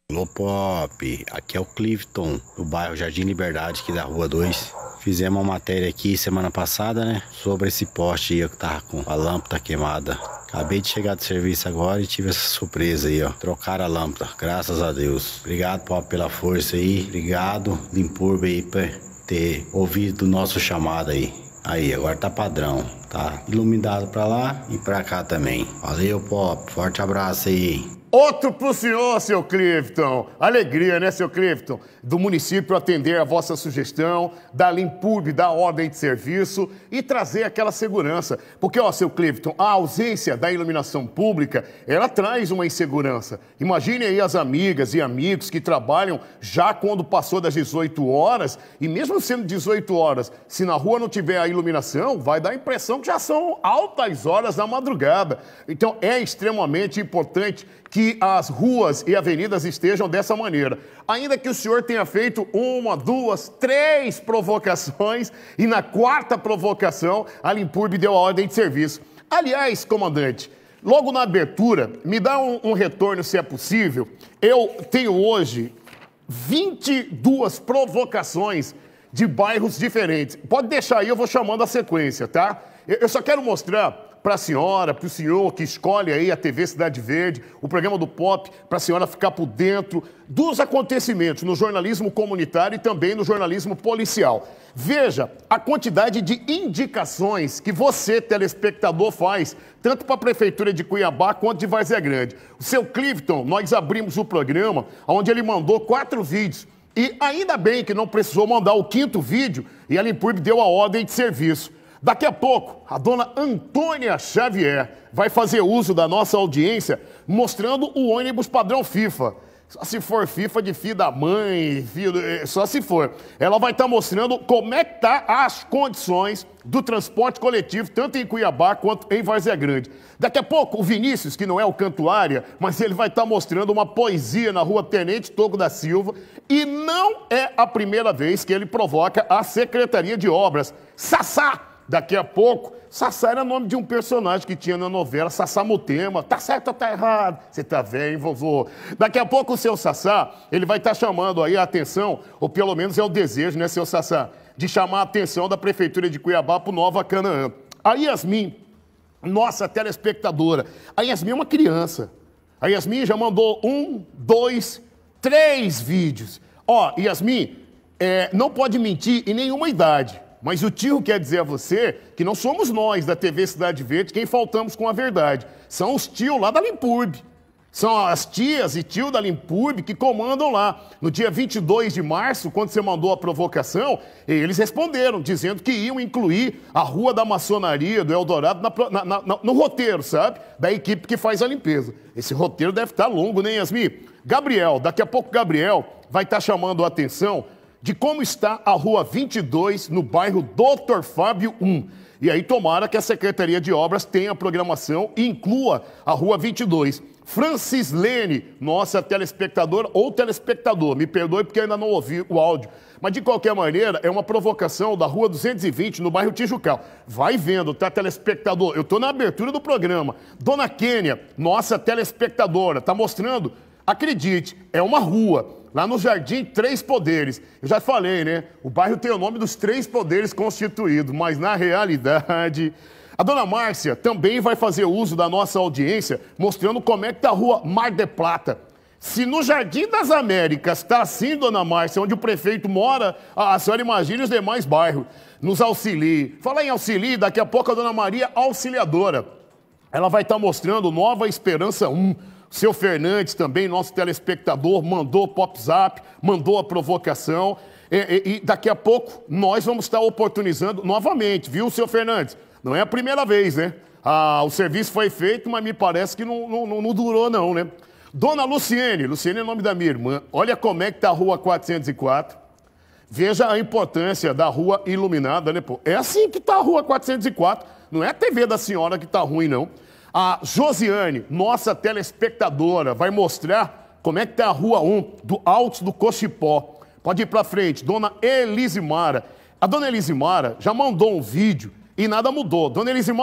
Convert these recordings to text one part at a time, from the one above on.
Alô, Pop, aqui é o Clifton, do bairro Jardim Liberdade, aqui da Rua 2. Fizemos uma matéria aqui semana passada, né, sobre esse poste aí, ó, que tava com a lâmpada queimada. Acabei de chegar do serviço agora e tive essa surpresa aí, ó. Trocaram a lâmpada, graças a Deus. Obrigado, Pop, pela força aí. Obrigado, Limpurbe aí, por ter ouvido o nosso chamado aí. Aí, agora tá padrão, tá iluminado pra lá e pra cá também. Valeu, Pop, forte abraço aí. Outro pro senhor, seu Clifton. Alegria, né, seu Clifton? Do município atender a vossa sugestão, da Limpurbe, da ordem de serviço e trazer aquela segurança. Porque, ó, seu Clifton, a ausência da iluminação pública, ela traz uma insegurança. Imagine aí as amigas e amigos que trabalham já quando passou das 18 horas, e mesmo sendo 18 horas, se na rua não tiver a iluminação, vai dar a impressão que já são altas horas da madrugada. Então, é extremamente importante que as ruas e avenidas estejam dessa maneira. Ainda que o senhor tenha feito 1, 2, 3 provocações e na 4ª provocação a Limpurbe deu a ordem de serviço. Aliás, comandante, logo na abertura, me dá um retorno se é possível. Eu tenho hoje 22 provocações de bairros diferentes. Pode deixar aí, eu vou chamando a sequência, tá? Eu só quero mostrar para a senhora, para o senhor que escolhe aí a TV Cidade Verde, o programa do Pop, para a senhora ficar por dentro dos acontecimentos no jornalismo comunitário e também no jornalismo policial. Veja a quantidade de indicações que você, telespectador, faz, tanto para a Prefeitura de Cuiabá quanto de Várzea Grande. O seu Clifton, nós abrimos o programa, onde ele mandou 4 vídeos. E ainda bem que não precisou mandar o 5º vídeo e a Limpurbe deu a ordem de serviço. Daqui a pouco, a dona Antônia Xavier vai fazer uso da nossa audiência mostrando o ônibus padrão FIFA. Só se for FIFA de filho da mãe, só se for. Ela vai estar mostrando como é que tá as condições do transporte coletivo, tanto em Cuiabá quanto em Várzea Grande. Daqui a pouco, o Vinícius, que não é o Cantuária, mas ele vai estar mostrando uma poesia na rua Tenente Togo da Silva, e não é a primeira vez que ele provoca a Secretaria de Obras. Sassá! Daqui a pouco, Sassá era nome de um personagem que tinha na novela Sassá Mutema. Tá certo ou tá errado? Você tá velho, hein, vovô? Daqui a pouco o seu Sassá, ele vai estar chamando aí a atenção, ou pelo menos é o desejo, né, seu Sassá, de chamar a atenção da Prefeitura de Cuiabá pro Nova Canaã. A Yasmin, nossa telespectadora, a Yasmin é uma criança. A Yasmin já mandou 1, 2, 3 vídeos. Ó, Yasmin, não pode mentir em nenhuma idade. Mas o tio quer dizer a você que não somos nós da TV Cidade Verde quem faltamos com a verdade. São os tios lá da Limpurbe. São as tias e tio da Limpurbe que comandam lá. No dia 22 de março, quando você mandou a provocação, eles responderam, dizendo que iam incluir a Rua da Maçonaria do Eldorado no roteiro, sabe? Da equipe que faz a limpeza. Esse roteiro deve estar longo, né, Yasmin? Gabriel, daqui a pouco Gabriel vai estar chamando a atenção de como está a Rua 22, no bairro Dr. Fábio 1. E aí tomara que a Secretaria de Obras tenha a programação e inclua a Rua 22. Francis Lene, nossa telespectadora ou telespectador, me perdoe porque ainda não ouvi o áudio, mas de qualquer maneira é uma provocação da Rua 220, no bairro Tijucal. Vai vendo, tá, telespectador? Eu tô na abertura do programa. Dona Kênia, nossa telespectadora, tá mostrando, acredite, é uma rua. Lá no Jardim Três Poderes. Eu já falei, né? O bairro tem o nome dos 3 poderes constituídos, mas na realidade... A dona Márcia também vai fazer uso da nossa audiência, mostrando como é que tá a rua Mar de Plata. Se no Jardim das Américas está assim, dona Márcia, onde o prefeito mora, a senhora imagina os demais bairros. Nos auxilie. Falar em auxilie, daqui a pouco a dona Maria Auxiliadora. Ela vai estar mostrando Nova Esperança 1. Seu Fernandes também, nosso telespectador, mandou o pop-zap, mandou a provocação. E daqui a pouco nós vamos estar oportunizando novamente, viu, seu Fernandes? Não é a primeira vez, né? O serviço foi feito, mas me parece que não durou não, né? Dona Luciene, Luciene é o nome da minha irmã. Olha como é que está a Rua 404. Veja a importância da rua iluminada, né, pô? É assim que está a Rua 404. Não é a TV da senhora que está ruim, não. A Josiane, nossa telespectadora, vai mostrar como é que está a Rua 1 do Alto do Cochipó. Pode ir para frente. Dona Elisimara. A dona Elisimara já mandou um vídeo e nada mudou. Dona Elisimara,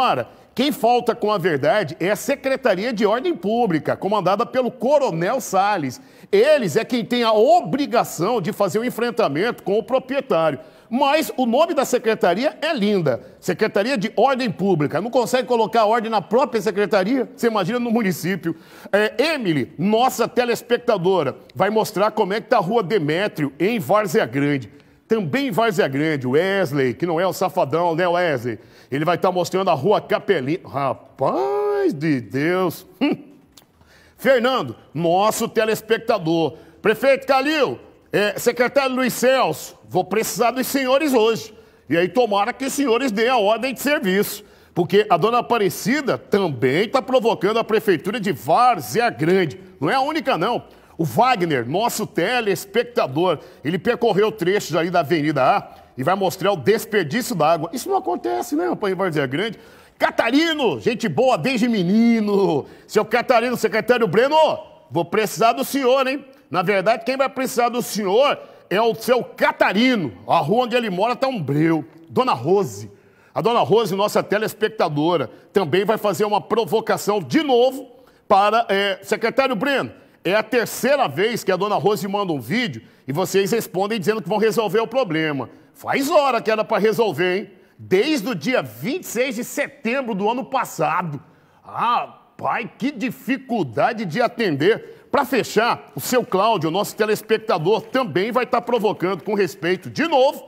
Quem falta com a verdade é a Secretaria de Ordem Pública, comandada pelo Coronel Salles. Eles é quem tem a obrigação de fazer o enfrentamento com o proprietário. Mas o nome da secretaria é linda. Secretaria de Ordem Pública. Não consegue colocar ordem na própria secretaria? Você imagina no município. Emily, nossa telespectadora, vai mostrar como é que tá a Rua Demétrio, em Várzea Grande. Também em Várzea Grande, o Wesley, que não é o safadão, né, Wesley? Ele vai estar mostrando a Rua Capelinha. Rapaz de Deus. Fernando, nosso telespectador. Prefeito Calil, secretário Luiz Celso, vou precisar dos senhores hoje. E aí tomara que os senhores deem a ordem de serviço. Porque a dona Aparecida também está provocando a prefeitura de Várzea Grande. Não é a única, não. O Wagner, nosso telespectador, ele percorreu trechos ali da Avenida A e vai mostrar o desperdício d'água. Isso não acontece, né, rapaz, em Várzea Grande? Catarino, gente boa desde menino. Seu Catarino, secretário Breno, vou precisar do senhor, hein? Na verdade, quem vai precisar do senhor é o seu Catarino. A rua onde ele mora está um breu. Dona Rose. A dona Rose, nossa telespectadora, também vai fazer uma provocação de novo para secretário Breno. É a terceira vez que a dona Rose manda um vídeo e vocês respondem dizendo que vão resolver o problema. Faz hora que era para resolver, hein? Desde o dia 26 de setembro do ano passado. Ah, pai, que dificuldade de atender. Para fechar, o seu Cláudio, nosso telespectador, também vai estar provocando, com respeito, de novo,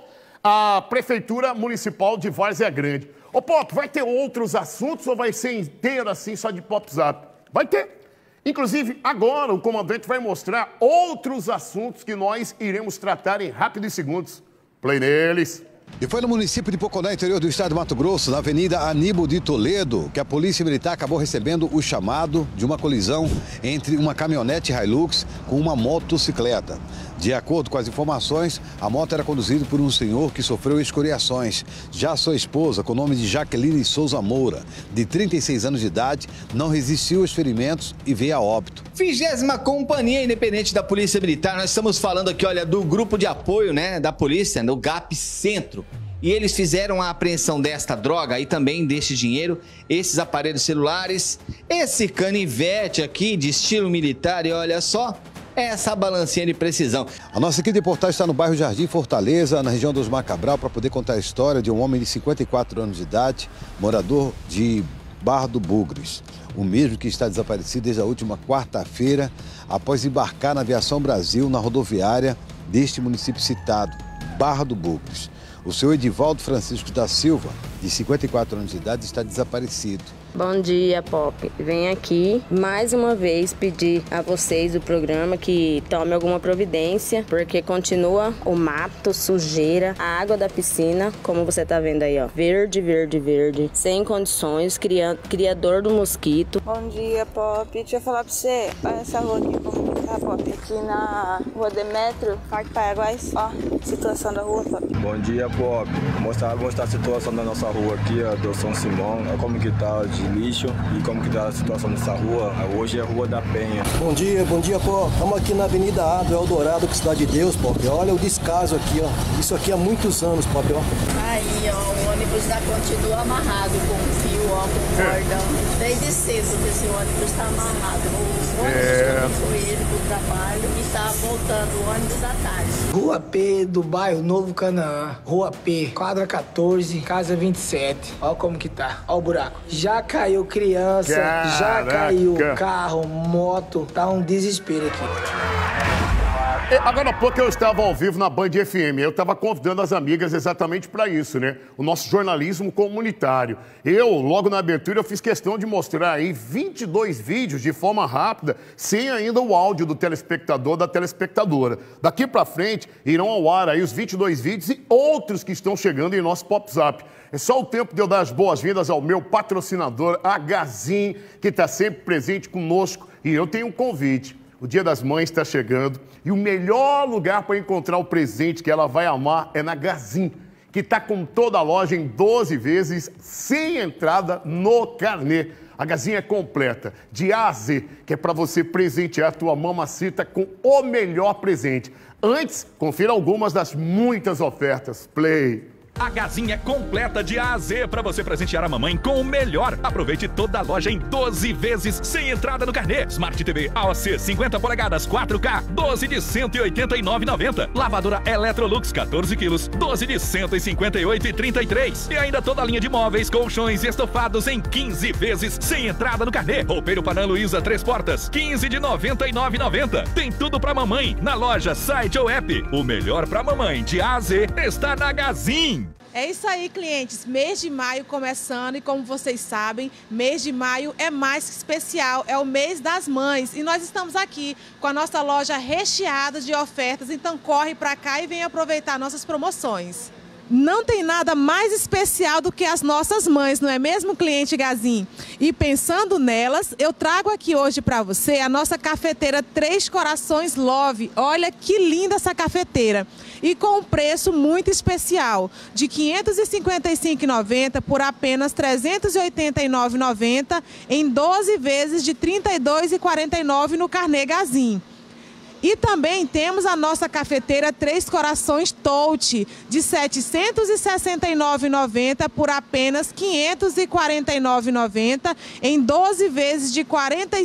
a Prefeitura Municipal de Várzea Grande. Ô, Pop, vai ter outros assuntos ou vai ser inteiro assim, só de Pop Zap? Vai ter. Inclusive, agora o comandante vai mostrar outros assuntos que nós iremos tratar em rápidos segundos. Play neles. E foi no município de Poconé, interior do estado de Mato Grosso, na Avenida Aníbal de Toledo, que a Polícia Militar acabou recebendo o chamado de uma colisão entre uma caminhonete Hilux com uma motocicleta. De acordo com as informações, a moto era conduzida por um senhor que sofreu escoriações. Já sua esposa, com o nome de Jaqueline Souza Moura, de 36 anos de idade, não resistiu aos ferimentos e veio a óbito. 20ª Companhia Independente da Polícia Militar, nós estamos falando aqui, olha, do grupo de apoio, né, da polícia, do GAP Centro. E eles fizeram a apreensão desta droga e também deste dinheiro, esses aparelhos celulares, esse canivete aqui de estilo militar e olha só, essa balancinha de precisão. A nossa equipe de reportagem está no bairro Jardim Fortaleza, na região dos Macabral, para poder contar a história de um homem de 54 anos de idade, morador de Barra do Bugres. O mesmo que está desaparecido desde a última quarta-feira, após embarcar na Aviação Brasil, na rodoviária deste município citado, Barra do Bugres. O senhor Edivaldo Francisco da Silva, de 54 anos de idade, está desaparecido. Bom dia, Pop. Venho aqui mais uma vez pedir a vocês do programa que tome alguma providência, porque continua o mato, sujeira, a água da piscina, como você tá vendo aí, ó, verde, verde, verde, sem condições, criador do mosquito. Bom dia, Pop. Deixa eu falar pra você, olha essa rua aqui, como tá, Pop? Aqui na Rua Demétrio, Parque Paraguais, ó, situação da rua, Pop. Bom dia, Pop. Mostrar a situação da nossa rua aqui, ó, do São Simão, como que tá de lixo e como que tá a situação dessa rua. Hoje é a Rua da Penha. Bom dia, Pop. Estamos aqui na Avenida A do Eldorado, que Cidade de Deus, Pop. Olha o descaso aqui, ó. Isso aqui há muitos anos, Pop, ó. Aí, ó, o ônibus já continua amarrado com fio, ó, com cordão. Desde cedo que esse ônibus está amarrado. O ônibus foi ele pro trabalho e tá voltando o ônibus à tarde. Rua P do bairro Novo Canaã. Rua P, quadra 14, casa 27. Olha como que tá. Olha o buraco. Já caiu criança, já caiu carro, moto. Tá um desespero aqui. Agora há pouco eu estava ao vivo na Band FM. Eu estava convidando as amigas exatamente para isso, né? O nosso jornalismo comunitário. Logo na abertura, eu fiz questão de mostrar aí 22 vídeos de forma rápida, sem ainda o áudio do telespectador, da telespectadora. Daqui para frente, irão ao ar aí os 22 vídeos e outros que estão chegando em nosso Pop Zap. É só o tempo de eu dar as boas-vindas ao meu patrocinador, a Gazin, que está sempre presente conosco. E eu tenho um convite. O Dia das Mães está chegando e o melhor lugar para encontrar o presente que ela vai amar é na Gazin, que está com toda a loja em 12 vezes, sem entrada no carnê. A Gazin é completa, de A a Z, que é para você presentear a tua mamacita com o melhor presente. Antes, confira algumas das muitas ofertas. Play. A Gazin é completa de A a Z para você presentear a mamãe com o melhor. Aproveite toda a loja em 12 vezes sem entrada no carnê. Smart TV AOC 50 polegadas 4K, 12 de R$ 189,90. Lavadora Electrolux 14 quilos, 12 de R$ 158,33. E ainda toda a linha de móveis, colchões e estofados em 15 vezes sem entrada no carnê. Roupeiro Panam Luiza 3 portas, 15 de R$ 99,90. Tem tudo pra mamãe na loja, site ou app. O melhor pra mamãe de A a Z está na Gazin. É isso aí, clientes. Mês de maio começando e, como vocês sabem, mês de maio é mais que especial, é o mês das mães. E nós estamos aqui com a nossa loja recheada de ofertas, então corre pra cá e vem aproveitar nossas promoções. Não tem nada mais especial do que as nossas mães, não é mesmo, cliente Gazin? E pensando nelas, eu trago aqui hoje para você a nossa cafeteira Três Corações Love. Olha que linda essa cafeteira. E com um preço muito especial, de R$ 555,90 por apenas R$ 389,90 em 12 vezes de R$ 32,49 no carnê Gazin. E também temos a nossa cafeteira Três Corações Touch, de R$ 769,90 por apenas R$ 549,90 em 12 vezes de R$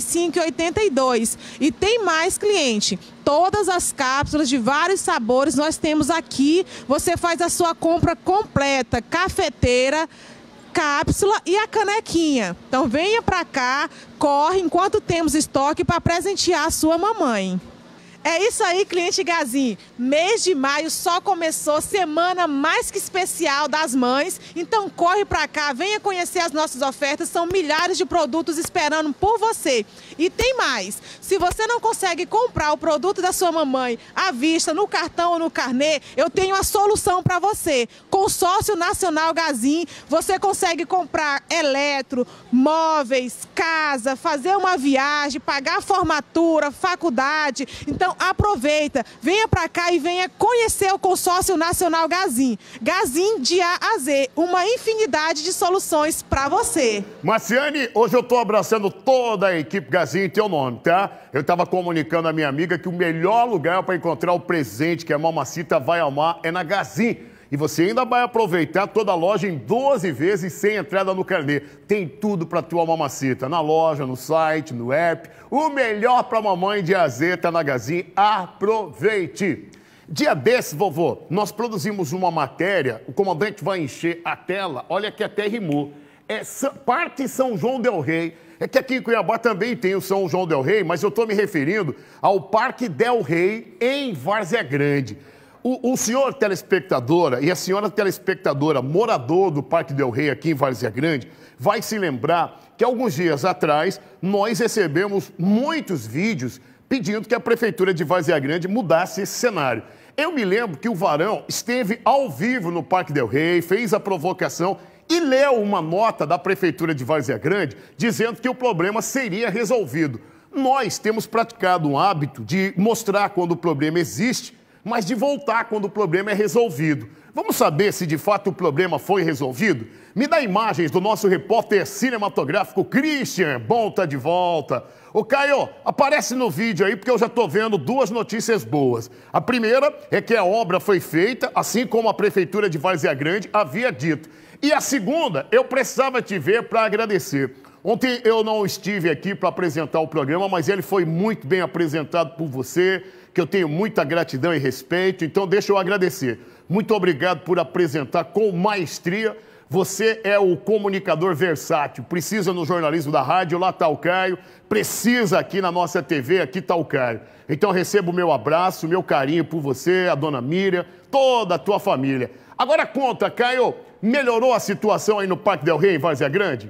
45,82. E tem mais, cliente. Todas as cápsulas de vários sabores nós temos aqui. Você faz a sua compra completa, cafeteira, cápsula e a canequinha. Então venha para cá, corre enquanto temos estoque para presentear a sua mamãe. É isso aí, cliente Gazin. Mês de maio só começou, semana mais que especial das mães. Então corre pra cá, venha conhecer as nossas ofertas. São milhares de produtos esperando por você. E tem mais. Se você não consegue comprar o produto da sua mamãe à vista, no cartão ou no carnê, eu tenho a solução para você. Consórcio Nacional Gazin, você consegue comprar eletro, móveis, casa, fazer uma viagem, pagar formatura, faculdade. Então aproveita, venha para cá e venha conhecer o Consórcio Nacional Gazin. Gazin de A a Z, uma infinidade de soluções para você. Marciane, hoje eu estou abraçando toda a equipe Gazin em teu nome, tá? Eu estava comunicando à minha amiga que o melhor lugar para encontrar o presente que a mamacita vai amar é na Gazin. E você ainda vai aproveitar toda a loja em 12 vezes sem entrada no carnê. Tem tudo para tua mamacita, na loja, no site, no app. O melhor para mamãe de A a Z tá na Gazin. Aproveite! Dia desses, vovô, nós produzimos uma matéria, o comandante vai encher a tela, olha que até rimou. É Parque São João del Rei. É que aqui em Cuiabá também tem o São João del Rei, mas eu estou me referindo ao Parque del Rei em Várzea Grande. O senhor telespectadora e a senhora telespectadora, morador do Parque del Rei aqui em Várzea Grande, vai se lembrar que alguns dias atrás nós recebemos muitos vídeos pedindo que a Prefeitura de Várzea Grande mudasse esse cenário. Eu me lembro que o Varão esteve ao vivo no Parque del Rei, fez a provocação e leu uma nota da Prefeitura de Várzea Grande dizendo que o problema seria resolvido. Nós temos praticado um hábito de mostrar quando o problema existe, mas de voltar quando o problema é resolvido. Vamos saber se de fato o problema foi resolvido? Me dá imagens do nosso repórter cinematográfico Christian. Bom tá de volta. Ô Caio, aparece no vídeo aí porque eu já estou vendo duas notícias boas. A primeira é que a obra foi feita, assim como a Prefeitura de Várzea Grande havia dito. E a segunda, eu precisava te ver para agradecer. Ontem eu não estive aqui para apresentar o programa, mas ele foi muito bem apresentado por você, que eu tenho muita gratidão e respeito, então deixa eu agradecer. Muito obrigado por apresentar com maestria. Você é o comunicador versátil, precisa no jornalismo da rádio, lá está o Caio, precisa aqui na nossa TV, aqui está o Caio. Então receba o meu abraço, meu carinho por você, a dona Miriam, toda a tua família. Agora conta, Caio, melhorou a situação aí no Parque del Rei, em Várzea Grande?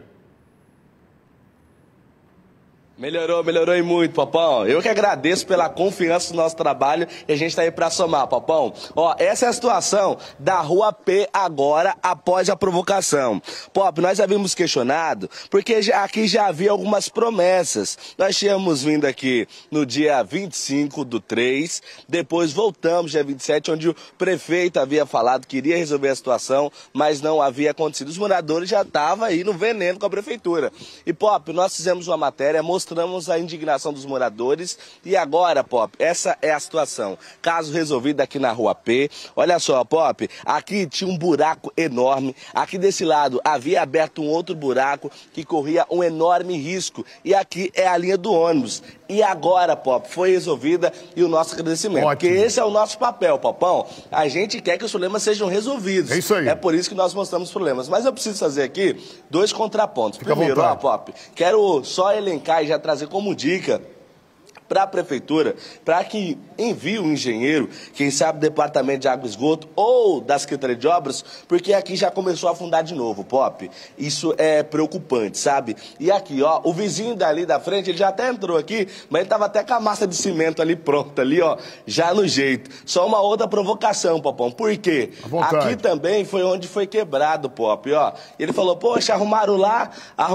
Melhorou e muito, Papão. Eu que agradeço pela confiança no nosso trabalho e a gente tá aí pra somar, Papão. Ó, essa é a situação da Rua P agora, após a provocação. Pop, nós havíamos questionado, porque aqui já havia algumas promessas. Nós tínhamos vindo aqui no dia 25/3, depois voltamos dia 27, onde o prefeito havia falado que iria resolver a situação, mas não havia acontecido. Os moradores já estavam aí no veneno com a prefeitura. E, Pop, nós fizemos uma matéria mostrando mostramos a indignação dos moradores e agora, Pop, essa é a situação. Caso resolvido aqui na Rua P. Olha só, Pop, aqui tinha um buraco enorme, aqui desse lado havia aberto um outro buraco que corria um enorme risco e aqui é a linha do ônibus. E agora, Pop, foi resolvida e o nosso agradecimento. Ótimo. Porque esse é o nosso papel, Popão. A gente quer que os problemas sejam resolvidos. É isso aí. É por isso que nós mostramos os problemas. Mas eu preciso fazer aqui 2 contrapontos. Fica Primeiro, ó, Pop, quero só elencar e já trazer como dica para a prefeitura, para que envie um engenheiro, quem sabe do Departamento de Água e Esgoto ou da Secretaria de Obras, porque aqui já começou a afundar de novo, Pop. Isso é preocupante, sabe? E aqui, ó, o vizinho dali da frente, ele já até entrou aqui, mas ele tava até com a massa de cimento ali pronta, ali, ó, já no jeito. Só uma outra provocação, Popão. Por quê? Aqui também foi onde foi quebrado, Pop, ó. Ele falou, poxa, arrumaram lá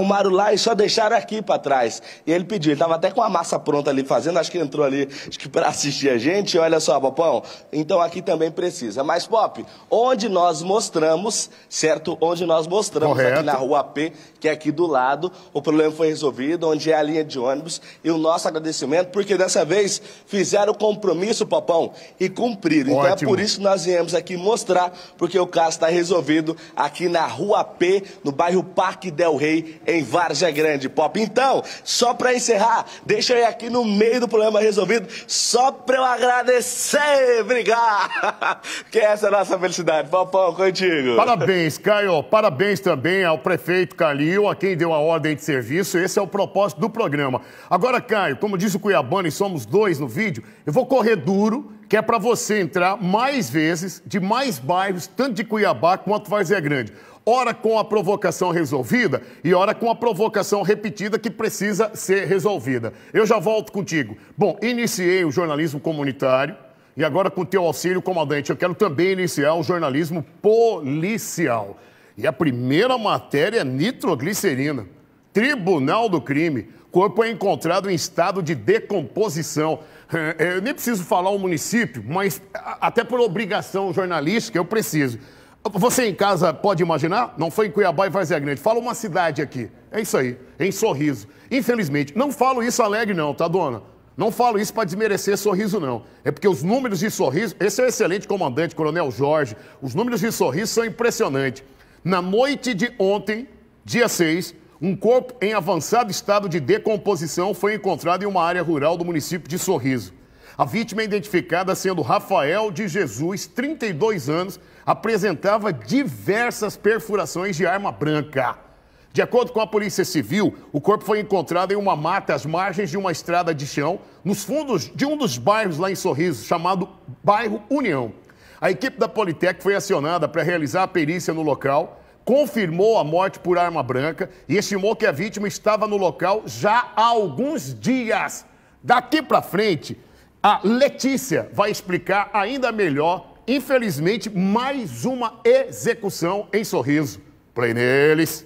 e só deixaram aqui para trás. E ele pediu, ele tava até com a massa pronta ali fazendo, acho que entrou ali, acho que para assistir a gente, olha só, Popão, então aqui também precisa. Mas, Pop, onde nós mostramos, certo? Onde nós mostramos aqui na Rua P, que é aqui do lado, o problema foi resolvido, onde é a linha de ônibus, e o nosso agradecimento, porque dessa vez fizeram o compromisso, Popão, e cumpriram. Então é por isso que nós viemos aqui mostrar, porque o caso está resolvido aqui na Rua P, no bairro Parque Del Rey, em Várzea Grande, Pop. Então, só para encerrar, deixa eu ir aqui no meio do problema resolvido, só pra eu agradecer, brigar, que essa é a nossa felicidade. Popão, contigo. Parabéns, Caio, parabéns também ao prefeito Calil, a quem deu a ordem de serviço, esse é o propósito do programa. Agora, Caio, como diz o Cuiabano, e somos 2 no vídeo, eu vou correr duro, que é pra você entrar mais vezes, de mais bairros, tanto de Cuiabá quanto Várzea Grande. Ora com a provocação resolvida e ora com a provocação repetida que precisa ser resolvida. Eu já volto contigo. Bom, iniciei o jornalismo comunitário e agora com teu auxílio, comandante, eu quero também iniciar o jornalismo policial. E a primeira matéria é nitroglicerina. Tribunal do Crime. Corpo é encontrado em estado de decomposição. Eu nem preciso falar o município, mas até por obrigação jornalística eu preciso. Você em casa pode imaginar? Não foi em Cuiabá e Várzea Grande. Fala uma cidade aqui. É isso aí, em Sorriso. Infelizmente, não falo isso alegre não, tá, dona? Não falo isso para desmerecer Sorriso, não. É porque os números de Sorriso... Esse é o excelente comandante, Coronel Jorge. Os números de Sorriso são impressionantes. Na noite de ontem, dia 6, um corpo em avançado estado de decomposição foi encontrado em uma área rural do município de Sorriso. A vítima é identificada sendo Rafael de Jesus, 32 anos, apresentava diversas perfurações de arma branca. De acordo com a Polícia Civil, o corpo foi encontrado em uma mata às margens de uma estrada de chão, nos fundos de um dos bairros lá em Sorriso, chamado Bairro União. A equipe da Politec foi acionada para realizar a perícia no local, confirmou a morte por arma branca e estimou que a vítima estava no local já há alguns dias. Daqui para frente, a Letícia vai explicar ainda melhor. Infelizmente, mais uma execução em Sorriso. Play neles.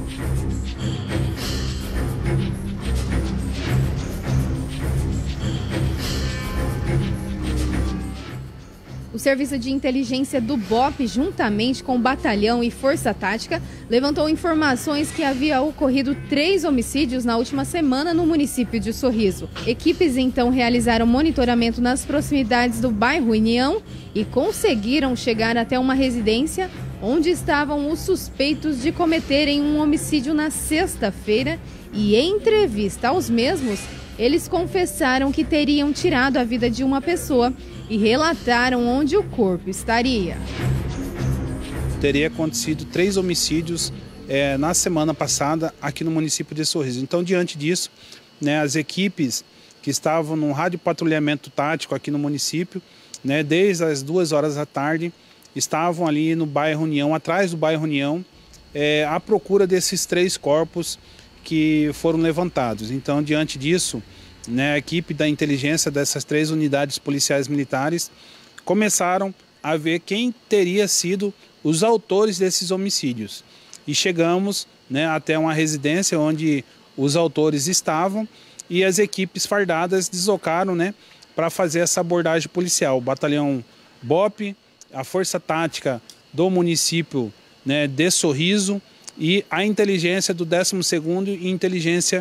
O Serviço de Inteligência do BOP, juntamente com o Batalhão e Força Tática, levantou informações que havia ocorrido 3 homicídios na última semana no município de Sorriso. Equipes então realizaram monitoramento nas proximidades do bairro União e conseguiram chegar até uma residência onde estavam os suspeitos de cometerem um homicídio na sexta-feira e, em entrevista aos mesmos, eles confessaram que teriam tirado a vida de uma pessoa e relataram onde o corpo estaria. Teria acontecido 3 homicídios na semana passada aqui no município de Sorriso. Então, diante disso, né, as equipes que estavam num rádio patrulhamento tático aqui no município, né, desde as 2 horas da tarde, estavam ali no bairro União, atrás do bairro União, à procura desses 3 corpos que foram levantados. Então, diante disso, né, a equipe da inteligência dessas 3 unidades policiais militares começaram a ver quem teria sido os autores desses homicídios. E chegamos, né, até uma residência onde os autores estavam e as equipes fardadas deslocaram, né, para fazer essa abordagem policial. O batalhão BOP, a Força Tática do município, né, de Sorriso e a inteligência do 12º e inteligência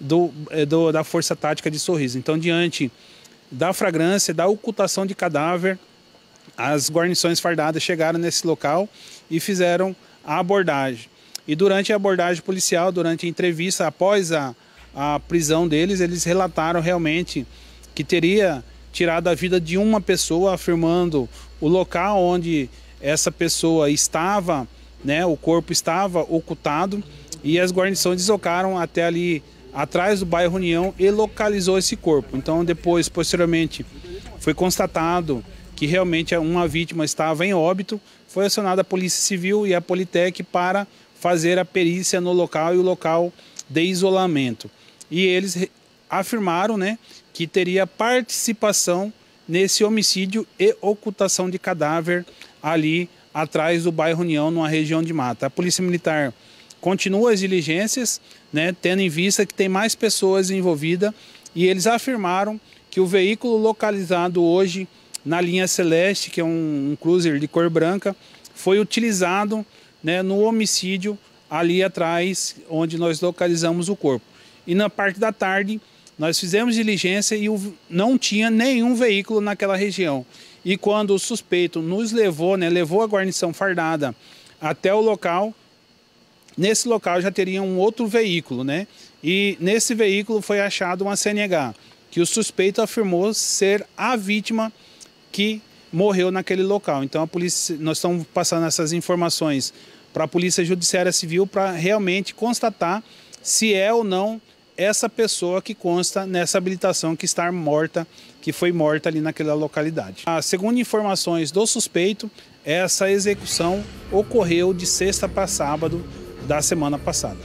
da Força Tática de Sorriso. Então, diante da flagrância, da ocultação de cadáver, as guarnições fardadas chegaram nesse local e fizeram a abordagem. E durante a abordagem policial, durante a entrevista, após a prisão deles, eles relataram realmente que teria tirado a vida de uma pessoa, afirmando o local onde essa pessoa estava, né, o corpo estava ocultado, e as guarnições deslocaram até ali atrás do bairro União e localizou esse corpo. Então depois, posteriormente, foi constatado que realmente uma vítima estava em óbito, foi acionada a Polícia Civil e a Politec para fazer a perícia no local e o local de isolamento. E eles afirmaram, né, que teria participação nesse homicídio e ocultação de cadáver ali atrás do bairro União, numa região de mata. A Polícia Militar continua as diligências, né, tendo em vista que tem mais pessoas envolvidas, e eles afirmaram que o veículo localizado hoje na linha Celeste, que é um cruiser de cor branca, foi utilizado, né, no homicídio ali atrás, onde nós localizamos o corpo. E na parte da tarde, nós fizemos diligência e não tinha nenhum veículo naquela região. E quando o suspeito nos levou, né, levou a guarnição fardada até o local, nesse local já teria um outro veículo, né? E nesse veículo foi achado uma CNH, que o suspeito afirmou ser a vítima que morreu naquele local. Então a polícia, nós estamos passando essas informações para a Polícia Judiciária Civil para realmente constatar se é ou não essa pessoa que consta nessa habilitação que está morta, que foi morta ali naquela localidade. Segundo informações do suspeito, essa execução ocorreu de sexta para sábado da semana passada.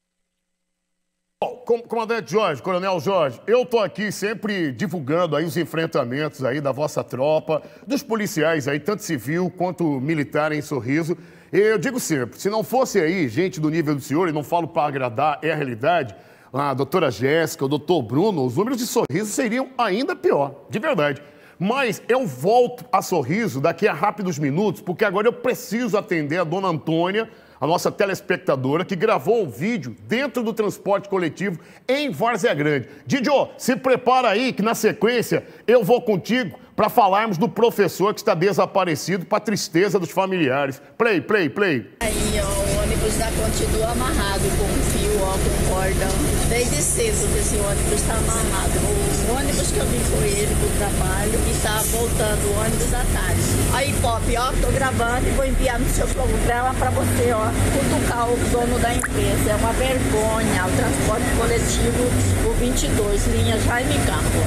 Comandante Jorge, Coronel Jorge, eu tô aqui sempre divulgando aí os enfrentamentos aí da vossa tropa, dos policiais aí, tanto civil quanto militar em Sorriso. Eu digo sempre, se não fosse aí gente do nível do senhor, e não falo para agradar, é a realidade, a doutora Jéssica, o doutor Bruno, os números de Sorriso seriam ainda pior, de verdade. Mas eu volto a Sorriso daqui a rápidos minutos, porque agora eu preciso atender a dona Antônia, a nossa telespectadora, que gravou um vídeo dentro do transporte coletivo em Várzea Grande. Didio, se prepara aí que na sequência eu vou contigo para falarmos do professor que está desaparecido, para tristeza dos familiares. Play. Aí, ó, o ônibus ainda continua amarrado com fio, ó, com cordão. Desde cedo que esse ônibus está amarrado. O ônibus que eu vim com ele pro trabalho e tá voltando o ônibus à tarde. Aí, Pop, ó, tô gravando e vou enviar no seu programa para você, ó, cutucar o dono da empresa. É uma vergonha o transporte coletivo, o 22, linha Jaime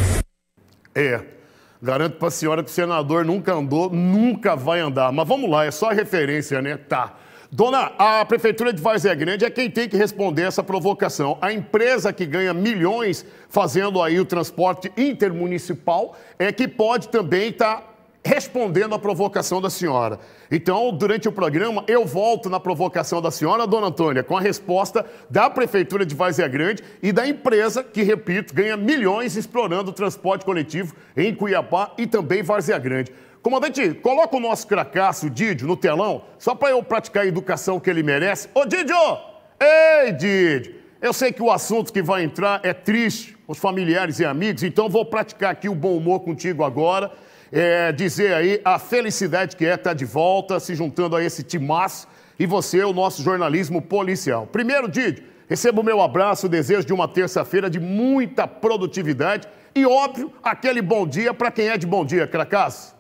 Campos. Garanto pra senhora que o senador nunca andou, nunca vai andar. Mas vamos lá, é só referência, né? Tá. Dona, a Prefeitura de Várzea Grande é quem tem que responder essa provocação. A empresa que ganha milhões fazendo aí o transporte intermunicipal é que pode também estar respondendo à provocação da senhora. Então, durante o programa, eu volto na provocação da senhora, dona Antônia, com a resposta da Prefeitura de Várzea Grande e da empresa que, repito, ganha milhões explorando o transporte coletivo em Cuiabá e também Várzea Grande. Comandante, coloca o nosso cracaço, Didio, no telão, só para eu praticar a educação que ele merece. Ô, Didio! Ei, Didio! Eu sei que o assunto que vai entrar é triste, os familiares e amigos, então vou praticar aqui o bom humor contigo agora. Dizer aí a felicidade que é estar de volta, se juntando a esse timaço, e você, o nosso jornalismo policial. Primeiro, Didio, receba o meu abraço, o desejo de uma terça-feira de muita produtividade e, óbvio, aquele bom dia para quem é de bom dia, cracaço.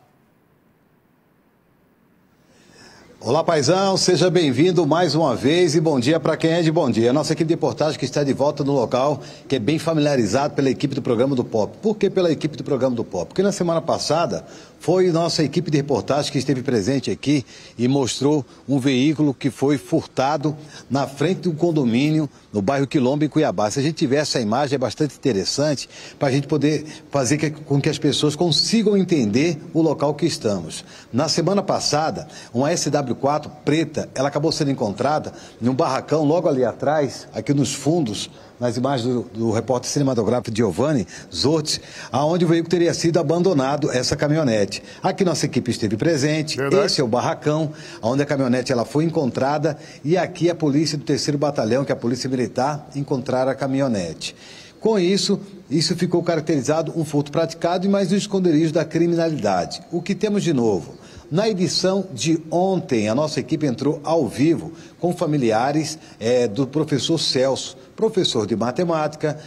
Olá, paizão, seja bem-vindo mais uma vez e bom dia para quem é de bom dia. A nossa equipe de reportagem que está de volta no local, que é bem familiarizado pela equipe do programa do Pop. Por que pela equipe do programa do Pop? Porque na semana passada foi nossa equipe de reportagem que esteve presente aqui e mostrou um veículo que foi furtado na frente de um condomínio no bairro Quilombo, em Cuiabá. Se a gente tiver essa imagem, é bastante interessante para a gente poder fazer com que as pessoas consigam entender o local que estamos. Na semana passada, uma SW4 preta, ela acabou sendo encontrada num barracão logo ali atrás, aqui nos fundos, nas imagens do repórter cinematográfico Giovanni Zortes, aonde o veículo teria sido abandonado, essa caminhonete. Aqui nossa equipe esteve presente, esse é o barracão, onde a caminhonete ela foi encontrada, e aqui a polícia do 3º Batalhão, que é a Polícia Militar, encontraram a caminhonete. Com isso ficou caracterizado um furto praticado e mais um esconderijo da criminalidade. O que temos de novo? Na edição de ontem, a nossa equipe entrou ao vivo com familiares do professor Celso, professor de matemática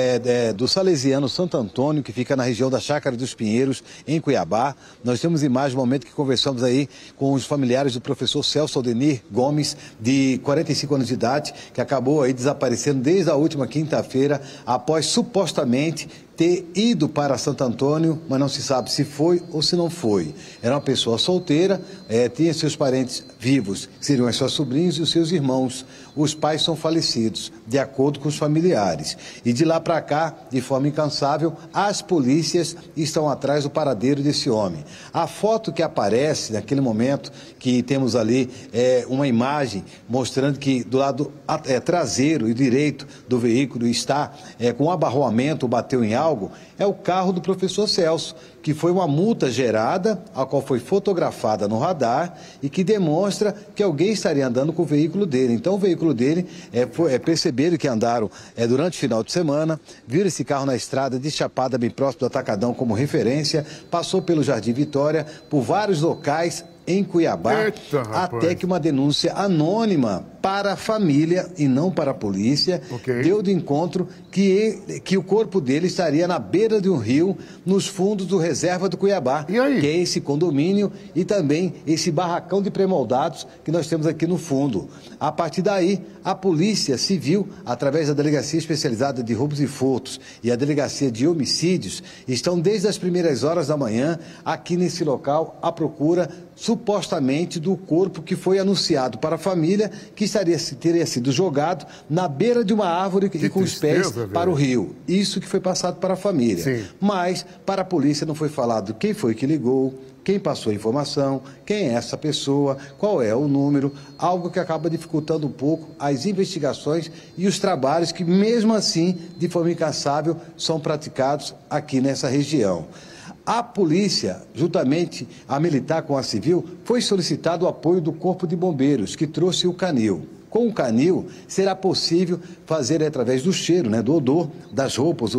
do Salesiano Santo Antônio, que fica na região da Chácara dos Pinheiros, em Cuiabá. Nós temos imagens no momento que conversamos aí com os familiares do professor Celso Aldenir Gomes, de 45 anos de idade, que acabou aí desaparecendo desde a última quinta-feira, após supostamente ter ido para Santo Antônio, mas não se sabe se foi ou se não foi. Era uma pessoa solteira, tinha seus parentes vivos, que seriam as suas sobrinhos e os seus irmãos. Os pais são falecidos, de acordo com os familiares. E de lá para cá, de forma incansável, as polícias estão atrás do paradeiro desse homem. A foto que aparece naquele momento, que temos ali uma imagem mostrando que do lado traseiro e direito do veículo está com abarroamento, bateu em algo, é o carro do professor Celso, que foi uma multa gerada, a qual foi fotografada no radar e que demonstra que alguém estaria andando com o veículo dele. Então o veículo dele perceberam que andaram durante o final de semana, viram esse carro na estrada de Chapada, bem próximo do Atacadão, como referência, passou pelo Jardim Vitória, por vários locais em Cuiabá, até que uma denúncia anônima para a família e não para a polícia deu de encontro que o corpo dele estaria na beira de um rio, nos fundos do Reserva do Cuiabá, que é esse condomínio e também esse barracão de pré-moldados que nós temos aqui no fundo. A partir daí, a Polícia Civil, através da Delegacia Especializada de Roubos e Furtos e a Delegacia de Homicídios, estão desde as primeiras horas da manhã aqui nesse local à procura supostamente do corpo que foi anunciado para a família, que teria sido jogado na beira de uma árvore e com os pés para o rio. Isso que foi passado para a família. Sim. Mas para a polícia não foi falado quem foi que ligou, quem passou a informação, quem é essa pessoa, qual é o número, algo que acaba dificultando um pouco as investigações e os trabalhos que, mesmo assim, de forma incansável, são praticados aqui nessa região. A polícia, juntamente a militar com a civil, foi solicitado o apoio do Corpo de Bombeiros, que trouxe o canil. Com o canil, será possível fazer, através do cheiro, do odor, das roupas ou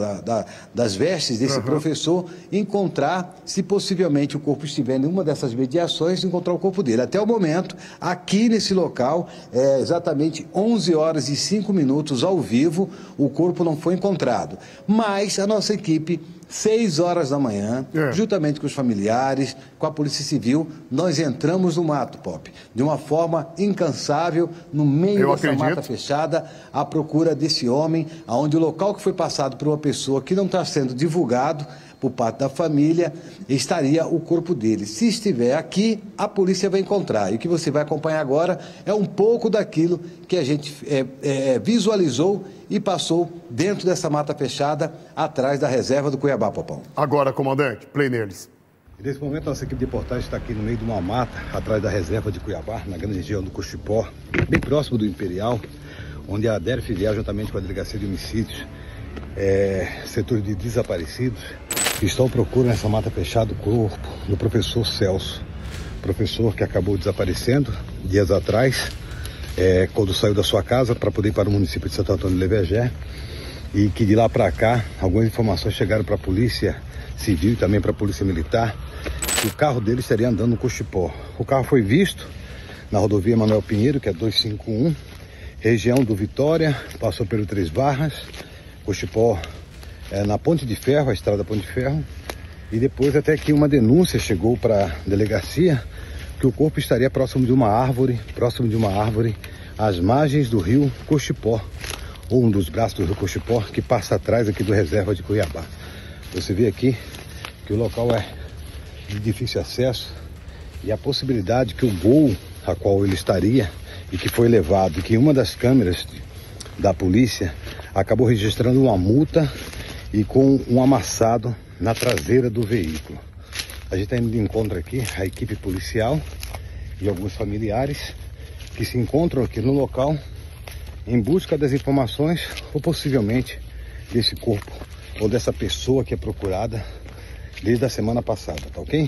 das vestes desse professor, encontrar, se possivelmente o corpo estiver em uma dessas mediações, encontrar o corpo dele. Até o momento, aqui nesse local, exatamente 11 horas e 5 minutos ao vivo, o corpo não foi encontrado. Mas a nossa equipe, 6 horas da manhã, juntamente com os familiares, com a Polícia Civil, nós entramos no mato, Pop, de uma forma incansável, no meio dessa mata fechada, à procura desse homem, onde o local que foi passado por uma pessoa que não está sendo divulgado por parte da família, estaria o corpo dele. Se estiver aqui, a polícia vai encontrar. E o que você vai acompanhar agora é um pouco daquilo que a gente visualizou e passou dentro dessa mata fechada, atrás da Reserva do Cuiabá, Popão. Agora, comandante, play neles. Nesse momento, nossa equipe de reportagem está aqui no meio de uma mata, atrás da Reserva de Cuiabá, na grande região do Cochipó, bem próximo do Imperial, onde a DERF viaja juntamente com a Delegacia de Homicídios, setor de desaparecidos, estão à procura nessa mata fechada o corpo do professor Celso, professor que acabou desaparecendo dias atrás, quando saiu da sua casa para poder ir para o município de Santo Antônio de Levegé, e que de lá para cá algumas informações chegaram para a Polícia Civil e também para a Polícia Militar, que o carro dele estaria andando no Cochipó. O carro foi visto na rodovia Manuel Pinheiro, que é 251, região do Vitória, passou pelo Três Barras, Cochipó, na Ponte de Ferro, a estrada Ponte de Ferro, e depois até que uma denúncia chegou para a delegacia que o corpo estaria próximo de uma árvore, às margens do rio Cochipó, ou um dos braços do rio Cochipó, que passa atrás aqui do Reserva de Cuiabá. Você vê aqui que o local é de difícil acesso e a possibilidade que o gol a qual ele estaria e que foi levado, e que uma das câmeras da polícia acabou registrando uma multa e com um amassado na traseira do veículo. A gente está indo de encontro aqui, a equipe policial e alguns familiares que se encontram aqui no local em busca das informações ou possivelmente desse corpo ou dessa pessoa que é procurada desde a semana passada, tá ok?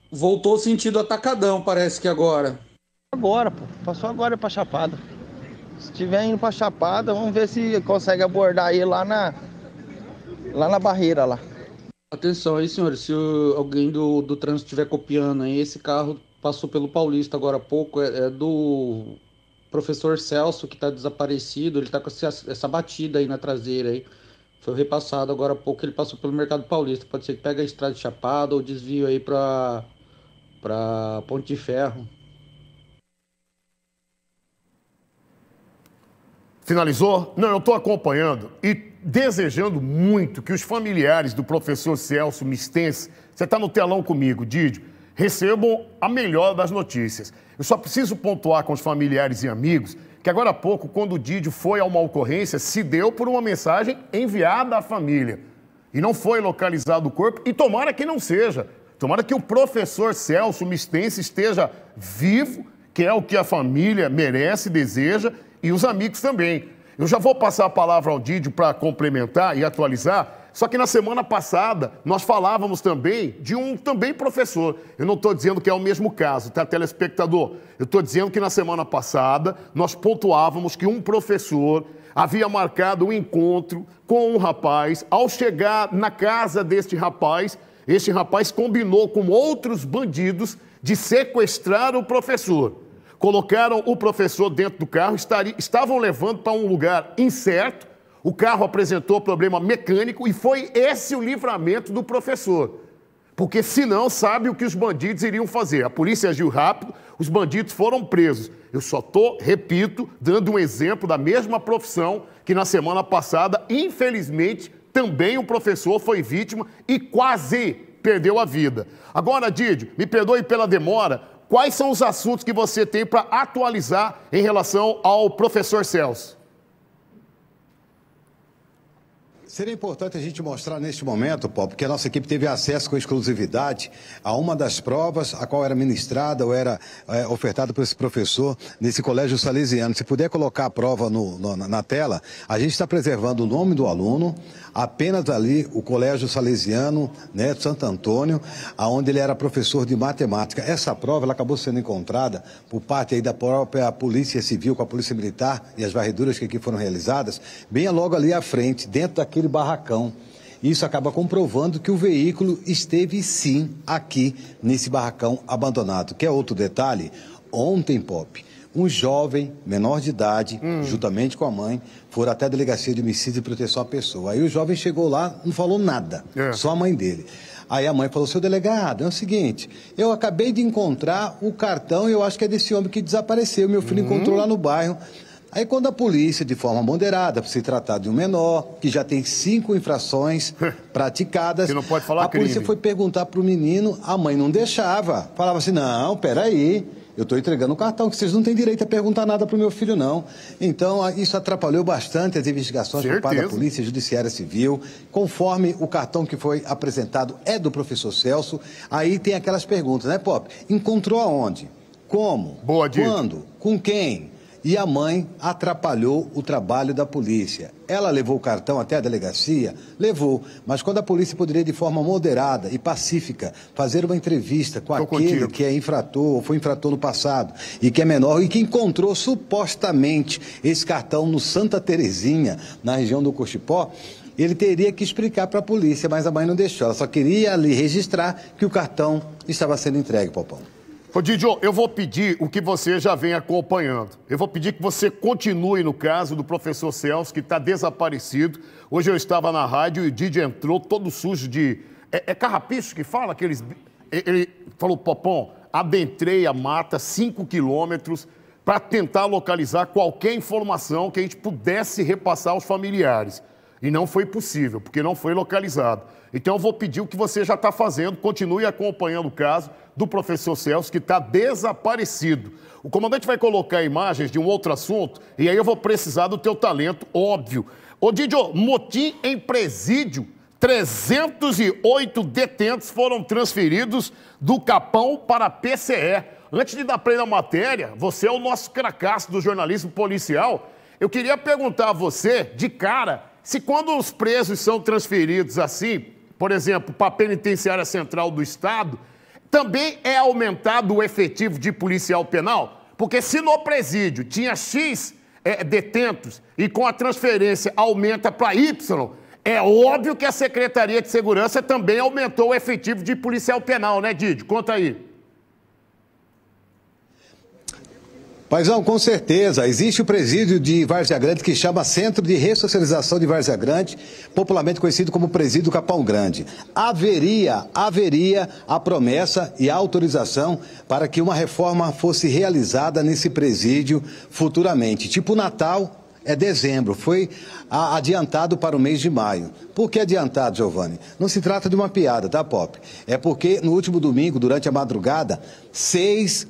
Voltou sentido Atacadão, parece que agora. Agora, pô. Passou agora pra Chapada. Se estiver indo pra Chapada, vamos ver se consegue abordar ele lá na barreira lá. Atenção aí, senhores, se alguém do trânsito estiver copiando aí, esse carro passou pelo Paulista agora há pouco, é do professor Celso, que está desaparecido, ele está com essa batida aí na traseira aí. Foi repassado agora há pouco, ele passou pelo Mercado Paulista. Pode ser que pegue a estrada de Chapada ou desvio aí para Ponte de Ferro. Finalizou? Não, eu estou acompanhando e desejando muito que os familiares do professor Celso Mistense, você está no telão comigo, Didio, recebam a melhor das notícias. Eu só preciso pontuar com os familiares e amigos que agora há pouco, quando o Didio foi a uma ocorrência, se deu por uma mensagem enviada à família. E não foi localizado o corpo, e tomara que não seja. Tomara que o professor Celso Mistense esteja vivo, que é o que a família merece, deseja, e os amigos também. Eu já vou passar a palavra ao Didio para complementar e atualizar, só que na semana passada nós falávamos também de um professor. Eu não estou dizendo que é o mesmo caso, tá, telespectador? Eu estou dizendo que na semana passada nós pontuávamos que um professor havia marcado um encontro com um rapaz. Ao chegar na casa deste rapaz, este rapaz combinou com outros bandidos de sequestrar o professor. Colocaram o professor dentro do carro, estavam levando para um lugar incerto. O carro apresentou problema mecânico e foi esse o livramento do professor. Porque senão sabe o que os bandidos iriam fazer. A polícia agiu rápido, os bandidos foram presos. Eu só estou, repito, dando um exemplo da mesma profissão que na semana passada, infelizmente, também o professor foi vítima e quase perdeu a vida. Agora, Didio, me perdoe pela demora, quais são os assuntos que você tem para atualizar em relação ao professor Celso? Seria importante a gente mostrar neste momento, Paulo, porque a nossa equipe teve acesso com exclusividade a uma das provas, a qual era ministrada ou era ofertada por esse professor nesse colégio salesiano. Se puder colocar a prova na tela, a gente está preservando o nome do aluno, apenas ali o colégio salesiano, né, Santo Antônio, onde ele era professor de matemática. Essa prova ela acabou sendo encontrada por parte aí da própria Polícia Civil com a Polícia Militar e as varreduras que aqui foram realizadas, bem logo ali à frente, dentro daquele barracão. Isso acaba comprovando que o veículo esteve sim aqui nesse barracão abandonado. Que é outro detalhe, ontem, Pop, um jovem menor de idade, juntamente com a mãe, foram até a delegacia de homicídio e proteção à pessoa. Aí o jovem chegou lá, não falou nada, só a mãe dele. Aí a mãe falou, seu delegado, é o seguinte, eu acabei de encontrar o cartão, eu acho que é desse homem que desapareceu, meu filho encontrou lá no bairro. Aí quando a polícia, de forma moderada, por se tratar de um menor, que já tem 5 infrações praticadas, que não pode falar a polícia foi perguntar para o menino, a mãe não deixava. Falava assim, não, peraí, eu estou entregando o cartão, que vocês não têm direito a perguntar nada para o meu filho, não. Então, isso atrapalhou bastante as investigações por parte da Polícia Judiciária Civil. Conforme o cartão que foi apresentado é do professor Celso, aí tem aquelas perguntas, né, Pop? Encontrou aonde? Como? Boa, quando? Com quem? E a mãe atrapalhou o trabalho da polícia. Ela levou o cartão até a delegacia? Levou. Mas quando a polícia poderia, de forma moderada e pacífica, fazer uma entrevista com aquele que é infrator, ou foi infrator no passado, e que é menor, e que encontrou supostamente esse cartão no Santa Terezinha, na região do Cochipó, ele teria que explicar para a polícia, mas a mãe não deixou. Ela só queria ali registrar que o cartão estava sendo entregue, Popão. Ô, Didio, eu vou pedir o que você já vem acompanhando. Eu vou pedir que você continue no caso do professor Celso, que está desaparecido. Hoje eu estava na rádio e o Didio entrou todo sujo de... É carrapicho que fala? Ele falou, Popão, adentrei a mata 5 quilômetros para tentar localizar qualquer informação que a gente pudesse repassar aos familiares. E não foi possível, porque não foi localizado. Então eu vou pedir o que você já está fazendo, continue acompanhando o caso do professor Celso, que está desaparecido. O comandante vai colocar imagens de um outro assunto, e aí eu vou precisar do teu talento, óbvio. Ô, Didio, motim em presídio, 308 detentos foram transferidos do Capão para a PCE. Antes de dar play na matéria, você é o nosso cracaço do jornalismo policial. Eu queria perguntar a você, de cara, se quando os presos são transferidos assim, por exemplo, para a Penitenciária Central do Estado, também é aumentado o efetivo de policial penal? Porque se no presídio tinha X detentos e com a transferência aumenta para Y, é óbvio que a Secretaria de Segurança também aumentou o efetivo de policial penal, né, Didi? Conta aí. Paizão, com certeza. Existe o presídio de Várzea Grande que chama Centro de Ressocialização de Várzea Grande, popularmente conhecido como Presídio Capão Grande. Haveria a promessa e a autorização para que uma reforma fosse realizada nesse presídio futuramente. Tipo Natal é dezembro, foi adiantado para o mês de maio. Por que adiantado, Giovanni? Não se trata de uma piada, tá, Pop? É porque no último domingo, durante a madrugada, seis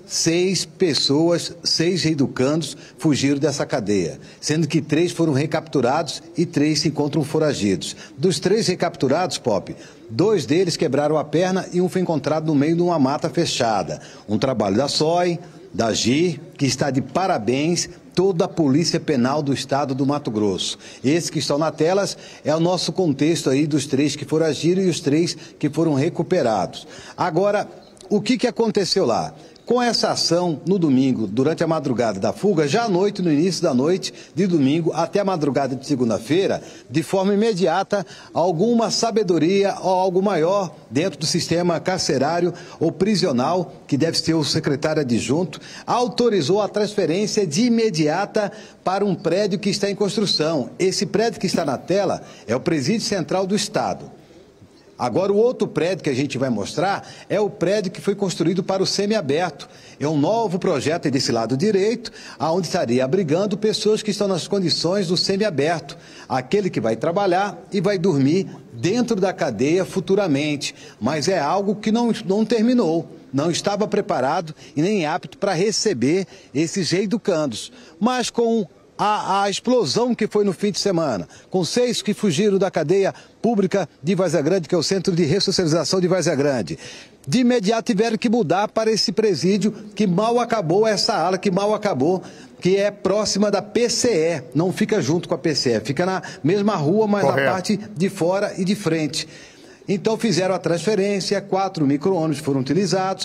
pessoas, 6 reeducandos fugiram dessa cadeia, sendo que 3 foram recapturados e 3 se encontram foragidos. Dos 3 recapturados, Pop, 2 deles quebraram a perna e um foi encontrado no meio de uma mata fechada. Um trabalho da SOI, da GIR, que está de parabéns, toda a Polícia Penal do Estado do Mato Grosso. Esses que estão na telas é o nosso contexto aí dos 3 que foragiram e os 3 que foram recuperados. Agora, o que aconteceu lá? Com essa ação, no domingo, durante a madrugada da fuga, já à noite, no início da noite de domingo até a madrugada de segunda-feira, de forma imediata, alguma sabedoria ou algo maior dentro do sistema carcerário ou prisional, que deve ser o secretário adjunto, autorizou a transferência de imediata para um prédio que está em construção. Esse prédio que está na tela é o Presídio Central do Estado. Agora, o outro prédio que a gente vai mostrar é o prédio que foi construído para o semiaberto. É um novo projeto desse lado direito, onde estaria abrigando pessoas que estão nas condições do semiaberto. Aquele que vai trabalhar e vai dormir dentro da cadeia futuramente. Mas é algo que não terminou. Não estava preparado e nem apto para receber esses reeducandos. Mas com a explosão que foi no fim de semana, com 6 que fugiram da cadeia pública de Várzea Grande, que é o Centro de Ressocialização de Várzea Grande, de imediato tiveram que mudar para esse presídio que mal acabou, essa ala que mal acabou, que é próxima da PCE, não fica junto com a PCE, fica na mesma rua, mas na parte de fora e de frente. Então fizeram a transferência, 4 micro-ônibus foram utilizados,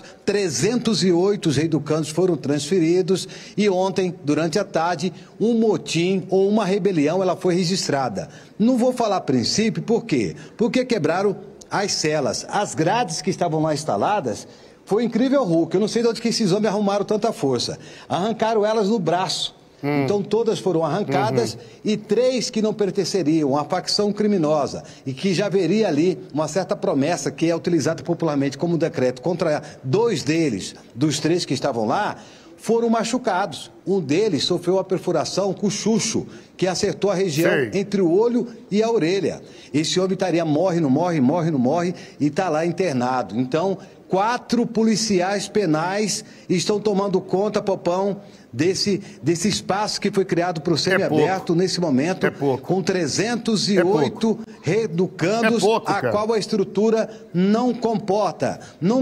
308 reeducandos foram transferidos e ontem, durante a tarde, um motim ou uma rebelião ela foi registrada. Não vou falar a princípio, por quê? Porque quebraram as celas, as grades que estavam lá instaladas. Foi incrível, Hulk, eu não sei de onde que esses homens arrumaram tanta força. Arrancaram elas no braço. Então todas foram arrancadas e 3 que não pertenceriam à facção criminosa e que já haveria ali uma certa promessa que é utilizada popularmente como decreto contra 2 deles, dos 3 que estavam lá, foram machucados. Um deles sofreu uma perfuração com chucho, que acertou a região entre o olho e a orelha. Esse homem estaria morre, não morre e está lá internado. Então, 4 policiais penais estão tomando conta, Popão, desse espaço que foi criado para o semiaberto nesse momento, com 308 reeducandos, a qual a estrutura não comporta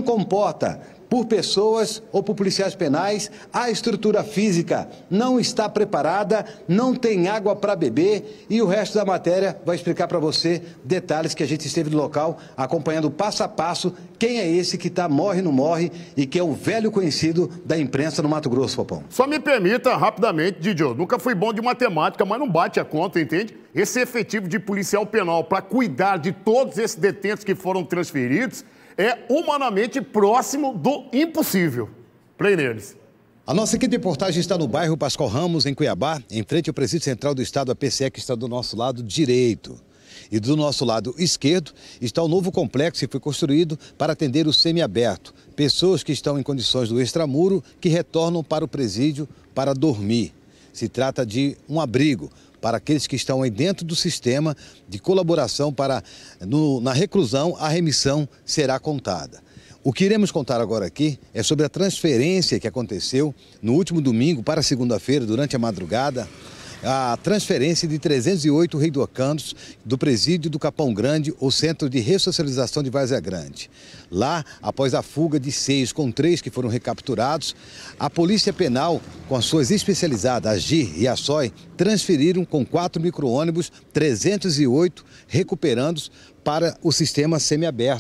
por pessoas ou por policiais penais, a estrutura física não está preparada, não tem água para beber e o resto da matéria vai explicar para você detalhes que a gente esteve no local acompanhando passo a passo quem é esse que está morre, não morre e que é um velho conhecido da imprensa no Mato Grosso, Popão. Só me permita rapidamente, Didio, nunca fui bom de matemática, mas não bate a conta, entende? Esse efetivo de policial penal para cuidar de todos esses detentos que foram transferidos é humanamente próximo do impossível. Play neles. A nossa equipe de reportagem está no bairro Pascoal Ramos, em Cuiabá, em frente ao Presídio Central do Estado, a PCE, que está do nosso lado direito. E do nosso lado esquerdo está o novo complexo que foi construído para atender o semiaberto. Pessoas que estão em condições do extramuro que retornam para o presídio para dormir. Se trata de um abrigo para aqueles que estão aí dentro do sistema de colaboração para, na reclusão, a remissão será contada. O que iremos contar agora aqui é sobre a transferência que aconteceu no último domingo para segunda-feira, durante a madrugada, a transferência de 308 reeducandos do presídio do Capão Grande, o Centro de Ressocialização de Várzea Grande. Lá, após a fuga de 6 com 3 que foram recapturados, a Polícia Penal, com as suas especializadas, a GIR e a SOI, transferiram com 4 micro-ônibus 308 recuperandos para o sistema semiaberto.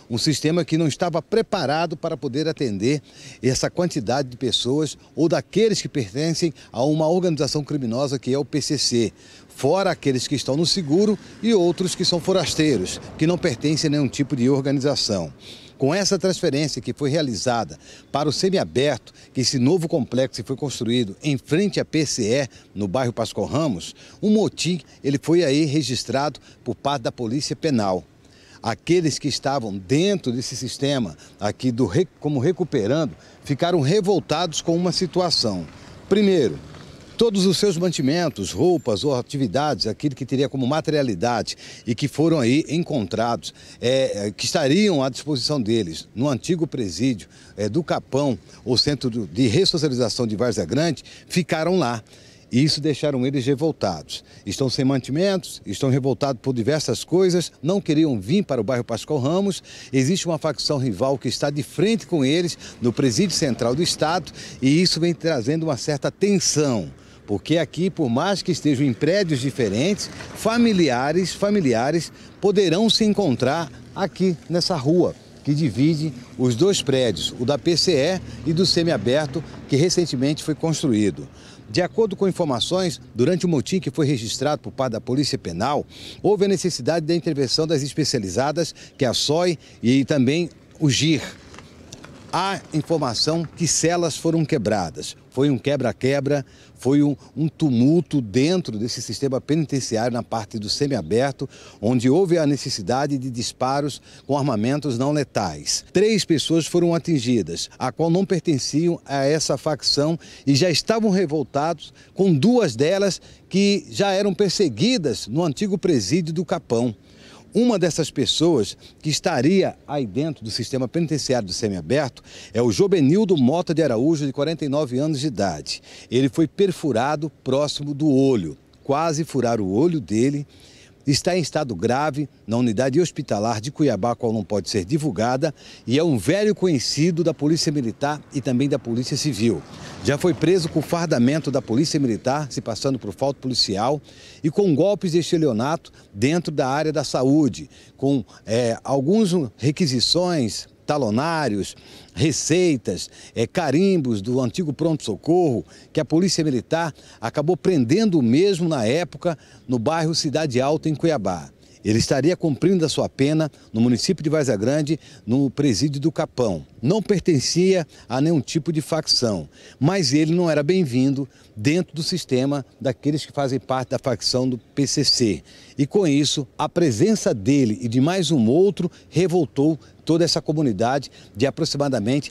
Um sistema que não estava preparado para poder atender essa quantidade de pessoas ou daqueles que pertencem a uma organização criminosa que é o PCC. Fora aqueles que estão no seguro e outros que são forasteiros, que não pertencem a nenhum tipo de organização. Com essa transferência que foi realizada para o semiaberto, que esse novo complexo foi construído em frente à PCE, no bairro Pascoal Ramos, um motim ele foi aí registrado por parte da Polícia Penal. Aqueles que estavam dentro desse sistema aqui como recuperando, ficaram revoltados com uma situação. Primeiro, todos os seus mantimentos, roupas ou atividades, aquilo que teria como materialidade e que foram aí encontrados, que estariam à disposição deles no antigo presídio do Capão, ou Centro de Ressocialização de Várzea Grande, ficaram lá. E isso deixaram eles revoltados. Estão sem mantimentos, estão revoltados por diversas coisas, não queriam vir para o bairro Pascoal Ramos. Existe uma facção rival que está de frente com eles no presídio central do estado e isso vem trazendo uma certa tensão. Porque aqui, por mais que estejam em prédios diferentes, familiares poderão se encontrar aqui nessa rua, que divide os dois prédios, o da PCE e do semiaberto, que recentemente foi construído. De acordo com informações, durante o motim que foi registrado por parte da Polícia Penal, houve a necessidade da intervenção das especializadas, que é a SOI e também o GIR. Há informação que celas foram quebradas. Foi um quebra-quebra, foi um tumulto dentro desse sistema penitenciário na parte do semiaberto, onde houve a necessidade de disparos com armamentos não letais. 3 pessoas foram atingidas, a qual não pertenciam a essa facção e já estavam revoltados com 2 delas que já eram perseguidas no antigo presídio do Capão. Uma dessas pessoas que estaria aí dentro do sistema penitenciário do semiaberto é o Jobenildo Mota de Araújo, de 49 anos de idade. Ele foi perfurado próximo do olho, quase furaram o olho dele. Está em estado grave na unidade hospitalar de Cuiabá, qual não pode ser divulgada, e é um velho conhecido da Polícia Militar e também da Polícia Civil. Já foi preso com fardamento da Polícia Militar, se passando por falta policial, e com golpes de estelionato dentro da área da saúde, com algumas requisições, talonários, receitas, carimbos do antigo pronto-socorro, que a Polícia Militar acabou prendendo mesmo na época no bairro Cidade Alta, em Cuiabá. Ele estaria cumprindo a sua pena no município de Várzea Grande, no presídio do Capão. Não pertencia a nenhum tipo de facção, mas ele não era bem-vindo dentro do sistema daqueles que fazem parte da facção do PCC. E com isso, a presença dele e de mais um outro revoltou toda essa comunidade de aproximadamente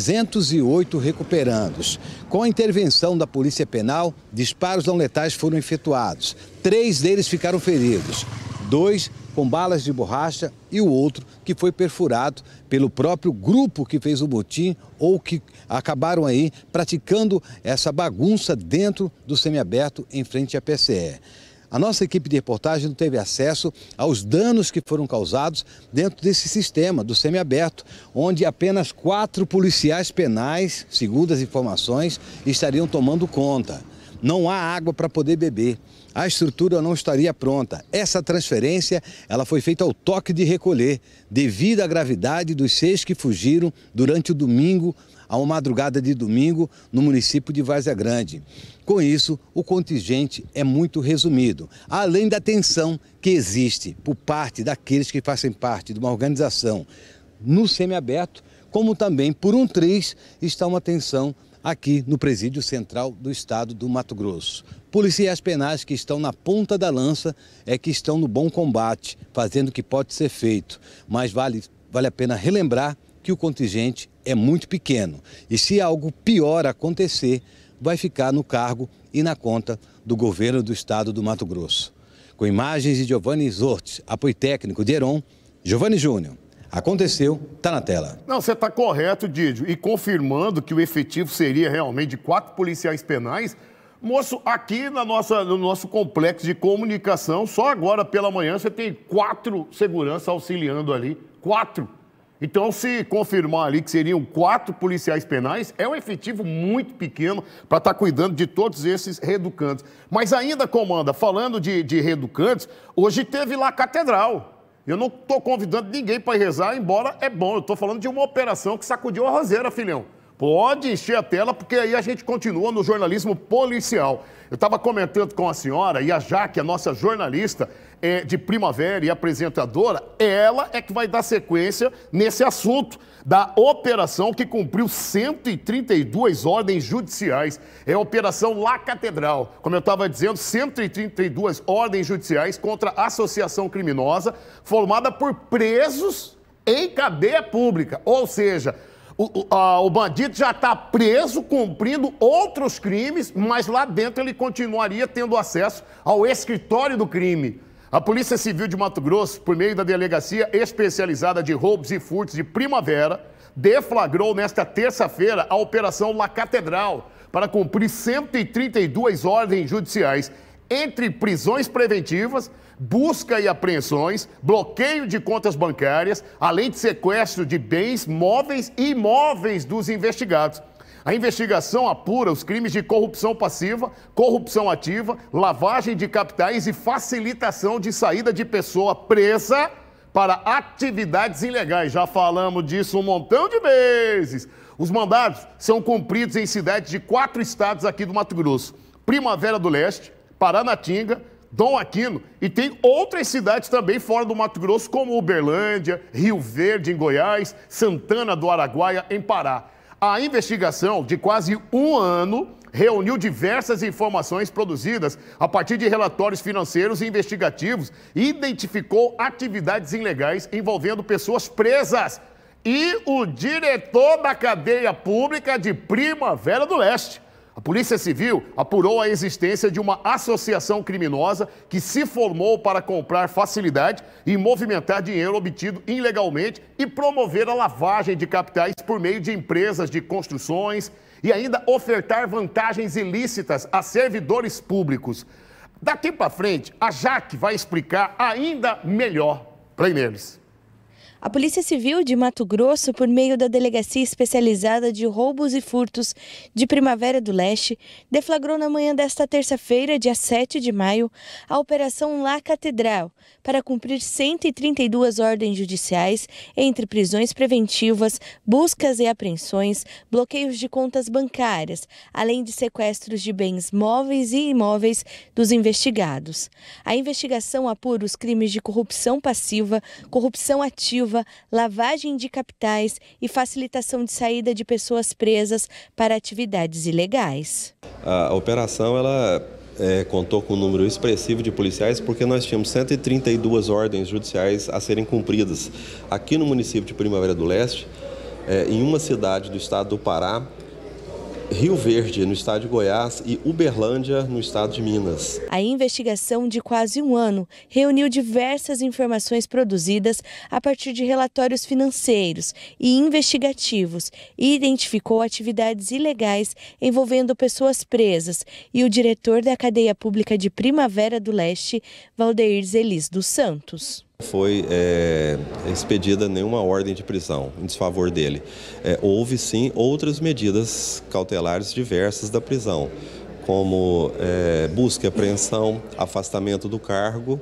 308 recuperandos. Com a intervenção da Polícia Penal, disparos não letais foram efetuados. 3 deles ficaram feridos. 2 com balas de borracha e o outro que foi perfurado pelo próprio grupo que fez o motim ou que acabaram aí praticando essa bagunça dentro do semiaberto em frente à PCE. A nossa equipe de reportagem não teve acesso aos danos que foram causados dentro desse sistema do semiaberto, onde apenas 4 policiais penais, segundo as informações, estariam tomando conta. Não há água para poder beber. A estrutura não estaria pronta. Essa transferência ela foi feita ao toque de recolher, devido à gravidade dos 6 que fugiram durante o domingo, a uma madrugada de domingo, no município de Várzea Grande. Com isso, o contingente é muito resumido, além da tensão que existe por parte daqueles que fazem parte de uma organização no semiaberto, como também por um triz está uma tensão aqui no Presídio Central do Estado do Mato Grosso. Policiais penais que estão na ponta da lança que estão no bom combate, fazendo o que pode ser feito. Mas vale a pena relembrar que o contingente é muito pequeno. E se algo pior acontecer, vai ficar no cargo e na conta do governo do Estado do Mato Grosso. Com imagens de Giovanni Zortes, apoio técnico de Heron, Giovanni Júnior. Aconteceu, está na tela. Não, você está correto, Didio. E confirmando que o efetivo seria realmente de 4 policiais penais, moço, aqui no nosso complexo de comunicação, só agora pela manhã você tem 4 seguranças auxiliando ali. 4. Então, se confirmar ali que seriam 4 policiais penais, é um efetivo muito pequeno para estar cuidando de todos esses reeducantes. Mas ainda, comanda, falando de reeducantes, hoje teve lá a catedral. Eu não estou convidando ninguém para rezar, embora é bom. Eu estou falando de uma operação que sacudiu a roseira, filhão. Pode encher a tela, porque aí a gente continua no jornalismo policial. Eu estava comentando com a senhora, e a Jaque, a nossa jornalista de Primavera e apresentadora, ela é que vai dar sequência nesse assunto da operação que cumpriu 132 ordens judiciais. É a Operação La Catedral. Como eu estava dizendo, 132 ordens judiciais contra a associação criminosa formada por presos em cadeia pública. Ou seja, o bandido já está preso, cumprindo outros crimes, mas lá dentro ele continuaria tendo acesso ao escritório do crime. A Polícia Civil de Mato Grosso, por meio da Delegacia Especializada de Roubos e Furtos de Primavera, deflagrou nesta terça-feira a Operação La Catedral para cumprir 132 ordens judiciais, entre prisões preventivas, busca e apreensões, bloqueio de contas bancárias, além de sequestro de bens, móveis e imóveis dos investigados. A investigação apura os crimes de corrupção passiva, corrupção ativa, lavagem de capitais e facilitação de saída de pessoa presa para atividades ilegais. Já falamos disso um montão de vezes. Os mandados são cumpridos em cidades de 4 estados aqui do Mato Grosso: Primavera do Leste, Paranatinga, Dom Aquino, e tem outras cidades também fora do Mato Grosso, como Uberlândia, Rio Verde, em Goiás, Santana do Araguaia, em Pará. A investigação, de quase um ano, reuniu diversas informações produzidas a partir de relatórios financeiros e investigativos e identificou atividades ilegais envolvendo pessoas presas e o diretor da cadeia pública de Primavera do Leste. A Polícia Civil apurou a existência de uma associação criminosa que se formou para comprar facilidade e movimentar dinheiro obtido ilegalmente e promover a lavagem de capitais por meio de empresas de construções e ainda ofertar vantagens ilícitas a servidores públicos. Daqui para frente, a Jaque vai explicar ainda melhor para eles. A Polícia Civil de Mato Grosso, por meio da Delegacia Especializada de Roubos e Furtos de Primavera do Leste, deflagrou na manhã desta terça-feira, dia 7 de maio, a Operação La Catedral, para cumprir 132 ordens judiciais, entre prisões preventivas, buscas e apreensões, bloqueios de contas bancárias, além de sequestros de bens móveis e imóveis dos investigados. A investigação apura os crimes de corrupção passiva, corrupção ativa, lavagem de capitais e facilitação de saída de pessoas presas para atividades ilegais. A operação contou com um número expressivo de policiais, porque nós tínhamos 132 ordens judiciais a serem cumpridas aqui no município de Primavera do Leste, em uma cidade do estado do Pará, Rio Verde, no estado de Goiás, e Uberlândia, no estado de Minas. A investigação de quase um ano reuniu diversas informações produzidas a partir de relatórios financeiros e investigativos e identificou atividades ilegais envolvendo pessoas presas e o diretor da cadeia pública de Primavera do Leste, Valdeir Zelis dos Santos. Foi expedida nenhuma ordem de prisão em desfavor dele. Houve sim outras medidas cautelares diversas da prisão, como busca e apreensão, afastamento do cargo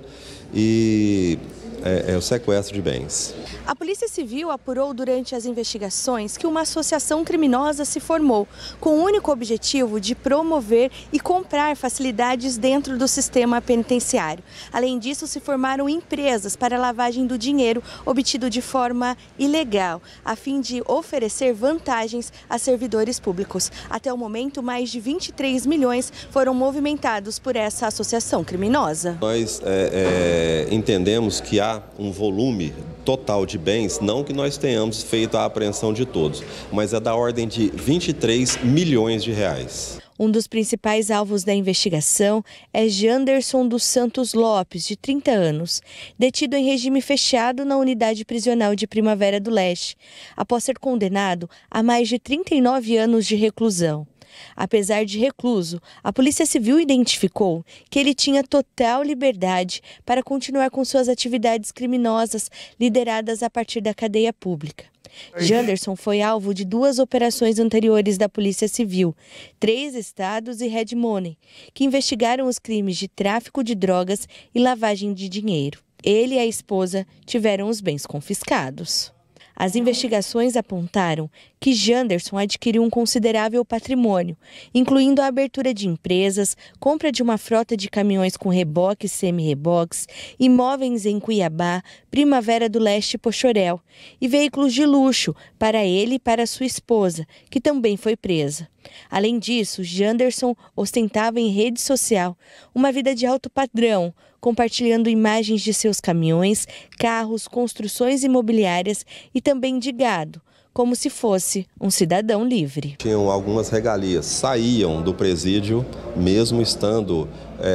e o sequestro de bens. A Polícia Civil apurou durante as investigações que uma associação criminosa se formou com o único objetivo de promover e comprar facilidades dentro do sistema penitenciário. Além disso, se formaram empresas para lavagem do dinheiro obtido de forma ilegal, a fim de oferecer vantagens a servidores públicos. Até o momento, mais de 23 milhões foram movimentados por essa associação criminosa. Nós entendemos que há um volume total de bens, não que nós tenhamos feito a apreensão de todos, mas é da ordem de 23 milhões de reais. Um dos principais alvos da investigação é Janderson dos Santos Lopes, de 30 anos, detido em regime fechado na unidade prisional de Primavera do Leste, após ser condenado a mais de 39 anos de reclusão. Apesar de recluso, a Polícia Civil identificou que ele tinha total liberdade para continuar com suas atividades criminosas lideradas a partir da cadeia pública. Janderson foi alvo de 2 operações anteriores da Polícia Civil, 3 estados e Red Money, que investigaram os crimes de tráfico de drogas e lavagem de dinheiro. ele e a esposa tiveram os bens confiscados. As investigações apontaram que Janderson adquiriu um considerável patrimônio, incluindo a abertura de empresas, compra de uma frota de caminhões com reboques e semi-reboques, imóveis em Cuiabá, Primavera do Leste e Poxoréu, e veículos de luxo para ele e para sua esposa, que também foi presa. Além disso, Janderson ostentava em rede social uma vida de alto padrão, compartilhando imagens de seus caminhões, carros, construções imobiliárias e também de gado, como se fosse um cidadão livre. Tinham algumas regalias, saíam do presídio, mesmo estando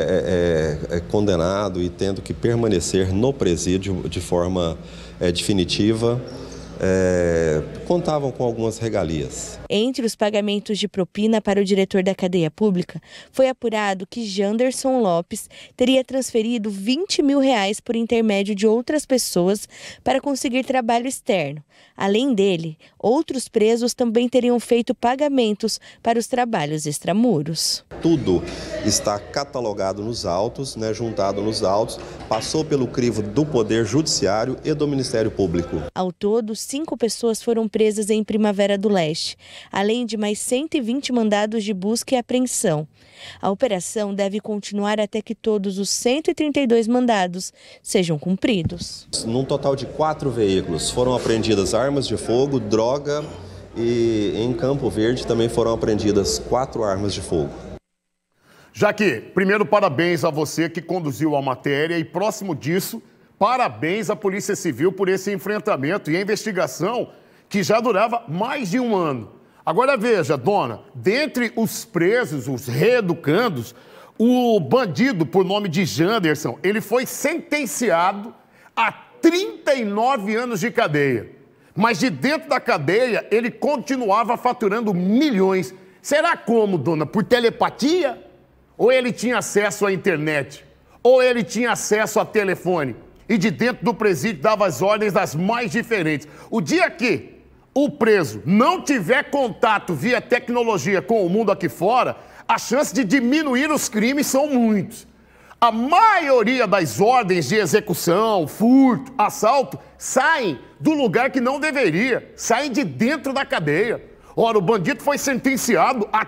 condenado e tendo que permanecer no presídio de forma definitiva. Contavam com algumas regalias. Entre os pagamentos de propina para o diretor da cadeia pública, foi apurado que Janderson Lopes teria transferido R$20 mil por intermédio de outras pessoas para conseguir trabalho externo. Além dele, outros presos também teriam feito pagamentos para os trabalhos extramuros. Tudo está catalogado nos autos, juntado nos autos, passou pelo crivo do Poder Judiciário e do Ministério Público. Ao todo, 5 pessoas foram presas em Primavera do Leste, além de mais 120 mandados de busca e apreensão. A operação deve continuar até que todos os 132 mandados sejam cumpridos. Num total de 4 veículos foram apreendidas armas de fogo, droga e em Campo Verde também foram apreendidas 4 armas de fogo. Jaque, primeiro parabéns a você que conduziu a matéria e próximo disso, parabéns à Polícia Civil por esse enfrentamento e a investigação que já durava mais de um ano. Agora veja, dona, dentre os presos, os reeducandos, o bandido por nome de Janderson, ele foi sentenciado a 39 anos de cadeia. Mas de dentro da cadeia, ele continuava faturando milhões. Será como, dona? Por telepatia? Ou ele tinha acesso à internet? Ou ele tinha acesso a telefone? E de dentro do presídio dava as ordens das mais diferentes. O dia que o preso não tiver contato via tecnologia com o mundo aqui fora, a chance de diminuir os crimes são muitos. A maioria das ordens de execução, furto, assalto, saem do lugar que não deveria, saem de dentro da cadeia. Ora, o bandido foi sentenciado a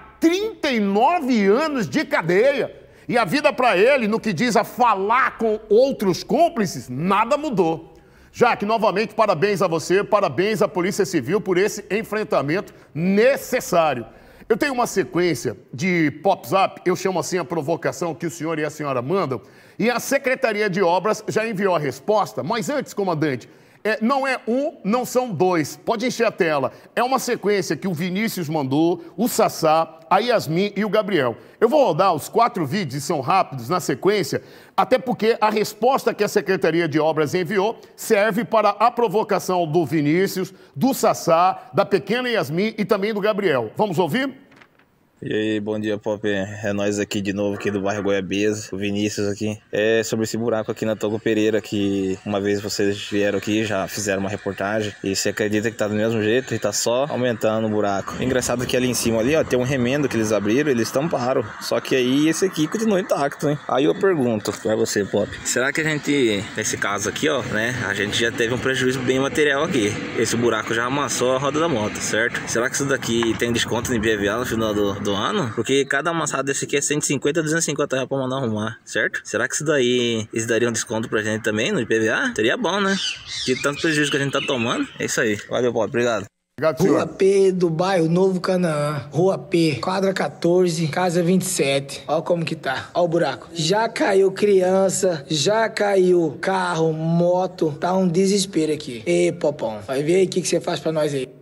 39 anos de cadeia. E a vida para ele, no que diz a falar com outros cúmplices, nada mudou. Jaque, novamente, parabéns a você, parabéns à Polícia Civil por esse enfrentamento necessário. Eu tenho uma sequência de pop-up, eu chamo assim a provocação que o senhor e a senhora mandam, e a Secretaria de Obras já enviou a resposta, mas antes, comandante, não é um, não são 2. Pode encher a tela. É uma sequência que o Vinícius mandou, o Sassá, a Yasmin e o Gabriel. Eu vou rodar os 4 vídeos, e são rápidos na sequência, até porque a resposta que a Secretaria de Obras enviou serve para a provocação do Vinícius, do Sassá, da pequena Yasmin e também do Gabriel. Vamos ouvir? E aí, bom dia, Pop. É nós aqui de novo, aqui do bairro Goiabesa, o Vinícius aqui. É sobre esse buraco aqui na Togo Pereira, que uma vez vocês vieram aqui, já fizeram uma reportagem, e você acredita que tá do mesmo jeito e tá só aumentando o buraco. Engraçado que ali em cima, ali, ó, tem um remendo que eles abriram, eles tamparam. Só que aí esse aqui continua intacto, hein? Aí eu pergunto pra você, Pop, será que a gente, nesse caso aqui, ó, né, a gente já teve um prejuízo bem material aqui. Esse buraco já amassou a roda da moto, certo? Será que isso daqui tem desconto no IPVA no final do ano? Porque cada amassado desse aqui é 150, 250 reais pra mandar arrumar, certo? Será que isso daí, eles dariam desconto pra gente também no IPVA? Seria bom, né? De tanto prejuízo que a gente tá tomando. É isso aí. Valeu, Pop. Obrigado. Rua P do bairro Novo Canaã. Rua P, quadra 14, casa 27. Ó como que tá. Ó o buraco. Já caiu criança, já caiu carro, moto. Tá um desespero aqui. Ei, Popão, vai ver aí o que você faz pra nós aí.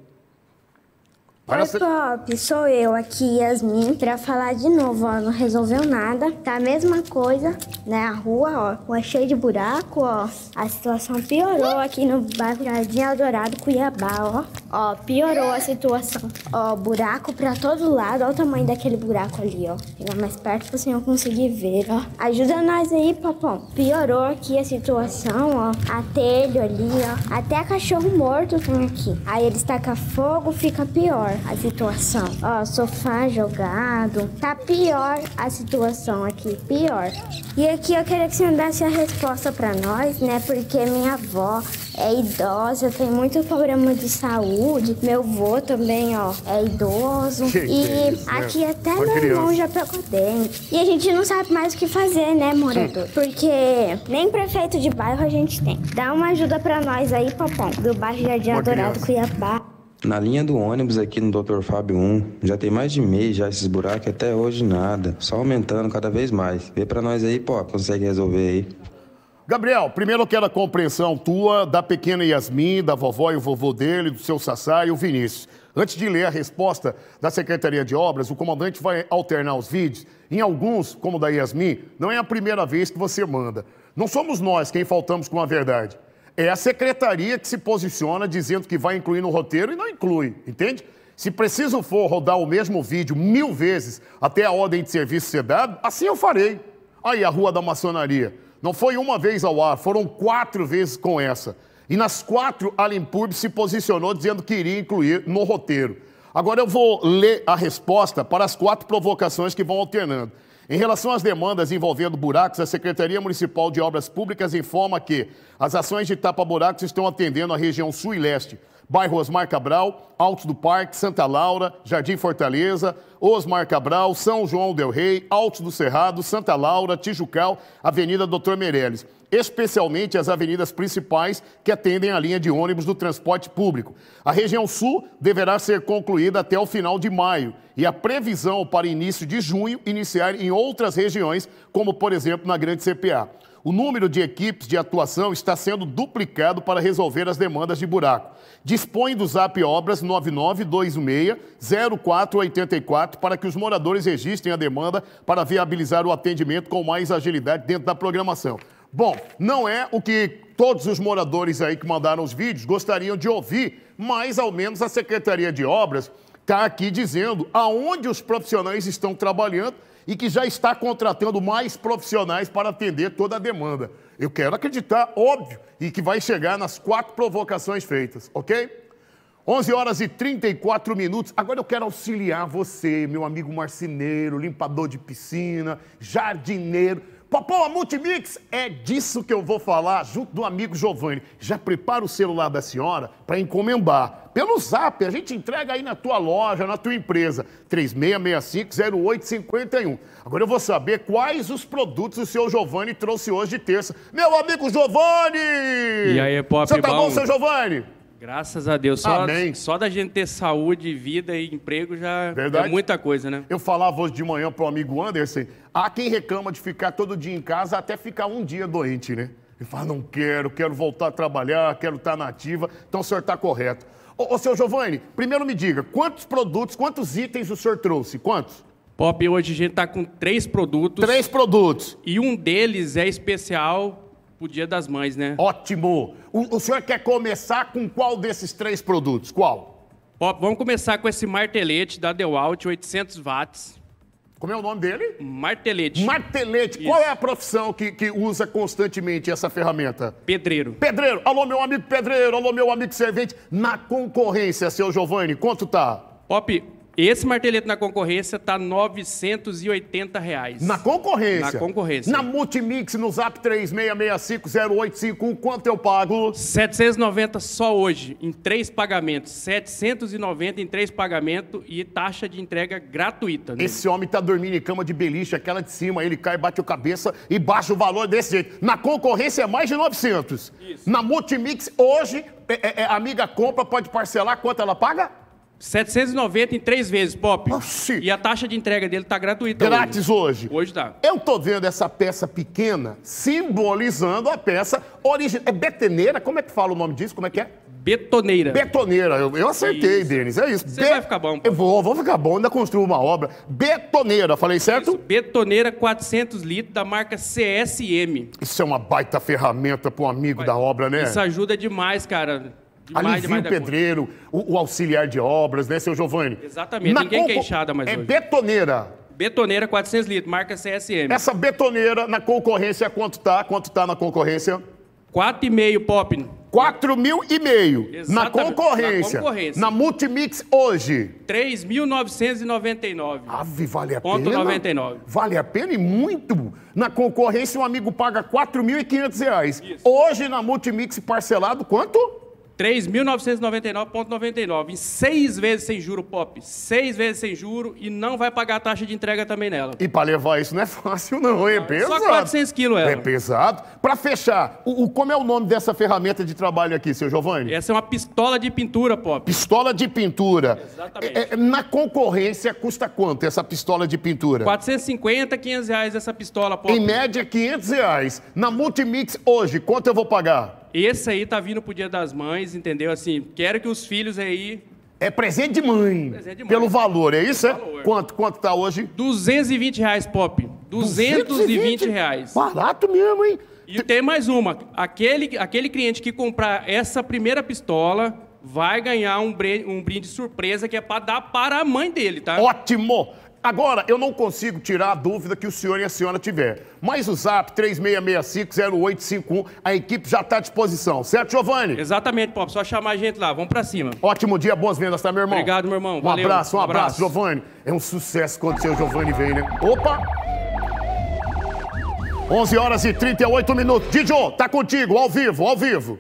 Oi, Pop, sou eu aqui, Yasmin, pra falar de novo, ó, não resolveu nada, tá a mesma coisa, né, a rua, ó, é cheio de buraco, ó, a situação piorou aqui no bairro Jardim Eldorado, Cuiabá, ó. Ó, piorou a situação. Ó, buraco pra todo lado. Olha o tamanho daquele buraco ali, ó. Chegar mais perto pra o senhor conseguir ver, ó. Ajuda nós aí, papão. Piorou aqui a situação, ó. A telha ali, ó. Até cachorro morto tem aqui. Aí eles tacam fogo, fica pior a situação. Ó, sofá jogado. Tá pior a situação aqui, pior. E aqui eu queria que o senhor desse a resposta pra nós, né? Porque minha avó é idosa, tem muito problema de saúde. Meu avô também, ó, é idoso. Aqui até meu irmão já pegou dengue. E a gente não sabe mais o que fazer, né, morador? Porque nem prefeito de bairro a gente tem. Dá uma ajuda pra nós aí, papão, do bairro Jardim Adorado, Cuiabá. Na linha do ônibus aqui no Dr. Fábio 1, já tem mais de mês já esses buracos, até hoje nada. Só aumentando cada vez mais. Vê pra nós aí, pô, consegue resolver aí. Gabriel, primeiro eu quero a compreensão tua da pequena Yasmin, da vovó e o vovô dele, do seu Sassá e o Vinícius. Antes de ler a resposta da Secretaria de Obras, o comandante vai alternar os vídeos. Em alguns, como o da Yasmin, não é a primeira vez que você manda. Não somos nós quem faltamos com a verdade. É a secretaria que se posiciona dizendo que vai incluir no roteiro e não inclui, entende? Se preciso for rodar o mesmo vídeo 1000 vezes até a ordem de serviço ser dada, assim eu farei. Aí a Rua da Maçonaria. Não foi uma vez ao ar, foram 4 vezes com essa. E nas 4, a Limpurb se posicionou dizendo que iria incluir no roteiro. Agora eu vou ler a resposta para as 4 provocações que vão alternando. Em relação às demandas envolvendo buracos, a Secretaria Municipal de Obras Públicas informa que as ações de tapa-buracos estão atendendo a região sul e leste, bairro Osmar Cabral, Alto do Parque, Santa Laura, Jardim Fortaleza, Osmar Cabral, São João del Rei, Alto do Cerrado, Santa Laura, Tijucal, Avenida Doutor Meirelles. Especialmente as avenidas principais que atendem a linha de ônibus do transporte público. A região sul deverá ser concluída até o final de maio e a previsão para início de junho iniciar em outras regiões, como por exemplo na Grande CPA. O número de equipes de atuação está sendo duplicado para resolver as demandas de buraco. Dispõe do Zap Obras 9926-0484 para que os moradores registrem a demanda para viabilizar o atendimento com mais agilidade dentro da programação. Bom, não é o que todos os moradores aí que mandaram os vídeos gostariam de ouvir, mas ao menos a Secretaria de Obras está aqui dizendo aonde os profissionais estão trabalhando e que já está contratando mais profissionais para atender toda a demanda. Eu quero acreditar, óbvio, e que vai chegar nas 4 provocações feitas, ok? 11h34. Agora eu quero auxiliar você, meu amigo marceneiro, limpador de piscina, jardineiro. Popó, a Multimix, é disso que eu vou falar junto do amigo Giovanni. Já prepara o celular da senhora para encomendar. Pelo Zap, a gente entrega aí na tua loja, na tua empresa. 3665-0851. Agora eu vou saber quais os produtos o seu Giovanni trouxe hoje de terça. Meu amigo Giovanni! E aí, Pop, você tá bom, seu Giovanni? Graças a Deus. Só da gente ter saúde, vida e emprego já é muita coisa, né? Eu falava hoje de manhã pro amigo Anderson, há quem reclama de ficar todo dia em casa até ficar um dia doente, né? Ele fala, não quero voltar a trabalhar, quero estar na ativa. Então o senhor está correto. Ô, seu Giovanni, primeiro me diga, quantos produtos, quantos itens o senhor trouxe? Quantos? Pop, hoje a gente tá com 3 produtos. 3 produtos. E um deles é especial o Dia das Mães, né? Ótimo! O senhor quer começar com qual desses 3 produtos? Qual? Pop, vamos começar com esse martelete da DeWalt, 800 watts. Como é o nome dele? Martelete. Martelete. Isso. Qual é a profissão que usa constantemente essa ferramenta? Pedreiro. Pedreiro. Alô, meu amigo pedreiro. Alô, meu amigo servente. Na concorrência, seu Giovanni, quanto tá? Pop, esse martelete na concorrência tá R$ 980. Na concorrência? Na concorrência. Na Multimix, no Zap 3665-0851, quanto eu pago? 790 só hoje, em 3 pagamentos. 790 em 3 pagamentos e taxa de entrega gratuita. Né? Esse homem tá dormindo em cama de beliche, aquela de cima, ele cai, bate a cabeça e baixa o valor desse jeito. Na concorrência é mais de 900. Isso. Na Multimix, hoje, a amiga compra, pode parcelar, quanto ela paga? 790 em 3 vezes, Pop. Oxi. E a taxa de entrega dele tá gratuita. Grátis hoje. Hoje tá. Eu tô vendo essa peça pequena simbolizando a peça original. É betoneira? Como é que fala o nome disso? Como é que é? Betoneira. Betoneira. Eu acertei, Denis. É isso. Você vai ficar bom. Eu vou ficar bom. Ainda construo uma obra. Betoneira. Falei certo? Isso. Betoneira 400 litros da marca CSM. Isso é uma baita ferramenta pro amigo da obra, né? Isso ajuda demais, cara. Alivia o pedreiro, o auxiliar de obras, né, seu Giovanni? Exatamente, ninguém queixada mais hoje. É betoneira. Betoneira 400 litros, marca CSM. Essa betoneira na concorrência, quanto tá? Quanto tá na concorrência? 4,5, Pop. 4.500 na concorrência. Na Multimix hoje. 3.999. Ave, vale a pena? 99. Vale a pena e muito. Na concorrência, um amigo paga R$ 4.500. Hoje, na Multimix parcelado, quanto? 3.999,99. Em 6 vezes sem juro, Pop. 6 vezes sem juro e não vai pagar a taxa de entrega também nela. E para levar isso não é fácil, não. É pesado. Só 400 quilos ela. É pesado. Para fechar, como é o nome dessa ferramenta de trabalho aqui, seu Giovanni? Essa é uma pistola de pintura, Pop. Pistola de pintura. Exatamente. Na concorrência, custa quanto essa pistola de pintura? 450, R$500 essa pistola, Pop. Em média, R$500. Na Multimix hoje, quanto eu vou pagar? Esse aí tá vindo pro Dia das Mães, entendeu? Assim, quero que os filhos aí... É presente de mãe. Presente de mãe. Pelo valor, é isso? Valor. Quanto tá hoje? R$220, Pop. R$220. Barato mesmo, hein? E tem mais uma. Aquele cliente que comprar essa primeira pistola vai ganhar um brinde surpresa que é para dar para a mãe dele, tá? Ótimo! Agora, eu não consigo tirar a dúvida que o senhor e a senhora tiver. Mas o zap 3665-0851, a equipe já está à disposição. Certo, Giovanni? Exatamente, Pop. Só chamar a gente lá. Vamos pra cima. Ótimo dia, boas vendas, tá, meu irmão? Obrigado, meu irmão. Valeu. Um abraço, Giovanni. É um sucesso quando o seu Giovanni vem, né? Opa! 11h38. Didio, tá contigo, ao vivo.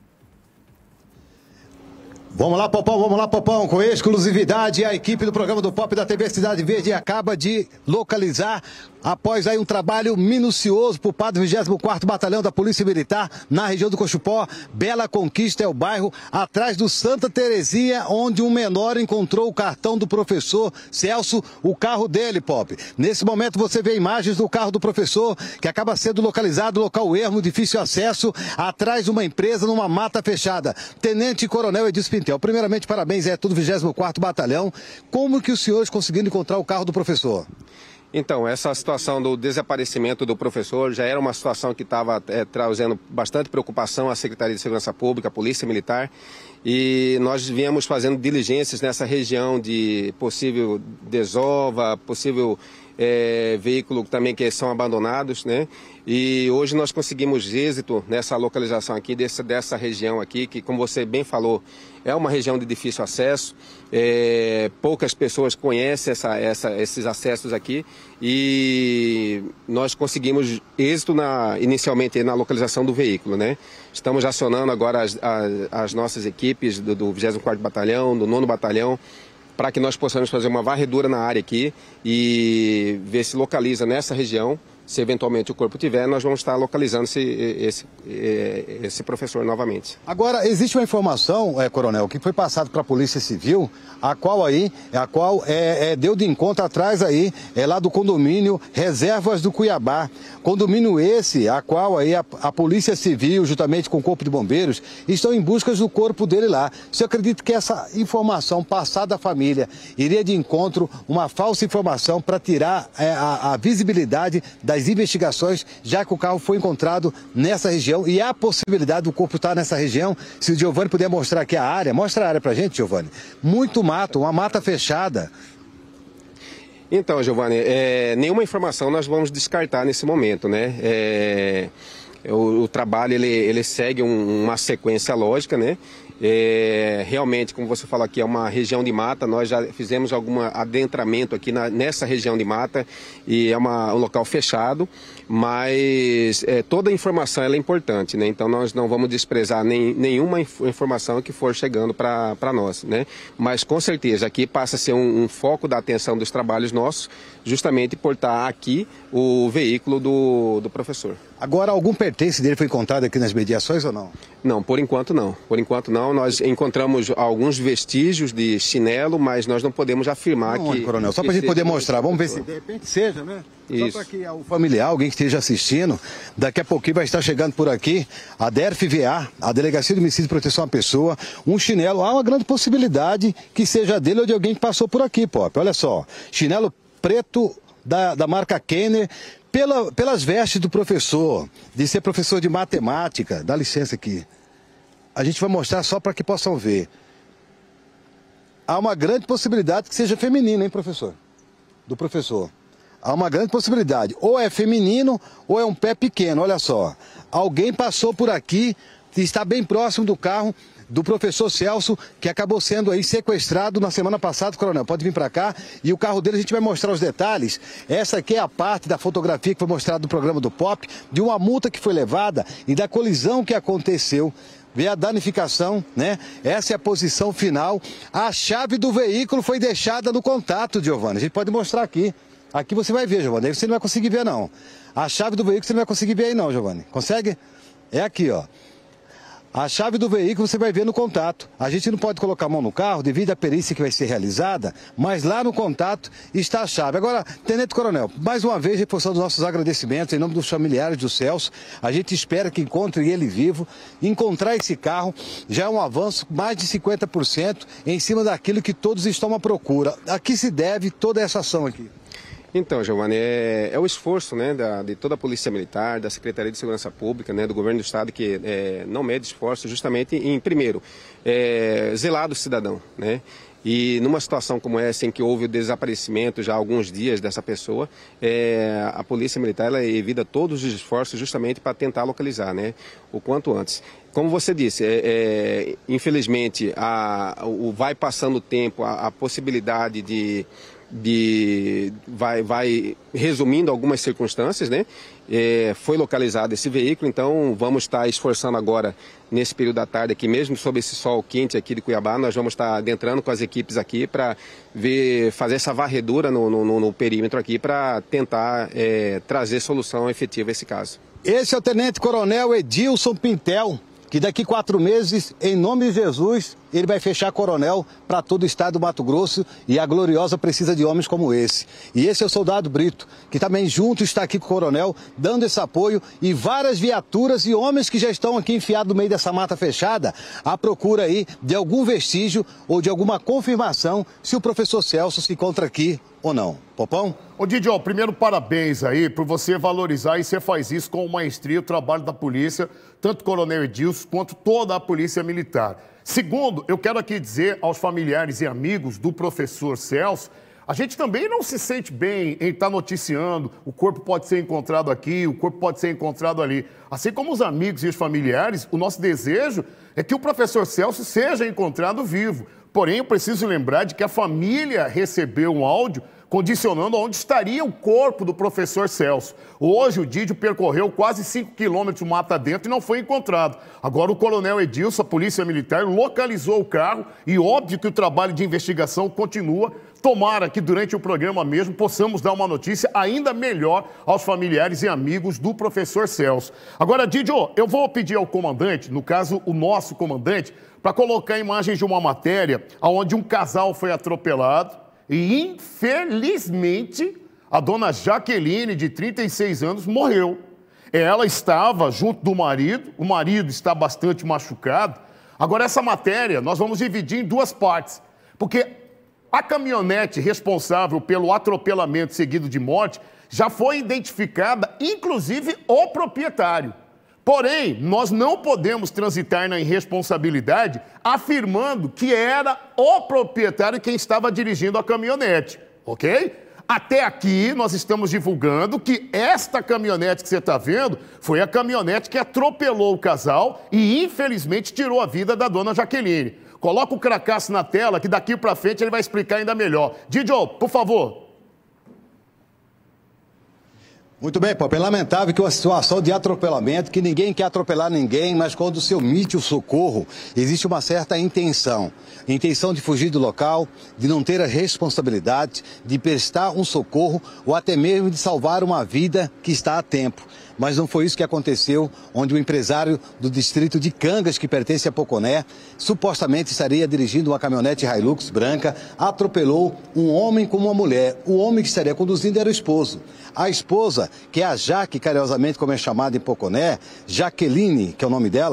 Vamos lá, Popão, com exclusividade, a equipe do programa do Pop da TV Cidade Verde acaba de localizar, após aí um trabalho minucioso por parte do 24º Batalhão da Polícia Militar, na região do Cochupó. Bela Conquista é o bairro, atrás do Santa Terezinha, onde um menor encontrou o cartão do professor Celso, o carro dele, Pop. Nesse momento você vê imagens do carro do professor, que acaba sendo localizado, local ermo, difícil acesso, atrás de uma empresa, numa mata fechada. Tenente Coronel Edilson Pintel, primeiramente, parabéns, é tudo 24º Batalhão. Como que os senhores conseguiram encontrar o carro do professor? Então, essa situação do desaparecimento do professor já era uma situação que estava trazendo bastante preocupação à Secretaria de Segurança Pública, à Polícia Militar, e nós viemos fazendo diligências nessa região de possível desova, possível veículo também que são abandonados, né? E hoje nós conseguimos êxito nessa localização aqui, dessa região aqui, que, como você bem falou, é uma região de difícil acesso, poucas pessoas conhecem esses acessos aqui, e nós conseguimos êxito inicialmente na localização do veículo, né? Estamos acionando agora as nossas equipes do 24º Batalhão, do 9º Batalhão, para que nós possamos fazer uma varredura na área aqui e ver se localiza nessa região. Se eventualmente o corpo tiver, nós vamos estar localizando esse professor novamente. Agora, existe uma informação, Coronel, que foi passado para a Polícia Civil, a qual deu de encontro atrás aí, lá do condomínio Reservas do Cuiabá. Condomínio esse, a qual aí a Polícia Civil, juntamente com o Corpo de Bombeiros, estão em busca do corpo dele lá. Você acredita que essa informação passada à família iria de encontro uma falsa informação para tirar a visibilidade das investigações, já que o carro foi encontrado nessa região e há a possibilidade do corpo estar nessa região? Se o Giovanni puder mostrar aqui a área, mostra a área pra gente, Giovanni. Muito mato, uma mata fechada. Então, Giovanni, nenhuma informação nós vamos descartar nesse momento, né? O trabalho ele segue uma sequência lógica, né? Realmente, como você falou aqui, é uma região de mata. Nós já fizemos algum adentramento aqui nessa região de mata e é um local fechado, mas toda a informação ela é importante, né? Então nós não vamos desprezar nenhuma informação que for chegando para nós, né? Mas com certeza aqui passa a ser um foco da atenção dos trabalhos nossos, justamente por estar aqui o veículo do professor. Agora, algum pertence dele foi encontrado aqui nas mediações ou não? Não, por enquanto não. Por enquanto não. Nós encontramos alguns vestígios de chinelo, mas nós não podemos afirmar que... Coronel, só para a gente poder mostrar. Vamos ver se de repente seja, né? Isso. Só para que o familiar, alguém que esteja assistindo, daqui a pouquinho vai estar chegando por aqui a DERF-VA, a Delegacia de Homicídio e Proteção à Pessoa, um chinelo. Há uma grande possibilidade que seja dele ou de alguém que passou por aqui, Pop. Olha só, chinelo preto da marca Kenner, pelas vestes do professor, de ser professor de matemática. Dá licença aqui. a gente vai mostrar só para que possam ver. Há uma grande possibilidade que seja feminino, hein, professor? Do professor. Há uma grande possibilidade. Ou é feminino ou é um pé pequeno, olha só. Alguém passou por aqui, está bem próximo do carro do professor Celso, que acabou sendo aí sequestrado na semana passada, coronel. Pode vir para cá. E o carro dele, a gente vai mostrar os detalhes. Essa aqui é a parte da fotografia que foi mostrada no programa do Pop, de uma multa que foi levada e da colisão que aconteceu. Vê a danificação, né? Essa é a posição final. A chave do veículo foi deixada no contato, Giovanni. A gente pode mostrar aqui. Aqui você vai ver, Giovanni. Aí você não vai conseguir ver, não. A chave do veículo você não vai conseguir ver aí, não, Giovanni. Consegue? É aqui, ó. A chave do veículo você vai ver no contato. A gente não pode colocar a mão no carro devido à perícia que vai ser realizada, mas lá no contato está a chave. Agora, Tenente Coronel, mais uma vez reforçando nossos agradecimentos em nome dos familiares do Celso. A gente espera que encontre ele vivo. Encontrar esse carro já é um avanço mais de 50% em cima daquilo que todos estão à procura. A que se deve toda essa ação aqui? Então, Giovanni, é o esforço, né, de toda a Polícia Militar, da Secretaria de Segurança Pública, né, do Governo do Estado, que não mede esforço justamente em, primeiro, zelar do cidadão, né? E numa situação como essa, em que houve o desaparecimento já há alguns dias dessa pessoa, a Polícia Militar ela evita todos os esforços justamente para tentar localizar, né, o quanto antes. Como você disse, infelizmente, vai passando o tempo, a possibilidade vai resumindo algumas circunstâncias, né? Foi localizado esse veículo, então vamos estar esforçando agora, nesse período da tarde aqui, mesmo sob esse sol quente aqui de Cuiabá, nós vamos estar adentrando com as equipes aqui para fazer essa varredura no perímetro aqui para tentar trazer solução efetiva a esse caso. Esse é o Tenente Coronel Edilson Pintel, que daqui 4 meses, em nome de Jesus, ele vai fechar coronel para todo o estado do Mato Grosso, e a Gloriosa precisa de homens como esse. E esse é o Soldado Brito, que também junto está aqui com o coronel, dando esse apoio, e várias viaturas e homens que já estão aqui enfiados no meio dessa mata fechada, à procura aí de algum vestígio ou de alguma confirmação se o professor Celso se encontra aqui ou não. Popão? Ô Didio, primeiro parabéns aí por você valorizar, e você faz isso com maestria, o trabalho da polícia, tanto o coronel Edilson quanto toda a polícia militar. Segundo, eu quero aqui dizer aos familiares e amigos do professor Celso, a gente também não se sente bem em estar noticiando, o corpo pode ser encontrado aqui, o corpo pode ser encontrado ali. Assim como os amigos e os familiares, o nosso desejo é que o professor Celso seja encontrado vivo. Porém, eu preciso lembrar de que a família recebeu um áudio condicionando onde estaria o corpo do professor Celso. Hoje, o Didio percorreu quase 5 quilômetros mata dentro e não foi encontrado. Agora, o coronel Edilson, a Polícia Militar, localizou o carro e óbvio que o trabalho de investigação continua. Tomara que durante o programa mesmo possamos dar uma notícia ainda melhor aos familiares e amigos do professor Celso. Agora, Didio, eu vou pedir ao comandante, no caso, o nosso comandante, para colocar imagens de uma matéria onde um casal foi atropelado e, infelizmente, a dona Jaqueline, de 36 anos, morreu. Ela estava junto do marido, o marido está bastante machucado. Agora, essa matéria nós vamos dividir em 2 partes, porque a caminhonete responsável pelo atropelamento seguido de morte já foi identificada, inclusive o proprietário. Porém, nós não podemos transitar na irresponsabilidade afirmando que era o proprietário quem estava dirigindo a caminhonete, ok? Até aqui, nós estamos divulgando que esta caminhonete que você está vendo foi a caminhonete que atropelou o casal e, infelizmente, tirou a vida da dona Jaqueline. Coloca o cracaço na tela, que daqui para frente ele vai explicar ainda melhor. Didio, por favor. Muito bem, Pop. É lamentável que uma situação de atropelamento, que ninguém quer atropelar ninguém, mas quando se omite o socorro, existe uma certa intenção. Intenção de fugir do local, de não ter a responsabilidade, de prestar um socorro ou até mesmo de salvar uma vida que está a tempo. Mas não foi isso que aconteceu, onde o empresário do distrito de Cangas, que pertence a Poconé, supostamente estaria dirigindo uma caminhonete Hilux branca, atropelou um homem com uma mulher. O homem que estaria conduzindo era o esposo. A esposa, que é a Jaque, carinhosamente como é chamada em Poconé, Jaqueline, que é o nome dela,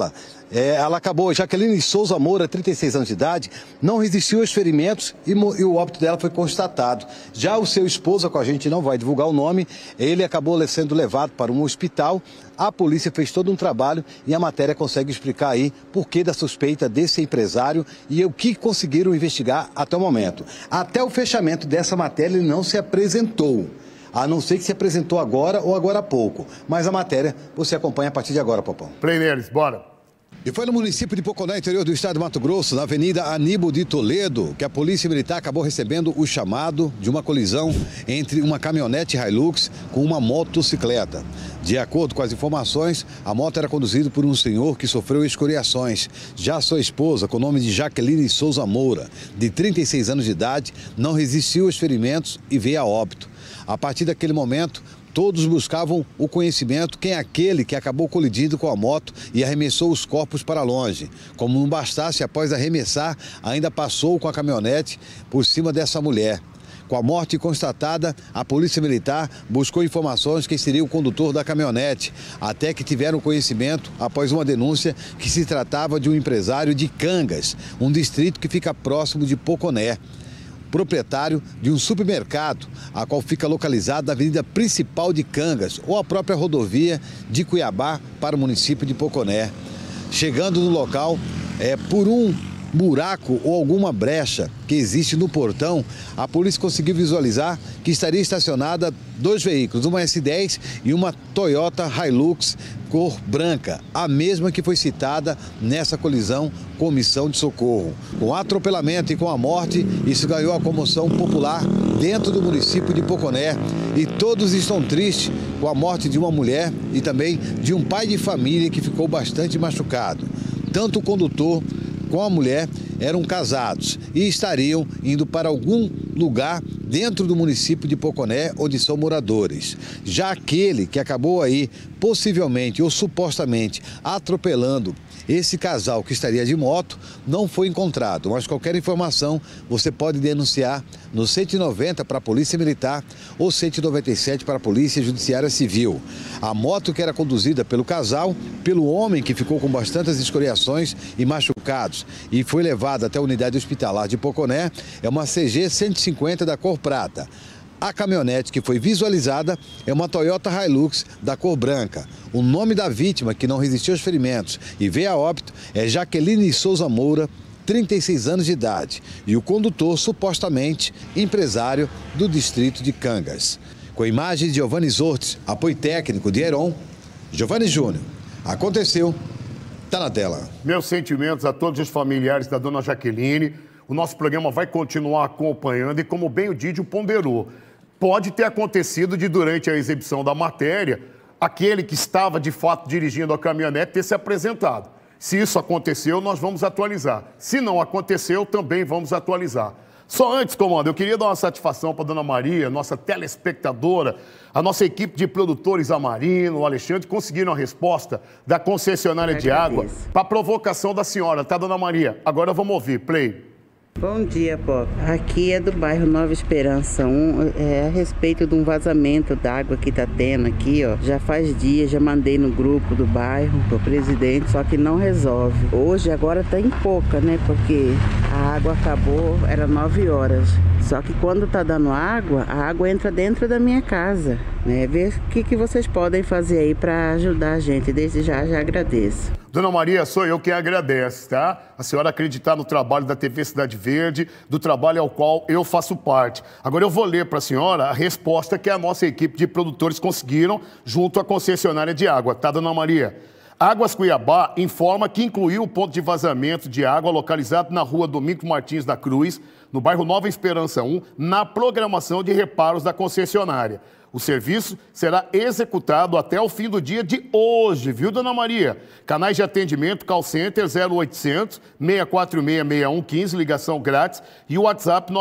ela acabou. Jaqueline Souza Moura, 36 anos de idade, não resistiu aos ferimentos e o óbito dela foi constatado. Já o seu esposo, a gente não vai divulgar o nome, ele acabou sendo levado para um hospital. A polícia fez todo um trabalho e a matéria consegue explicar aí por que da suspeita desse empresário e o que conseguiram investigar até o momento. Até o fechamento dessa matéria ele não se apresentou. A não ser que se apresentou agora ou agora há pouco. Mas a matéria você acompanha a partir de agora, Popão. Play neles, bora. E foi no município de Poconé, interior do estado de Mato Grosso, na Avenida Aníbal de Toledo, que a Polícia Militar acabou recebendo o chamado de uma colisão entre uma caminhonete Hilux com uma motocicleta. De acordo com as informações, a moto era conduzida por um senhor que sofreu escoriações. Já sua esposa, com o nome de Jaqueline Souza Moura, de 36 anos de idade, não resistiu aos ferimentos e veio a óbito. A partir daquele momento, todos buscavam o conhecimento quem é aquele que acabou colidindo com a moto e arremessou os corpos para longe. Como não bastasse, após arremessar, ainda passou com a caminhonete por cima dessa mulher. Com a morte constatada, a Polícia Militar buscou informações quem seria o condutor da caminhonete, até que tiveram conhecimento após uma denúncia que se tratava de um empresário de Cangas, um distrito que fica próximo de Poconé, proprietário de um supermercado, a qual fica localizado na avenida principal de Cangas, ou a própria rodovia de Cuiabá para o município de Poconé. Chegando no local, por um buraco ou alguma brecha que existe no portão, a polícia conseguiu visualizar que estaria estacionada dois veículos, uma S10 e uma Toyota Hilux cor branca, a mesma que foi citada nessa colisão com missão de socorro. Com o atropelamento e com a morte, isso ganhou a comoção popular dentro do município de Poconé e todos estão tristes com a morte de uma mulher e também de um pai de família que ficou bastante machucado. Tanto o condutor com a mulher eram casados e estariam indo para algum lugar dentro do município de Poconé, onde são moradores. Já aquele que acabou aí, possivelmente ou supostamente, atropelando esse casal que estaria de moto, não foi encontrado, mas qualquer informação você pode denunciar no 190 para a Polícia Militar ou 197 para a Polícia Judiciária Civil. A moto que era conduzida pelo casal, pelo homem que ficou com bastantes escoriações e machucados e foi levada até a unidade hospitalar de Poconé, é uma CG 150 da cor prata. A caminhonete que foi visualizada é uma Toyota Hilux da cor branca. O nome da vítima, que não resistiu aos ferimentos e veio a óbito, é Jaqueline Souza Moura, 36 anos de idade. E o condutor, supostamente, empresário do distrito de Cangas. Com imagens de Giovanni Zortes, apoio técnico de Heron, Giovanni Júnior. Aconteceu, tá na tela. Meus sentimentos a todos os familiares da dona Jaqueline. O nosso programa vai continuar acompanhando e, como bem o Didio ponderou, pode ter acontecido de, durante a exibição da matéria, aquele que estava, de fato, dirigindo a caminhonete ter se apresentado. Se isso aconteceu, nós vamos atualizar. Se não aconteceu, também vamos atualizar. Só antes, comando, eu queria dar uma satisfação para a dona Maria, nossa telespectadora, a nossa equipe de produtores, a Marina, o Alexandre, conseguiram a resposta da concessionária de água para a provocação da senhora, tá, dona Maria? Agora vamos ouvir. Play. Bom dia, Pop. Aqui é do bairro Nova Esperança 1, a respeito de um vazamento d'água que tá tendo aqui, ó. Já faz dias, já mandei no grupo do bairro, pro presidente, só que não resolve. Hoje, agora tá em pouca, né, porque a água acabou, era 9 horas. Só que quando tá dando água, a água entra dentro da minha casa, né. Ver o que vocês podem fazer aí para ajudar a gente. Desde já agradeço. Dona Maria, sou eu quem agradece, tá? A senhora acreditar no trabalho da TV Cidade Verde, do trabalho ao qual eu faço parte. Agora eu vou ler para a senhora a resposta que a nossa equipe de produtores conseguiram junto à concessionária de água, tá, Dona Maria? Águas Cuiabá informa que incluiu o ponto de vazamento de água localizado na rua Domingos Martins da Cruz, no bairro Nova Esperança 1, na programação de reparos da concessionária. O serviço será executado até o fim do dia de hoje, viu, Dona Maria? Canais de atendimento, call center 0800 646 6115, ligação grátis, e o WhatsApp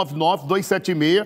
99276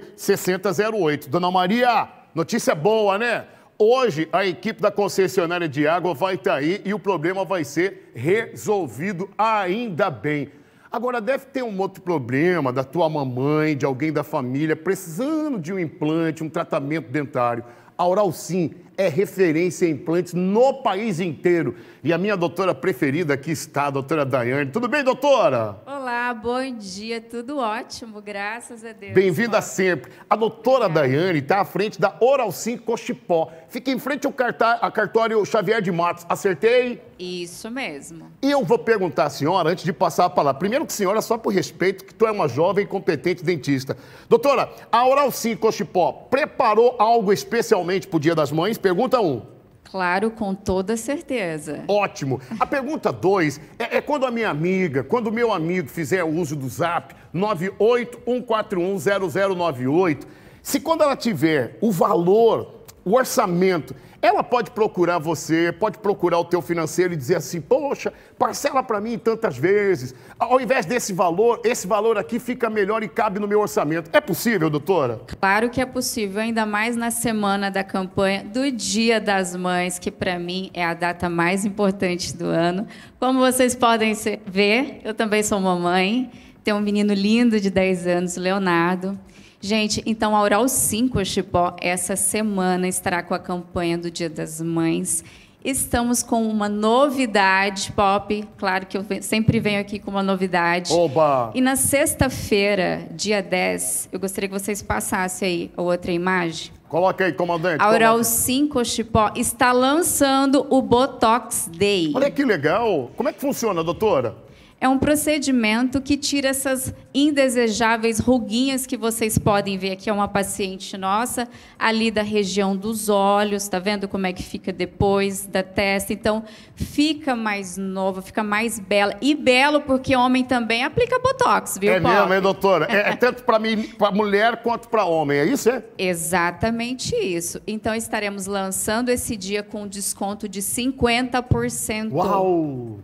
6008. Dona Maria, notícia boa, né? Hoje a equipe da concessionária de água vai estar aí e o problema vai ser resolvido, ainda bem. Agora, deve ter um outro problema da tua mamãe, de alguém da família, precisando de um implante, um tratamento dentário. A Oral Sim é referência em implantes no país inteiro. E a minha doutora preferida aqui está, a doutora Daiane. Tudo bem, doutora? Olá, bom dia, tudo ótimo, graças a Deus. Bem-vinda sempre. A doutora Daiane está à frente da Oralcim Cochipó. Fica em frente ao cartório Xavier de Matos. Acertei? Isso mesmo. E eu vou perguntar à senhora, antes de passar a palavra. Primeiro que, senhora, só por respeito, que tu é uma jovem e competente dentista. Doutora, a Oralcim Cochipó preparou algo especialmente para o Dia das Mães? Pergunta 1. Claro, com toda certeza. Ótimo. A pergunta 2 é quando a minha amiga, quando o meu amigo fizer o uso do Zap 981410098, se quando ela tiver o valor, o orçamento, ela pode procurar você, pode procurar o teu financeiro e dizer assim, poxa, parcela para mim tantas vezes. Ao invés desse valor, esse valor aqui fica melhor e cabe no meu orçamento. É possível, doutora? Claro que é possível, ainda mais na semana da campanha do Dia das Mães, que para mim é a data mais importante do ano. Como vocês podem ver, eu também sou mamãe, tenho um menino lindo de 10 anos, Leonardo. Gente, então a Oralcim Cochipó essa semana estará com a campanha do Dia das Mães. Estamos com uma novidade, Pop. Claro que eu sempre venho aqui com uma novidade. Oba! E na sexta-feira, dia 10, eu gostaria que vocês passassem aí a outra imagem. Coloca aí, comandante. A Oralcim Cochipó está lançando o Botox Day. Olha que legal. Como é que funciona, doutora? É um procedimento que tira essas indesejáveis ruguinhas que vocês podem ver aqui. É uma paciente nossa, ali da região dos olhos, tá vendo como é que fica depois da testa? Então, fica mais nova, fica mais bela. E belo porque homem também aplica Botox, viu, Pop? Mesmo, hein, doutora? É tanto para mulher quanto para homem, é isso, é? Exatamente isso. Então, estaremos lançando esse dia com desconto de 50%. Uau!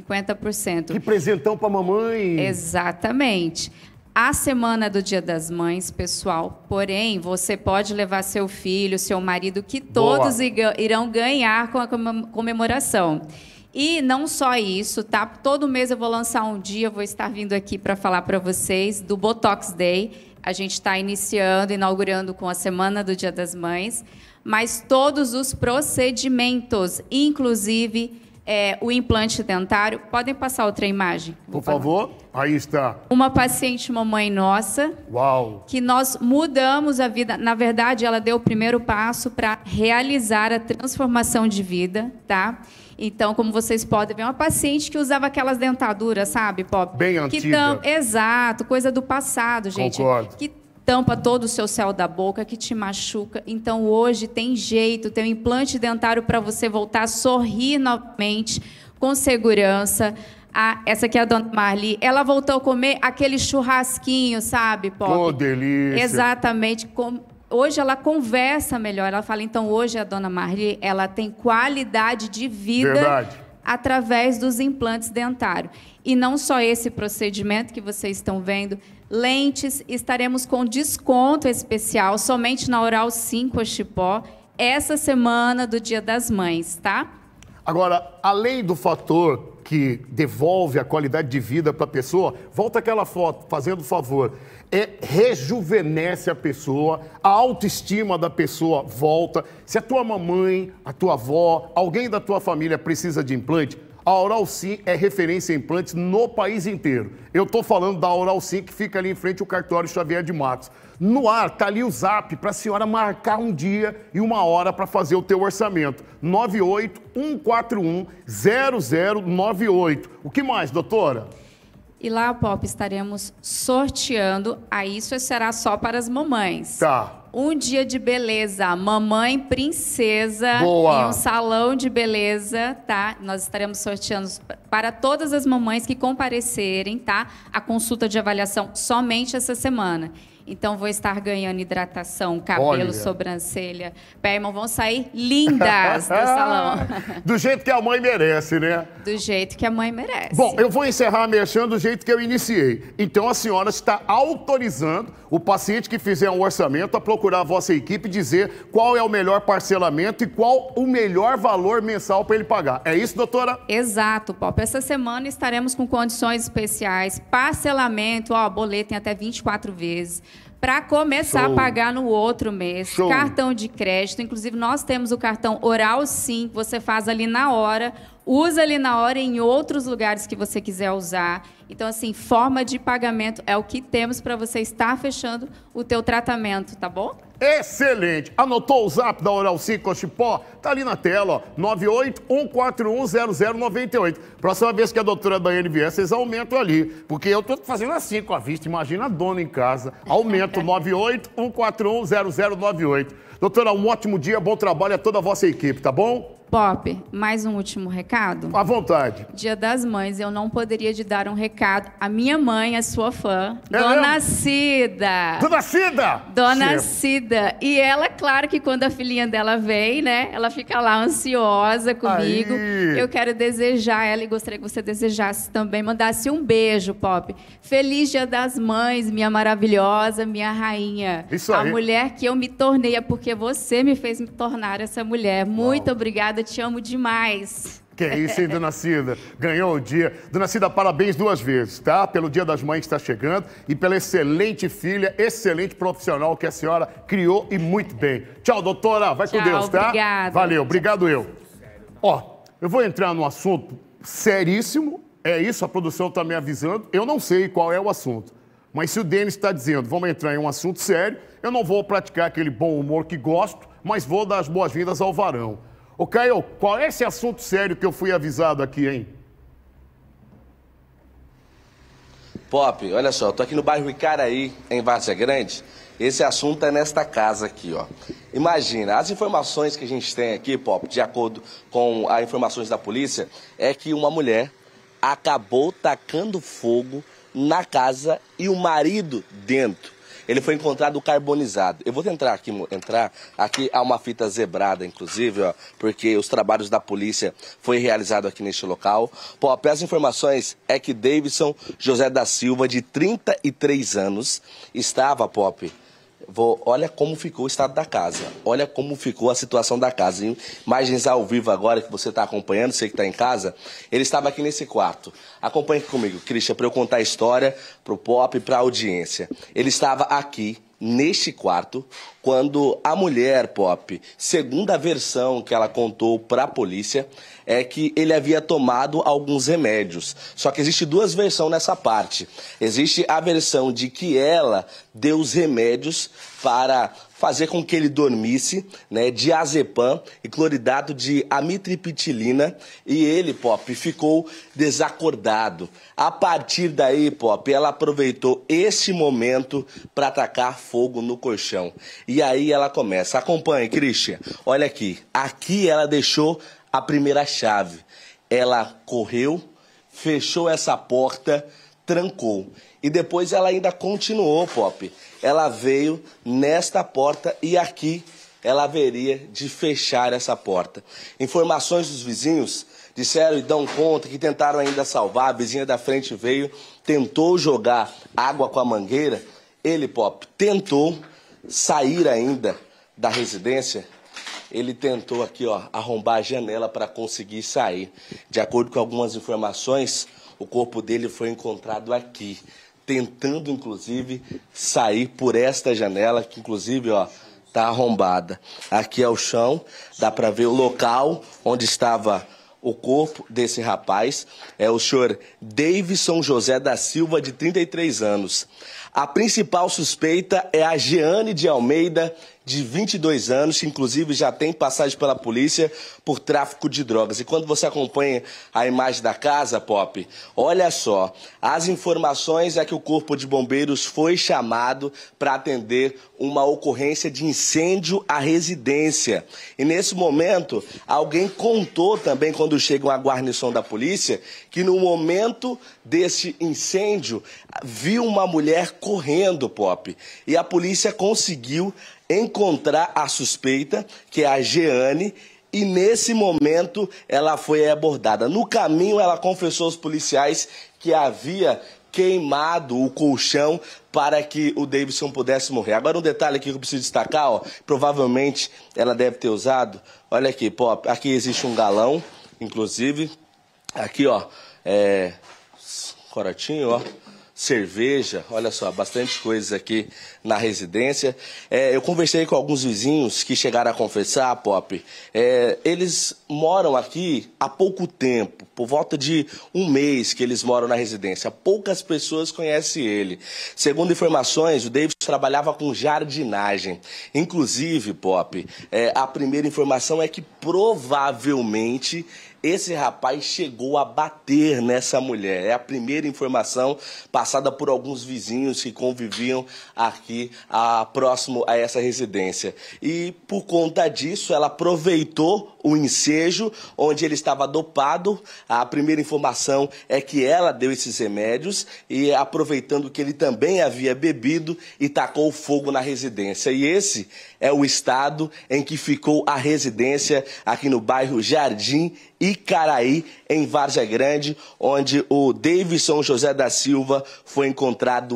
50%. Que presentão para mamãe. Exatamente. A semana do Dia das Mães, pessoal, porém, você pode levar seu filho, seu marido, que todos irão ganhar com a comemoração. E não só isso, tá? Todo mês eu vou lançar um dia, vou estar vindo aqui para falar para vocês do Botox Day. A gente está inaugurando com a semana do Dia das Mães, mas todos os procedimentos, inclusive o implante dentário. Podem passar outra imagem? Por favor. Aí está. Uma paciente mamãe nossa. Uau! Que nós mudamos a vida. Na verdade, ela deu o primeiro passo para realizar a transformação de vida, tá? Então, como vocês podem ver, uma paciente que usava aquelas dentaduras, sabe, Pop? Bem antiga. Exato, coisa do passado, gente. Concordo. Que tampa todo o seu céu da boca, que te machuca. Então, hoje tem jeito, tem um implante dentário para você voltar a sorrir novamente, com segurança. Essa aqui é a dona Marli. Ela voltou a comer aquele churrasquinho, sabe, Pop? Oh, delícia! Exatamente. Hoje ela conversa melhor. Ela fala, então, hoje a dona Marli, ela tem qualidade de vida. Verdade. Através dos implantes dentários. E não só esse procedimento que vocês estão vendo, lentes, estaremos com desconto especial somente na Oralcim Cochipó essa semana do Dia das Mães, tá? Agora, além do fator que devolve a qualidade de vida para a pessoa, volta aquela foto, fazendo favor, rejuvenesce a pessoa, a autoestima da pessoa volta. Se a tua mamãe, a tua avó, alguém da tua família precisa de implante, a Oralcim é referência em implantes no país inteiro. Eu estou falando da Oralcim, que fica ali em frente ao cartório Xavier de Matos. No ar, está ali o Zap para a senhora marcar um dia e uma hora para fazer o teu orçamento. 981410098. O que mais, doutora? E lá, Pop, estaremos sorteando. Isso será só para as mamães. Tá. Um dia de beleza, mamãe princesa. Boa. Em um salão de beleza, tá? Nós estaremos sorteando para todas as mamães que comparecerem, tá? A consulta de avaliação somente essa semana. Então, vou estar ganhando hidratação, cabelo, sobrancelha, pé e mão. Vão sair lindas do salão. Do jeito que a mãe merece, né? Do jeito que a mãe merece. Bom, eu vou encerrar mexendo do jeito que eu iniciei. Então, a senhora está autorizando o paciente que fizer um orçamento a procurar a vossa equipe e dizer qual é o melhor parcelamento e qual o melhor valor mensal para ele pagar. É isso, doutora? Exato, Pop. Essa semana estaremos com condições especiais, parcelamento, boleto em até 24 vezes. para começar Show. a pagar no outro mês. Show. Cartão de crédito, inclusive nós temos o cartão Oral Sim, você faz ali na hora, usa ali na hora em outros lugares que você quiser usar. Então, assim, forma de pagamento é o que temos para você estar fechando o teu tratamento, tá bom? Excelente. Anotou o zap da Oral Sim com Chipó? Tá ali na tela, ó. 981410098. Próxima vez que a doutora Daiane vier, vocês aumentam ali. Porque eu tô fazendo assim com a vista. Imagina a dona em casa. Aumento 981410098. Doutora, um ótimo dia, bom trabalho a toda a vossa equipe, tá bom? Pop, mais um último recado? À vontade. Dia das Mães, eu não poderia te dar um recado. A minha mãe é sua fã, É Dona mesmo? Cida. Dona Cida! Dona Sempre. Cida. E ela, claro que quando a filhinha dela vem, né? Ela fica lá ansiosa comigo. Aí. Eu quero desejar ela e gostaria que você desejasse também, mandasse um beijo, Pop. Feliz Dia das Mães, minha maravilhosa, minha rainha. Isso A aí. mulher que eu me tornei é porque você me fez me tornar essa mulher. Muito obrigada, te amo demais. Que é isso, hein, Dona Cida? Ganhou o dia. Dona Cida, parabéns 2 vezes, tá? Pelo Dia das Mães que está chegando e pela excelente filha, excelente profissional que a senhora criou e muito bem. Tchau, doutora. Vai Tchau, com Deus, tá? obrigada. Valeu, obrigado eu. Ó, eu vou entrar num assunto seríssimo. É isso, a produção está me avisando. Eu não sei qual é o assunto. Mas se o Denis está dizendo, vamos entrar em um assunto sério, eu não vou praticar aquele bom humor que gosto, mas vou dar as boas-vindas ao varão. Ô, Caio, qual é esse assunto sério que eu fui avisado aqui, hein? Pop, olha só, eu tô aqui no bairro Icaraí, em Várzea Grande. Esse assunto é nesta casa aqui, ó. Imagina, as informações que a gente tem aqui, Pop, de acordo com as informações da polícia, é que uma mulher acabou tacando fogo na casa e o marido dentro. Ele foi encontrado carbonizado. Eu vou entrar aqui há uma fita zebrada, inclusive, ó, porque os trabalhos da polícia foi realizado aqui neste local. Pop, as informações é que Davidson José da Silva, de 33 anos, estava, Pop, olha como ficou o estado da casa. Olha como ficou a situação da casa. Hein? Imagens ao vivo agora que você está acompanhando, você que está em casa. Ele estava aqui nesse quarto. Acompanhe aqui comigo, Christian, para eu contar a história para o Pop e para a audiência. Ele estava aqui, neste quarto, quando a mulher, Pop, segundo a versão que ela contou para a polícia, é que ele havia tomado alguns remédios. Só que existe 2 versões nessa parte. Existe a versão de que ela deu os remédios para fazer com que ele dormisse, né, diazepam e cloridato de amitriptilina, e ele, Pop, ficou desacordado. A partir daí, Pop, ela aproveitou este momento para atacar fogo no colchão. E aí ela começa. Acompanhe, Christian. Olha aqui. Aqui ela deixou a primeira chave. Ela correu, fechou essa porta, trancou. E depois ela ainda continuou, Pop. Ela veio nesta porta e aqui ela haveria de fechar essa porta. Informações dos vizinhos disseram e dão conta que tentaram ainda salvar. A vizinha da frente veio, tentou jogar água com a mangueira. Ele, Pop, tentou sair ainda da residência. Ele tentou aqui, ó, arrombar a janela para conseguir sair. De acordo com algumas informações, o corpo dele foi encontrado aqui, tentando, inclusive, sair por esta janela, que, inclusive, ó, tá arrombada. Aqui é o chão, dá para ver o local onde estava o corpo desse rapaz. É o senhor Davidson José da Silva, de 33 anos. A principal suspeita é a Jeane de Almeida, de 22 anos, que inclusive já tem passagem pela polícia por tráfico de drogas. E quando você acompanha a imagem da casa, Pop, olha só, as informações é que o Corpo de Bombeiros foi chamado para atender uma ocorrência de incêndio à residência. E nesse momento, alguém contou também, quando chega uma guarnição da polícia, que no momento desse incêndio, viu uma mulher correndo, Pop. E a polícia conseguiu encontrar a suspeita, que é a Jeane, e nesse momento ela foi abordada. No caminho ela confessou aos policiais que havia queimado o colchão para que o Davidson pudesse morrer. Agora um detalhe aqui que eu preciso destacar, ó, provavelmente ela deve ter usado, olha aqui, Pop, aqui existe um galão, inclusive, aqui, ó, corotinho, ó, cerveja, olha só, bastante coisas aqui na residência. Eu conversei com alguns vizinhos que chegaram a confessar, Pop, eles moram aqui há pouco tempo, por volta de um mês que eles moram na residência. Poucas pessoas conhecem ele. Segundo informações, o Davis trabalhava com jardinagem. Inclusive, Pop, a primeira informação é que provavelmente esse rapaz chegou a bater nessa mulher. É a primeira informação passada por alguns vizinhos que conviviam aqui próximo a essa residência. E por conta disso, ela aproveitou o ensejo onde ele estava dopado. A primeira informação é que ela deu esses remédios e aproveitando que ele também havia bebido e tacou fogo na residência. E esse é o estado em que ficou a residência aqui no bairro Jardim Icaraí, em Várzea Grande, onde o Davidson José da Silva foi encontrado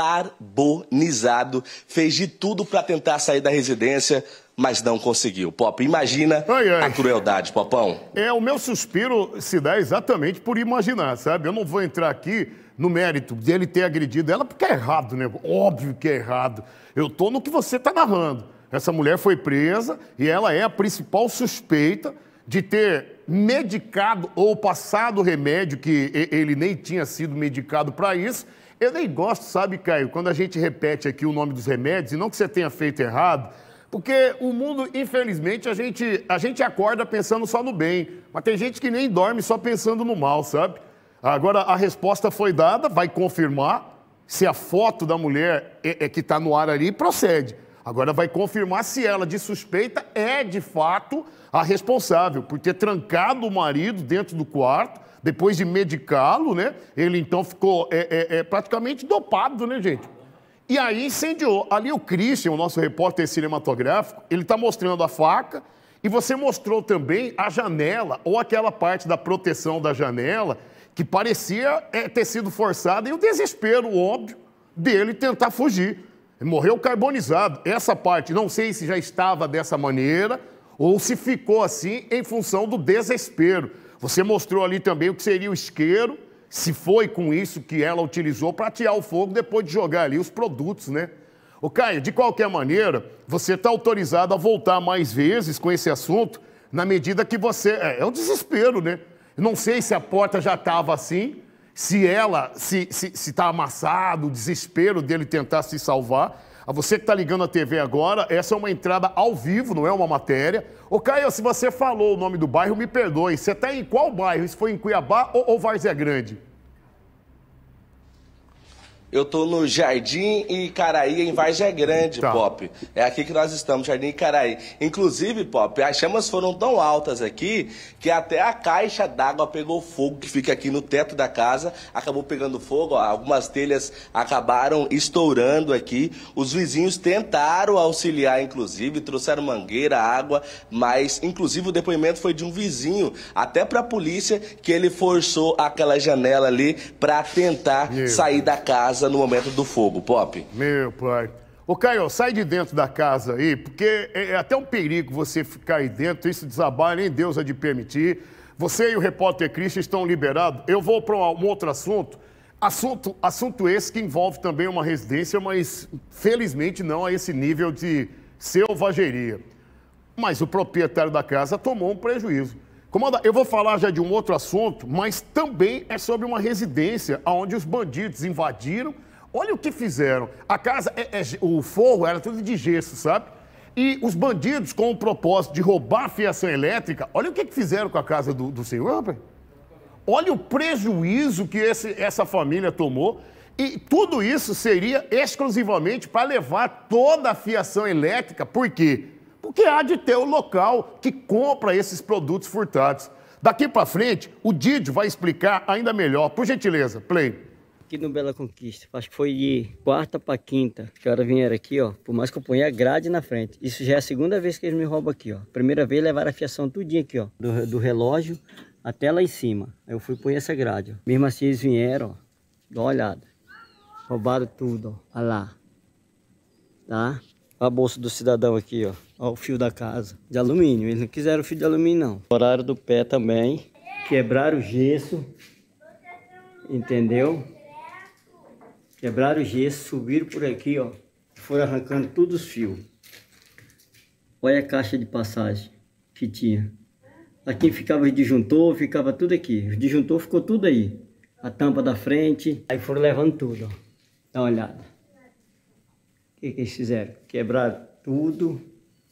carbonizado. Fez de tudo para tentar sair da residência, mas não conseguiu. Pop, imagina a crueldade, Popão. O meu suspiro se dá exatamente por imaginar, sabe? Eu não vou entrar aqui no mérito dele ter agredido ela, porque é errado, né? Óbvio que é errado. Eu tô no que você tá narrando. Essa mulher foi presa e ela é a principal suspeita de ter medicado ou passado remédio que ele nem tinha sido medicado para isso. Eu nem gosto, sabe, Caio, quando a gente repete aqui o nome dos remédios, e não que você tenha feito errado, porque o mundo, infelizmente, a gente acorda pensando só no bem, mas tem gente que nem dorme só pensando no mal, sabe? Agora, a resposta foi dada, vai confirmar se a foto da mulher que está no ar ali procede. Agora vai confirmar se ela, de suspeita, é de fato a responsável por ter trancado o marido dentro do quarto, depois de medicá-lo, né? Ele então ficou praticamente dopado, né, gente? E aí incendiou. Ali o Christian, o nosso repórter cinematográfico, ele está mostrando a faca e você mostrou também a janela, ou aquela parte da proteção da janela, que parecia ter sido forçada, e o desespero óbvio dele tentar fugir. Ele morreu carbonizado. Essa parte, não sei se já estava dessa maneira ou se ficou assim em função do desespero. Você mostrou ali também o que seria o isqueiro, se foi com isso que ela utilizou para atear o fogo depois de jogar ali os produtos, né? Ô, Caio, de qualquer maneira, você está autorizado a voltar mais vezes com esse assunto, na medida que você... É o desespero, né? Eu não sei se a porta já estava assim, se está amassado, o desespero dele tentar se salvar. A você que está ligando a TV agora, essa é uma entrada ao vivo, não é uma matéria. Ô, Caio, se você falou o nome do bairro, me perdoe. Você está em qual bairro? Isso foi em Cuiabá ou Várzea Grande? Eu tô no Jardim Icaraí, em Várzea Grande, Pop. É aqui que nós estamos, Jardim Icaraí. Inclusive, Pop, as chamas foram tão altas aqui que até a caixa d'água pegou fogo, que fica aqui no teto da casa. Acabou pegando fogo, ó, algumas telhas acabaram estourando aqui. Os vizinhos tentaram auxiliar, inclusive, trouxeram mangueira, água, mas, inclusive, o depoimento foi de um vizinho, até pra polícia, que ele forçou aquela janela ali pra tentar sair da casa no momento do fogo, Pop. Meu pai. Ô, Caio, sai de dentro da casa aí, porque é até um perigo você ficar aí dentro, isso desabar, nem Deus há de permitir. Você e o repórter Christian estão liberados. Eu vou para um outro assunto. Assunto esse que envolve também uma residência, mas felizmente não a esse nível de selvageria. Mas o proprietário da casa tomou um prejuízo. Comandante, eu vou falar já de um outro assunto, mas também é sobre uma residência onde os bandidos invadiram. Olha o que fizeram. A casa, o forro era tudo de gesso, sabe? E os bandidos, com o propósito de roubar a fiação elétrica, olha o que fizeram com a casa do senhor, rapaz. Olha o prejuízo que essa família tomou. E tudo isso seria exclusivamente para levar toda a fiação elétrica. Por quê? Porque há de ter o local que compra esses produtos furtados. Daqui para frente, o Didio vai explicar ainda melhor. Por gentileza, play. Aqui no Bela Conquista, acho que foi de quarta para quinta, que a hora vieram aqui, ó. Por mais que eu ponha grade na frente. Isso já é a segunda vez que eles me roubam aqui, ó. Primeira vez levaram a fiação tudinho aqui, ó. Do relógio até lá em cima. Aí eu fui pôr essa grade, ó. Mesmo assim eles vieram, ó. Dá uma olhada. Roubaram tudo, ó. Olha lá. Tá? A bolsa do cidadão aqui, ó. Ó o fio da casa. De alumínio. Eles não quiseram o fio de alumínio, não. Horário do pé também. Quebraram o gesso. Entendeu? Quebraram o gesso, subiram por aqui, ó. Foram arrancando todos os fios. Olha a caixa de passagem que tinha. Aqui ficava o disjuntor, ficava tudo aqui. O disjuntor ficou tudo aí. A tampa da frente. Aí foram levando tudo, ó. Dá uma olhada. O que eles fizeram? Quebraram tudo.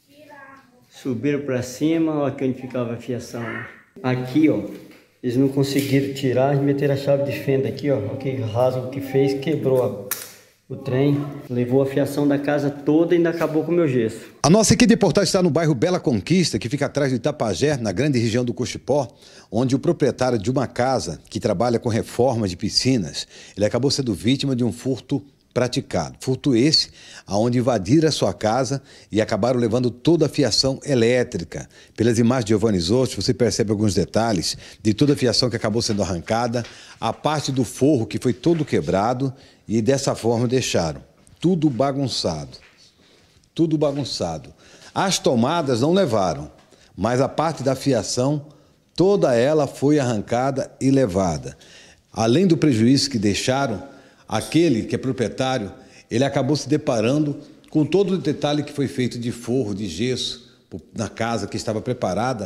Subiram para cima, ó, aqui onde ficava a fiação. Aqui, ó. Eles não conseguiram tirar, meteram a chave de fenda aqui, ó. O que rasgo que fez, quebrou o trem, levou a fiação da casa toda e ainda acabou com o meu gesso. A nossa equipe de reportagem está no bairro Bela Conquista, que fica atrás do Itapajé, na grande região do Cochipó, onde o proprietário de uma casa que trabalha com reforma de piscinas, ele acabou sendo vítima de um furto praticado. Furto esse, aonde invadiram a sua casa e acabaram levando toda a fiação elétrica. Pelas imagens de Giovanni Zotti, você percebe alguns detalhes de toda a fiação que acabou sendo arrancada, a parte do forro que foi todo quebrado e dessa forma deixaram tudo bagunçado. Tudo bagunçado. As tomadas não levaram, mas a parte da fiação, toda ela foi arrancada e levada. Além do prejuízo que deixaram, aquele que é proprietário, ele acabou se deparando com todo o detalhe que foi feito de forro, de gesso, na casa que estava preparada.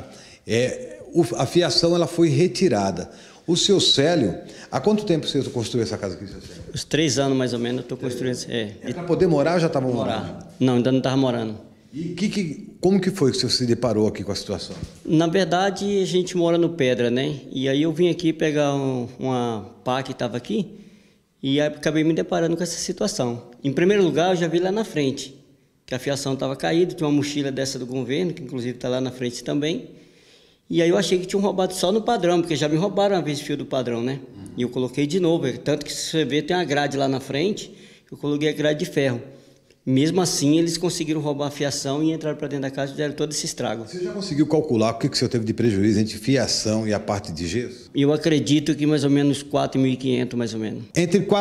A fiação ela foi retirada. O seu Célio, há quanto tempo você construiu essa casa aqui, seu Célio? Uns 3 anos mais ou menos eu estou construindo. Para poder morar ou já estava morando? Não, ainda não estava morando. E como que foi que você se deparou aqui com a situação? Na verdade, a gente mora no Pedra, né? E aí eu vim aqui pegar uma pá que estava aqui, e aí acabei me deparando com essa situação. Em primeiro lugar, eu já vi lá na frente, que a fiação estava caída, tinha uma mochila dessa do governo, que inclusive está lá na frente também. E aí eu achei que tinham roubado só no padrão, porque já me roubaram uma vez o fio do padrão, né? E eu coloquei de novo, tanto que se você vê tem uma grade lá na frente, eu coloquei a grade de ferro. Mesmo assim, eles conseguiram roubar a fiação e entraram para dentro da casa e fizeram todo esse estrago. Você já conseguiu calcular o que o senhor teve de prejuízo entre fiação e a parte de gesso? Eu acredito que mais ou menos 4.500, mais ou menos. Entre R$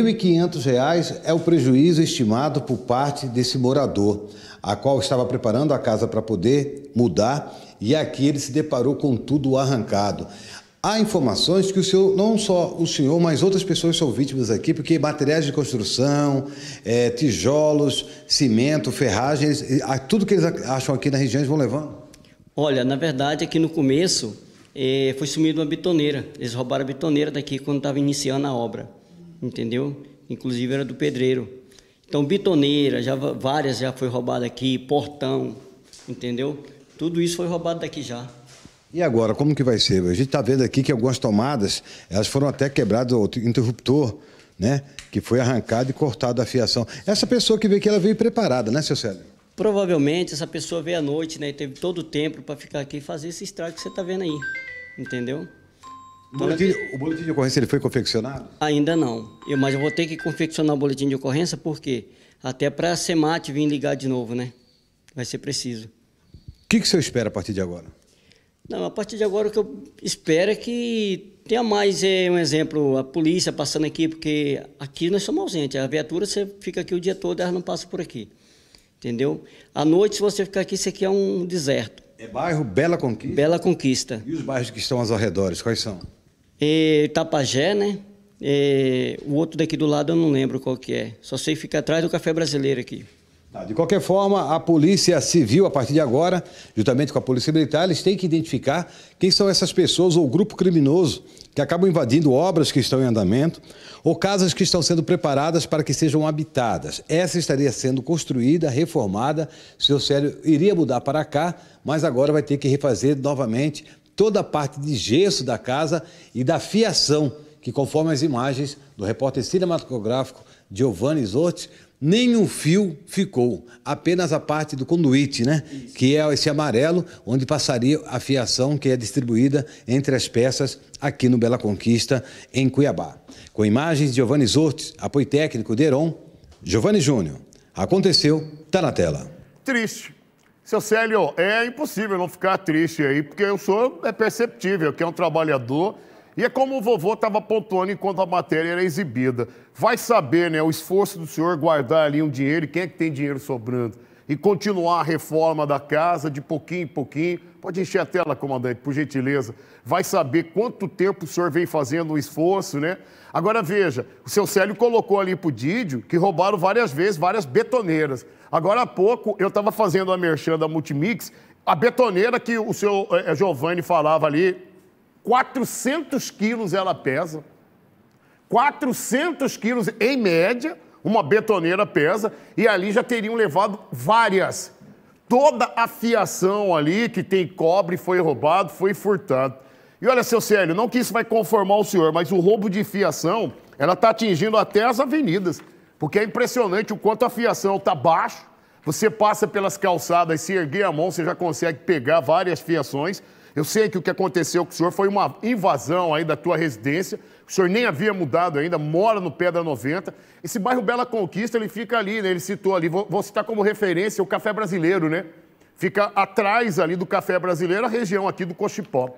4.500 é o prejuízo estimado por parte desse morador, a qual estava preparando a casa para poder mudar, e aqui ele se deparou com tudo arrancado. Há informações que o senhor, não só o senhor, mas outras pessoas são vítimas aqui, porque materiais de construção, tijolos, cimento, ferragens, tudo que eles acham aqui na região eles vão levando? Olha, na verdade, aqui no começo foi sumido uma betoneira. Eles roubaram a betoneira daqui quando estava iniciando a obra, entendeu? Inclusive era do pedreiro. Então, betoneira, várias já foi roubada aqui, portão, entendeu? Tudo isso foi roubado daqui já. E agora, como que vai ser? A gente está vendo aqui que algumas tomadas, elas foram até quebradas, o interruptor, né? Que foi arrancado e cortado a fiação. Essa pessoa que veio aqui, ela veio preparada, né, seu Célio? Provavelmente essa pessoa veio à noite, né? E teve todo o tempo para ficar aqui e fazer esse estrago que você está vendo aí, entendeu? O boletim de ocorrência ele foi confeccionado? Ainda não. Mas eu vou ter que confeccionar o boletim de ocorrência, porque até para a SEMAT vir ligar de novo, né? Vai ser preciso. O que o senhor espera a partir de agora? Não, a partir de agora o que eu espero é que tenha mais, um exemplo, a polícia passando aqui, porque aqui nós somos ausentes. A viatura, você fica aqui o dia todo, ela não passa por aqui. Entendeu? À noite, se você ficar aqui, isso aqui é um deserto. É bairro Bela Conquista? Bela Conquista. E os bairros que estão aos arredores, quais são? Itapajé, né? O outro daqui do lado eu não lembro qual que é. Só sei que fica atrás do Café Brasileiro aqui. De qualquer forma, a Polícia Civil, a partir de agora, juntamente com a Polícia Militar, eles têm que identificar quem são essas pessoas ou grupo criminoso que acabam invadindo obras que estão em andamento ou casas que estão sendo preparadas para que sejam habitadas. Essa estaria sendo construída, reformada, o seu Célio iria mudar para cá, mas agora vai ter que refazer novamente toda a parte de gesso da casa e da fiação, que conforme as imagens do repórter cinematográfico Giovanni Zotti, nenhum fio ficou, apenas a parte do conduíte, né? Que é esse amarelo, onde passaria a fiação que é distribuída entre as peças aqui no Bela Conquista, em Cuiabá. Com imagens de Giovanni Zotti, apoio técnico de Heron, Giovanni Júnior. Aconteceu, tá na tela. Triste. Seu Célio, é impossível não ficar triste aí, porque o senhor é perceptível que é um trabalhador. E é como o vovô estava pontuando enquanto a matéria era exibida. Vai saber, né, o esforço do senhor guardar ali um dinheiro e quem é que tem dinheiro sobrando. e continuar a reforma da casa de pouquinho em pouquinho. Pode encher a tela, comandante, por gentileza. Vai saber quanto tempo o senhor vem fazendo um esforço, né? Agora veja, o seu Célio colocou ali pro Didio que roubaram várias vezes várias betoneiras. Agora há pouco eu estava fazendo a merchan da Multimix, a betoneira que o seu Giovanni falava ali, 400 quilos ela pesa. 400 quilos em média, uma betoneira pesa, e ali já teriam levado várias. Toda a fiação ali que tem cobre foi roubado, foi furtado. E olha, seu Célio, não que isso vai conformar o senhor, mas o roubo de fiação, ela está atingindo até as avenidas, porque é impressionante o quanto a fiação está baixa. Você passa pelas calçadas, se erguer a mão, você já consegue pegar várias fiações. Eu sei que o que aconteceu com o senhor foi uma invasão aí da tua residência. O senhor nem havia mudado ainda, mora no Pedra 90. Esse bairro Bela Conquista, ele fica ali, né? Ele citou ali, vou citar como referência o Café Brasileiro, né? Fica atrás ali do Café Brasileiro, a região aqui do Cochipó.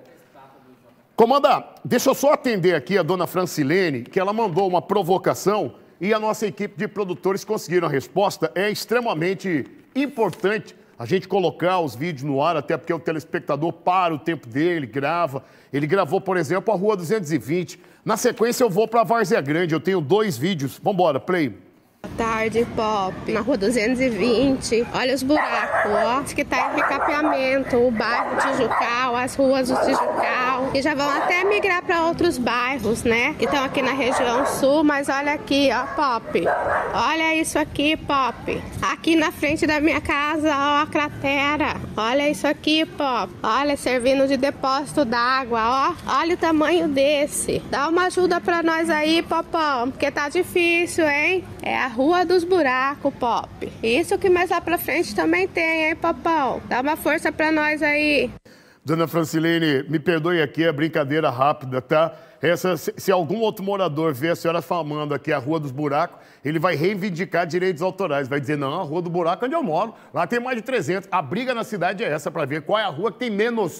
Comandante, deixa eu só atender aqui a dona Francilene, que ela mandou uma provocação e a nossa equipe de produtores conseguiram a resposta. É extremamente importante a gente colocar os vídeos no ar, até porque o telespectador para o tempo dele, grava. Ele gravou, por exemplo, a Rua 220. Na sequência, eu vou para a Várzea Grande. Eu tenho 2 vídeos. Vambora, play. Boa tarde, Pop. Na Rua 220, olha os buracos, ó. Diz que tá em recapeamento, o bairro Tijucal, as ruas do Tijucal. E já vão até migrar para outros bairros, né? Que estão aqui na região sul, mas olha aqui, ó, Pop. Olha isso aqui, Pop. Aqui na frente da minha casa, ó, a cratera. Olha isso aqui, Pop. Olha, servindo de depósito d'água, ó. Olha o tamanho desse. Dá uma ajuda para nós aí, Popão, porque tá difícil, hein? É a Rua dos Buracos, Pop. Isso que mais lá pra frente também tem, hein, Popão? Dá uma força pra nós aí. Dona Francilene, me perdoe aqui, é brincadeira rápida, tá? Se algum outro morador ver a senhora falando aqui a Rua dos Buracos, ele vai reivindicar direitos autorais. Vai dizer, não, a Rua do Buraco é onde eu moro, lá tem mais de 300. A briga na cidade é essa, pra ver qual é a rua que tem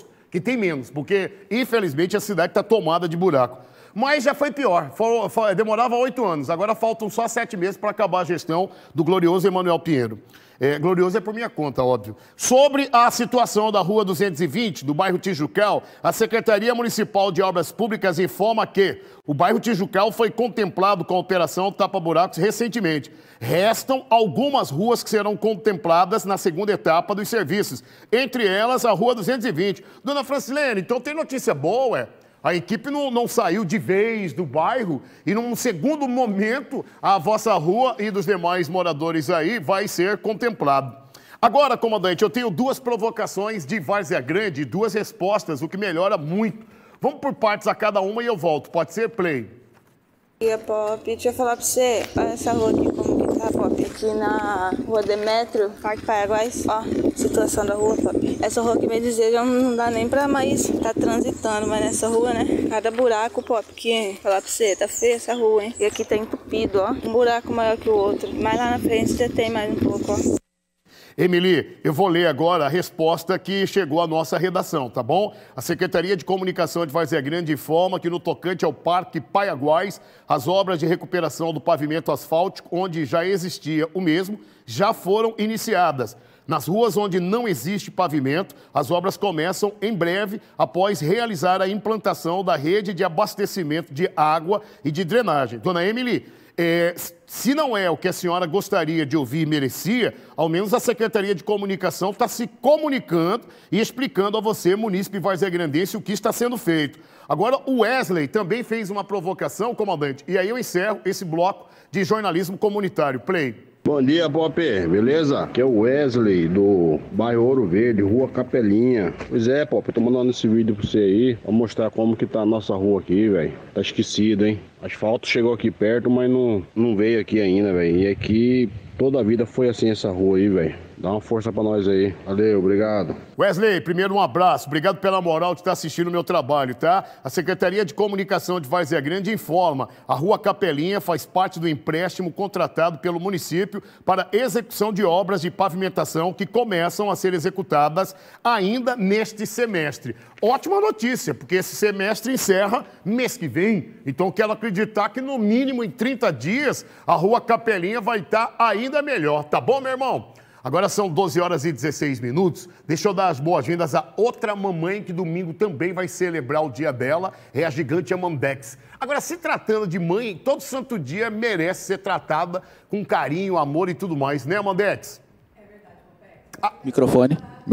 menos, porque, infelizmente, a cidade tá tomada de buraco. Mas já foi pior, demorava 8 anos, agora faltam só 7 meses para acabar a gestão do glorioso Emanuel Pinheiro. Glorioso é por minha conta, óbvio. Sobre a situação da Rua 220, do bairro Tijucal, a Secretaria Municipal de Obras Públicas informa que o bairro Tijucal foi contemplado com a operação Tapa-Buracos recentemente. Restam algumas ruas que serão contempladas na segunda etapa dos serviços, entre elas a Rua 220. Dona Francilene, então tem notícia boa, A equipe não saiu de vez do bairro e, num segundo momento, a vossa rua e dos demais moradores aí vai ser contemplado. Agora, comandante, eu tenho 2 provocações de Várzea Grande e 2 respostas, o que melhora muito. Vamos por partes a cada uma e eu volto. Pode ser, play? Pop, deixa eu falar pra você, olha essa rua aqui, como que tá, Pop, aqui na Rua Demétrio, Parque Paraguai, ó, situação da rua, Pop. Essa rua que me dizer já não dá nem pra mais tá transitando, mas nessa rua, né, cada buraco, Pop, que falar pra você, tá feia essa rua, hein, e aqui tá entupido, ó, um buraco maior que o outro, mas lá na frente já tem mais um pouco, ó. Emily, eu vou ler agora a resposta que chegou à nossa redação, tá bom? A Secretaria de Comunicação de Várzea Grande informa que no tocante ao Parque Paiaguás, as obras de recuperação do pavimento asfáltico, onde já existia o mesmo, já foram iniciadas. Nas ruas onde não existe pavimento, as obras começam em breve, após realizar a implantação da rede de abastecimento de água e de drenagem. Dona Emily, se não é o que a senhora gostaria de ouvir e merecia, ao menos a Secretaria de Comunicação está se comunicando e explicando a você, munícipe varzea-grandense, o que está sendo feito. Agora, o Wesley também fez uma provocação, comandante, e aí eu encerro esse bloco de jornalismo comunitário. Play. Bom dia, Pop, beleza? Aqui é o Wesley, do bairro Ouro Verde, Rua Capelinha. Pois é, Pop, eu tô mandando esse vídeo pra você aí, pra mostrar como que tá a nossa rua aqui, velho. Tá esquecido, hein? Asfalto chegou aqui perto, mas não veio aqui ainda, velho. E aqui, toda a vida foi assim essa rua aí, velho. Dá uma força pra nós aí. Valeu, obrigado. Wesley, primeiro um abraço. Obrigado pela moral de estar assistindo o meu trabalho, tá? A Secretaria de Comunicação de Várzea Grande informa: a Rua Capelinha faz parte do empréstimo contratado pelo município para execução de obras de pavimentação que começam a ser executadas ainda neste semestre. Ótima notícia, porque esse semestre encerra mês que vem. Então, quero acreditar que no mínimo em 30 dias a Rua Capelinha vai estar ainda melhor. Tá bom, meu irmão? Agora são 12 horas e 16 minutos. Deixa eu dar as boas-vindas a outra mamãe que domingo também vai celebrar o dia dela, é a gigante Amandex. Agora, se tratando de mãe, todo santo dia merece ser tratada com carinho, amor e tudo mais, né, Amandex? É verdade, Microfone.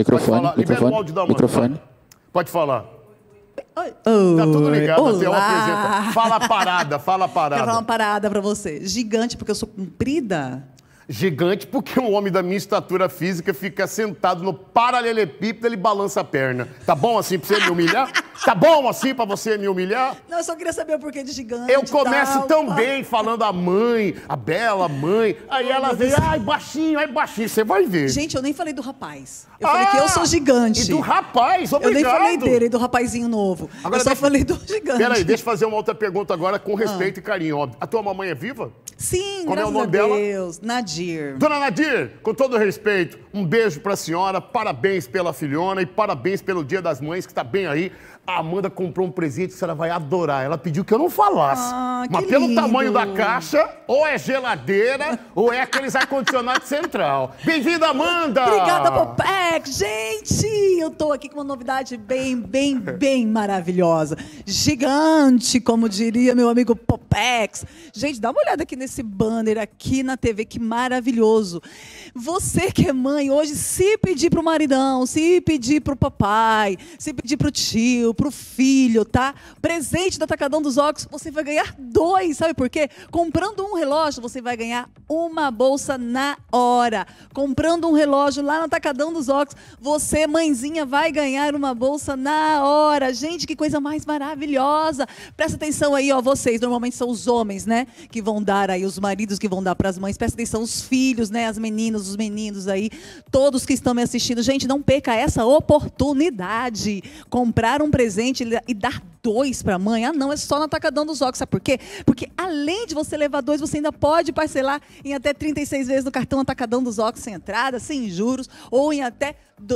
Pode falar. Oi. Tá tudo ligado, até apresenta. Fala a parada. Quero falar uma parada pra você. Gigante, porque eu sou comprida. Gigante porque um homem da minha estatura física fica sentado no paralelepípedo, ele balança a perna. Tá bom assim pra você me humilhar? Tá bom assim pra você me humilhar? Não, eu só queria saber o porquê de gigante. Eu começo tão bem falando a mãe, a bela mãe. Aí ela vem, ai baixinho, você vai ver. Gente, eu nem falei do rapaz. Eu falei que eu sou gigante. E do rapaz, obrigado. Eu nem falei dele, do rapazinho novo. Agora, eu só falei do gigante. Peraí, deixa eu fazer uma outra pergunta agora com respeito e carinho, óbvio. A tua mamãe é viva? Sim, como graças é o nome dela? Deus. Nadir. Dona Nadir, com todo respeito, um beijo pra senhora, parabéns pela filhona e parabéns pelo Dia das Mães, que tá bem aí. A Amanda comprou um presente que a senhora vai adorar. Ela pediu que eu não falasse. Mas pelo tamanho da caixa, ou é geladeira, ou é aqueles ar-condicionado central. Bem-vinda, Amanda! Obrigada, Popec! Gente, eu tô aqui com uma novidade bem maravilhosa. Gigante, como diria meu amigo Popex. Gente, dá uma olhada aqui nesse banner aqui na TV, que maravilhoso. Você que é mãe hoje, se pedir pro maridão, se pedir pro papai, se pedir pro tio, pro filho, tá? Presente do Atacadão dos Óculos, você vai ganhar 2, sabe por quê? Comprando um relógio, você vai ganhar uma bolsa na hora. Comprando um relógio lá no Atacadão dos Óculos, você, mãezinha, vai ganhar uma bolsa na hora. Gente, que coisa mais maravilhosa. Presta atenção aí, ó, vocês, normalmente são os homens, né, que vão dar aí, os maridos que vão dar pras mães. Presta atenção, os filhos, né, as meninas, os meninos aí, todos que estão me assistindo. Gente, não perca essa oportunidade. Comprar um presente e dar 2 para a mãe. Ah, não, é só no Atacadão dos Óculos. Sabe por quê? Porque além de você levar 2, você ainda pode parcelar em até 36 vezes no cartão Atacadão dos Óculos, sem entrada, sem juros, ou em até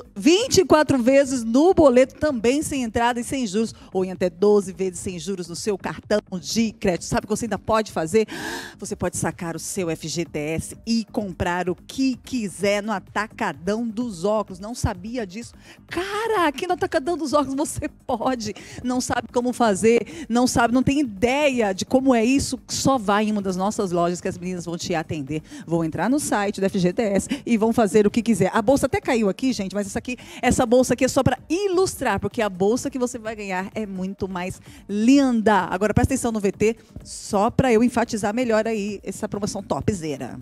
24 vezes no boleto, também sem entrada e sem juros, ou em até 12 vezes sem juros no seu cartão de crédito. Sabe o que você ainda pode fazer? Você pode sacar o seu FGTS e comprar o que quiser no Atacadão dos Óculos. Não sabia disso? Cara, aqui no Atacadão dos Óculos você pode. Não sabe como fazer, não sabe, não tem ideia de como é isso, só vai em uma das nossas lojas que as meninas vão te atender. Vão entrar no site do FGTS e vão fazer o que quiser. A bolsa até caiu aqui, gente, mas essa bolsa aqui é só para ilustrar, porque a bolsa que você vai ganhar é muito mais linda. Agora presta atenção no VT, só para eu enfatizar melhor aí essa promoção topzera.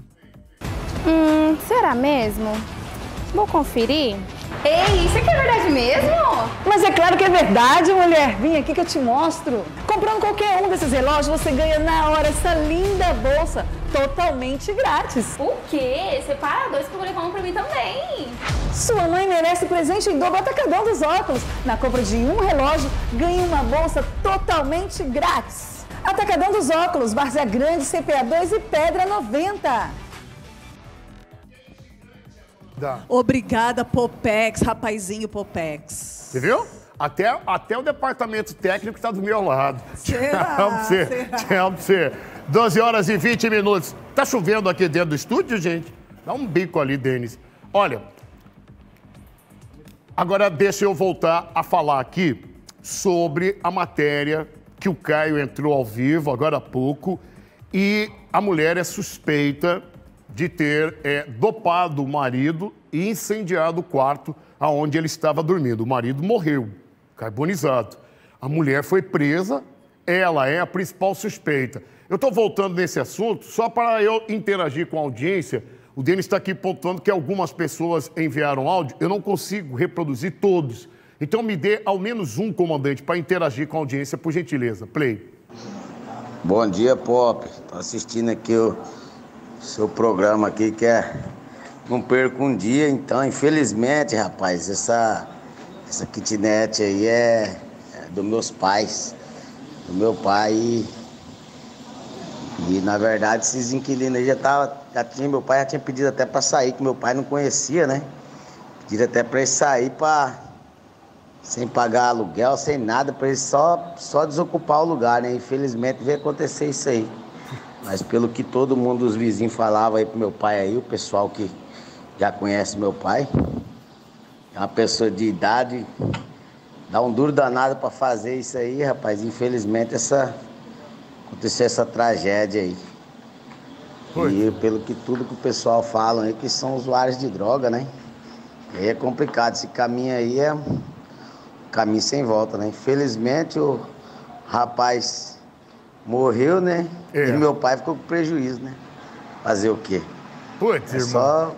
Será mesmo? Vou conferir. Ei, isso aqui é verdade mesmo? Mas é claro que é verdade, mulher. Vem aqui que eu te mostro. Comprando qualquer um desses relógios, você ganha na hora essa linda bolsa totalmente grátis. O quê? Separa 2 que eu vou levar um pra mim também. Sua mãe merece presente em dobro Atacadão dos Óculos. Na compra de um relógio, ganha uma bolsa totalmente grátis. Atacadão dos Óculos, Várzea Grande, CPA 2 e Pedra 90. Obrigada, Popex, rapazinho Popex. Você viu? Até o departamento técnico está do meu lado. Tchau pra você. 12 horas e 20 minutos. Tá chovendo aqui dentro do estúdio, gente? Dá um bico ali, Denis. Olha, agora deixa eu voltar a falar aqui sobre a matéria que o Caio entrou ao vivo agora há pouco e a mulher é suspeita de ter dopado o marido e incendiado o quarto onde ele estava dormindo. O marido morreu, carbonizado. A mulher foi presa, ela é a principal suspeita. Eu estou voltando nesse assunto só para eu interagir com a audiência. O Denis está aqui pontuando que algumas pessoas enviaram áudio. Eu não consigo reproduzir todos. Então me dê ao menos um, comandante, para interagir com a audiência, por gentileza. Play. Bom dia, Pop. Estou assistindo aqui o seu programa aqui, que não perco um dia, então, infelizmente, rapaz, essa kitnet aí é dos meus pais, do meu pai, e na verdade esses inquilinos aí meu pai já tinha pedido até para sair, que meu pai não conhecia, né? Pediram até para ele sair sem pagar aluguel, sem nada, para ele só desocupar o lugar, né? Infelizmente veio acontecer isso aí. Mas pelo que todo mundo, os vizinhos falavam aí pro meu pai aí, o pessoal que já conhece meu pai. É uma pessoa de idade, dá um duro danado para fazer isso aí, rapaz. Infelizmente aconteceu essa tragédia aí. E pelo que tudo que o pessoal fala aí, que são usuários de droga, né? E aí é complicado, esse caminho aí é um caminho sem volta, né? Infelizmente o rapaz morreu, né? E meu pai ficou com prejuízo, né? Fazer o quê? Putz, irmão. Só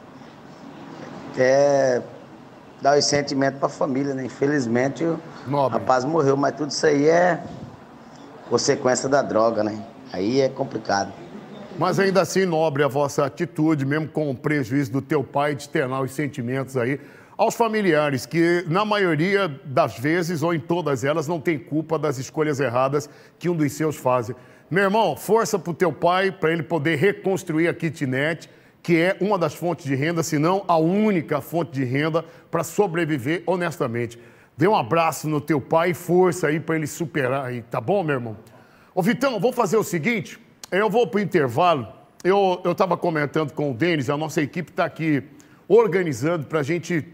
dar os sentimentos pra família, né? Infelizmente o rapaz morreu, mas tudo isso aí é consequência da droga, né? Aí é complicado. Mas ainda assim, nobre a vossa atitude, mesmo com o prejuízo do teu pai, de externar os sentimentos aí aos familiares, que na maioria das vezes, ou em todas elas, não tem culpa das escolhas erradas que um dos seus faz. Meu irmão, força pro teu pai, para ele poder reconstruir a kitnet, que é uma das fontes de renda, se não a única fonte de renda para sobreviver honestamente. Dê um abraço no teu pai e força aí para ele superar aí, tá bom, meu irmão? Ô, Vitão, vou fazer o seguinte, eu vou pro intervalo. Eu estava comentando com o Denis, a nossa equipe está aqui organizando para a gente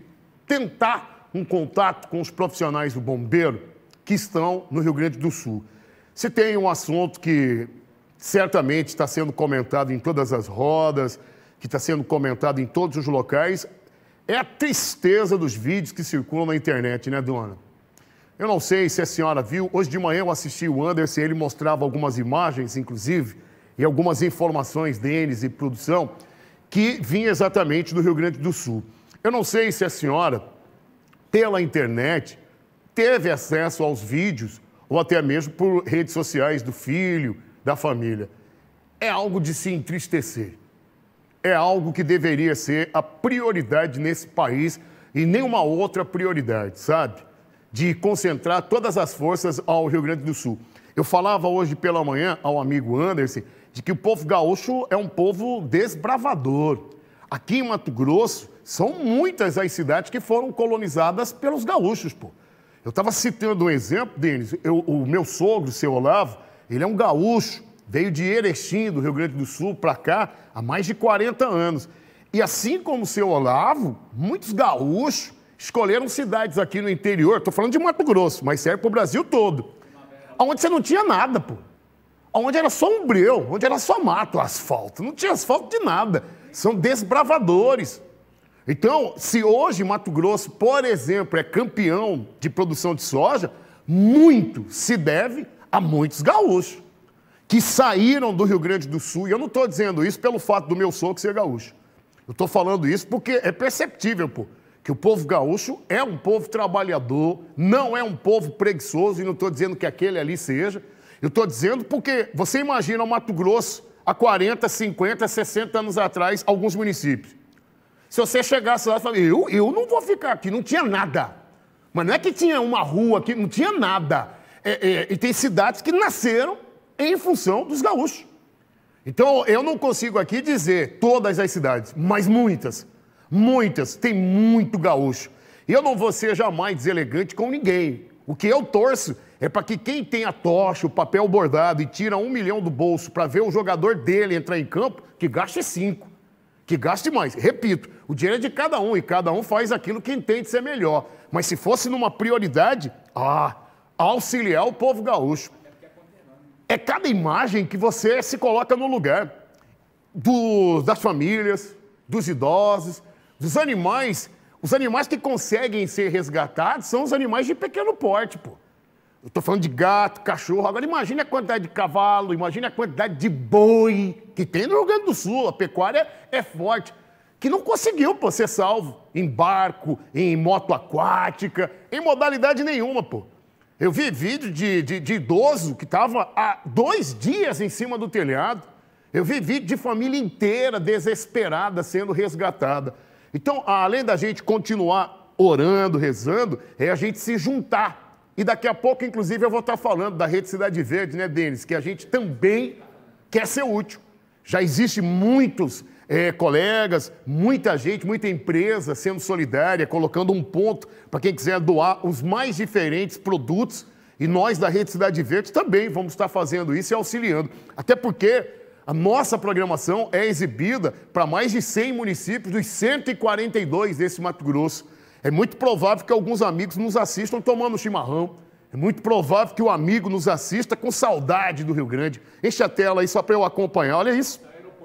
tentar um contato com os profissionais do bombeiro que estão no Rio Grande do Sul. Se tem um assunto que certamente está sendo comentado em todas as rodas, que está sendo comentado em todos os locais, é a tristeza dos vídeos que circulam na internet, né, dona? Eu não sei se a senhora viu, hoje de manhã eu assisti o Anderson, ele mostrava algumas imagens, inclusive, e algumas informações deles e produção, que vinha exatamente do Rio Grande do Sul. Eu não sei se a senhora, pela internet, teve acesso aos vídeos, ou até mesmo por redes sociais do filho, da família. É algo de se entristecer. É algo que deveria ser a prioridade nesse país e nenhuma outra prioridade, sabe? De concentrar todas as forças ao Rio Grande do Sul. Eu falava hoje pela manhã ao amigo Anderson de que o povo gaúcho é um povo desbravador. Aqui em Mato Grosso, são muitas as cidades que foram colonizadas pelos gaúchos, pô. Eu estava citando um exemplo, Denis, o meu sogro, o seu Olavo, ele é um gaúcho, veio de Erechim, do Rio Grande do Sul, para cá, há mais de 40 anos. E assim como o seu Olavo, muitos gaúchos escolheram cidades aqui no interior, estou falando de Mato Grosso, mas serve para o Brasil todo, onde você não tinha nada, pô. Onde era só um breu, onde era só mato, asfalto. Não tinha asfalto de nada. São desbravadores. Então, se hoje Mato Grosso, por exemplo, é campeão de produção de soja, muito se deve a muitos gaúchos que saíram do Rio Grande do Sul. E eu não estou dizendo isso pelo fato do meu sogro ser gaúcho. Eu estou falando isso porque é perceptível, pô, que o povo gaúcho é um povo trabalhador, não é um povo preguiçoso, e não estou dizendo que aquele ali seja. Eu estou dizendo porque você imagina o Mato Grosso há 40, 50, 60 anos atrás, alguns municípios. Se você chegasse lá e falasse, eu não vou ficar aqui, não tinha nada. Mas não é que tinha uma rua aqui, não tinha nada. E tem cidades que nasceram em função dos gaúchos. Então, eu não consigo aqui dizer todas as cidades, mas muitas, tem muito gaúcho. E eu não vou ser jamais deselegante com ninguém. O que eu torço é para que quem tem a tocha, o papel bordado e tira 1 milhão do bolso para ver o jogador dele entrar em campo, que gaste 5, que gaste mais. Repito, o dinheiro é de cada um e cada um faz aquilo que entende ser melhor. Mas se fosse numa prioridade, auxiliar o povo gaúcho. É cada imagem que você se coloca no lugar das famílias, dos idosos, dos animais. Os animais que conseguem ser resgatados são os animais de pequeno porte, pô. Eu estou falando de gato, cachorro. Agora imagine a quantidade de cavalo, imagine a quantidade de boi que tem no Rio Grande do Sul. A pecuária é forte. Que não conseguiu, pô, ser salvo em barco, em moto aquática, em modalidade nenhuma, pô. Eu vi vídeo de idoso que estava há 2 dias em cima do telhado. Eu vi vídeo de família inteira desesperada sendo resgatada. Então, além da gente continuar orando, rezando, é a gente se juntar. E daqui a pouco, inclusive, eu vou estar falando da Rede Cidade Verde, né, Denis? Que a gente também quer ser útil. Já existe muitos colegas, muita gente, muita empresa sendo solidária, colocando um ponto para quem quiser doar os mais diferentes produtos. E nós, da Rede Cidade Verde, também vamos estar fazendo isso e auxiliando. Até porque A nossa programação é exibida para mais de 100 municípios dos 142 desse Mato Grosso. É muito provável que alguns amigos nos assistam tomando chimarrão. É muito provável que o amigo nos assista com saudade do Rio Grande. Enche a tela aí só para eu acompanhar. Olha isso.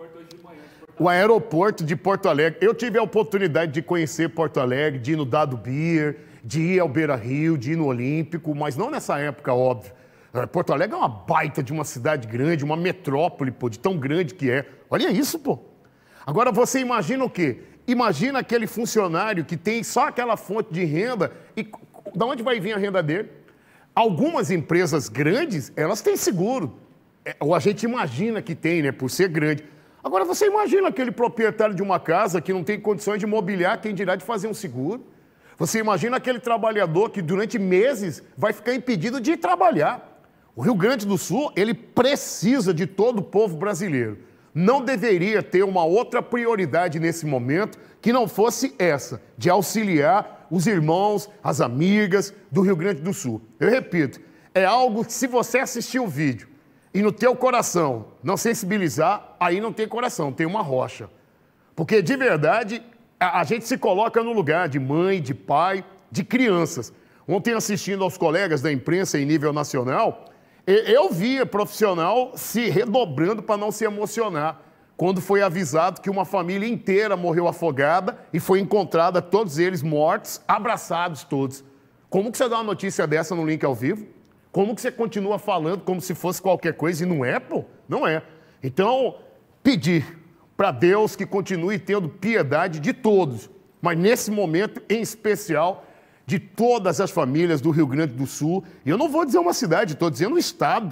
O aeroporto de Porto Alegre. Eu tive a oportunidade de conhecer Porto Alegre, de ir no Dado Beer, de ir ao Beira Rio, de ir no Olímpico, mas não nessa época, óbvio. Porto Alegre é uma baita de uma cidade grande, uma metrópole, pô, de tão grande que é. Olha isso, pô. Agora você imagina o quê? Imagina aquele funcionário que tem só aquela fonte de renda e de onde vai vir a renda dele? Algumas empresas grandes, elas têm seguro. Ou a gente imagina que tem, né, por ser grande. Agora você imagina aquele proprietário de uma casa que não tem condições de mobiliar, quem dirá de fazer um seguro? Você imagina aquele trabalhador que durante meses vai ficar impedido de ir trabalhar. O Rio Grande do Sul, ele precisa de todo o povo brasileiro. Não deveria ter uma outra prioridade nesse momento que não fosse essa, de auxiliar os irmãos, as amigas do Rio Grande do Sul. Eu repito, é algo que se você assistir o vídeo e no teu coração não sensibilizar, aí não tem coração, tem uma rocha. Porque, de verdade, a gente se coloca no lugar de mãe, de pai, de crianças. Ontem, assistindo aos colegas da imprensa em nível nacional, eu via profissional se redobrando para não se emocionar quando foi avisado que uma família inteira morreu afogada e foi encontrada, todos eles mortos, abraçados todos. Como que você dá uma notícia dessa no link ao vivo? Como que você continua falando como se fosse qualquer coisa e não é, pô? Não é. Então, pedir para Deus que continue tendo piedade de todos, mas nesse momento em especial de todas as famílias do Rio Grande do Sul. E eu não vou dizer uma cidade, estou dizendo o estado.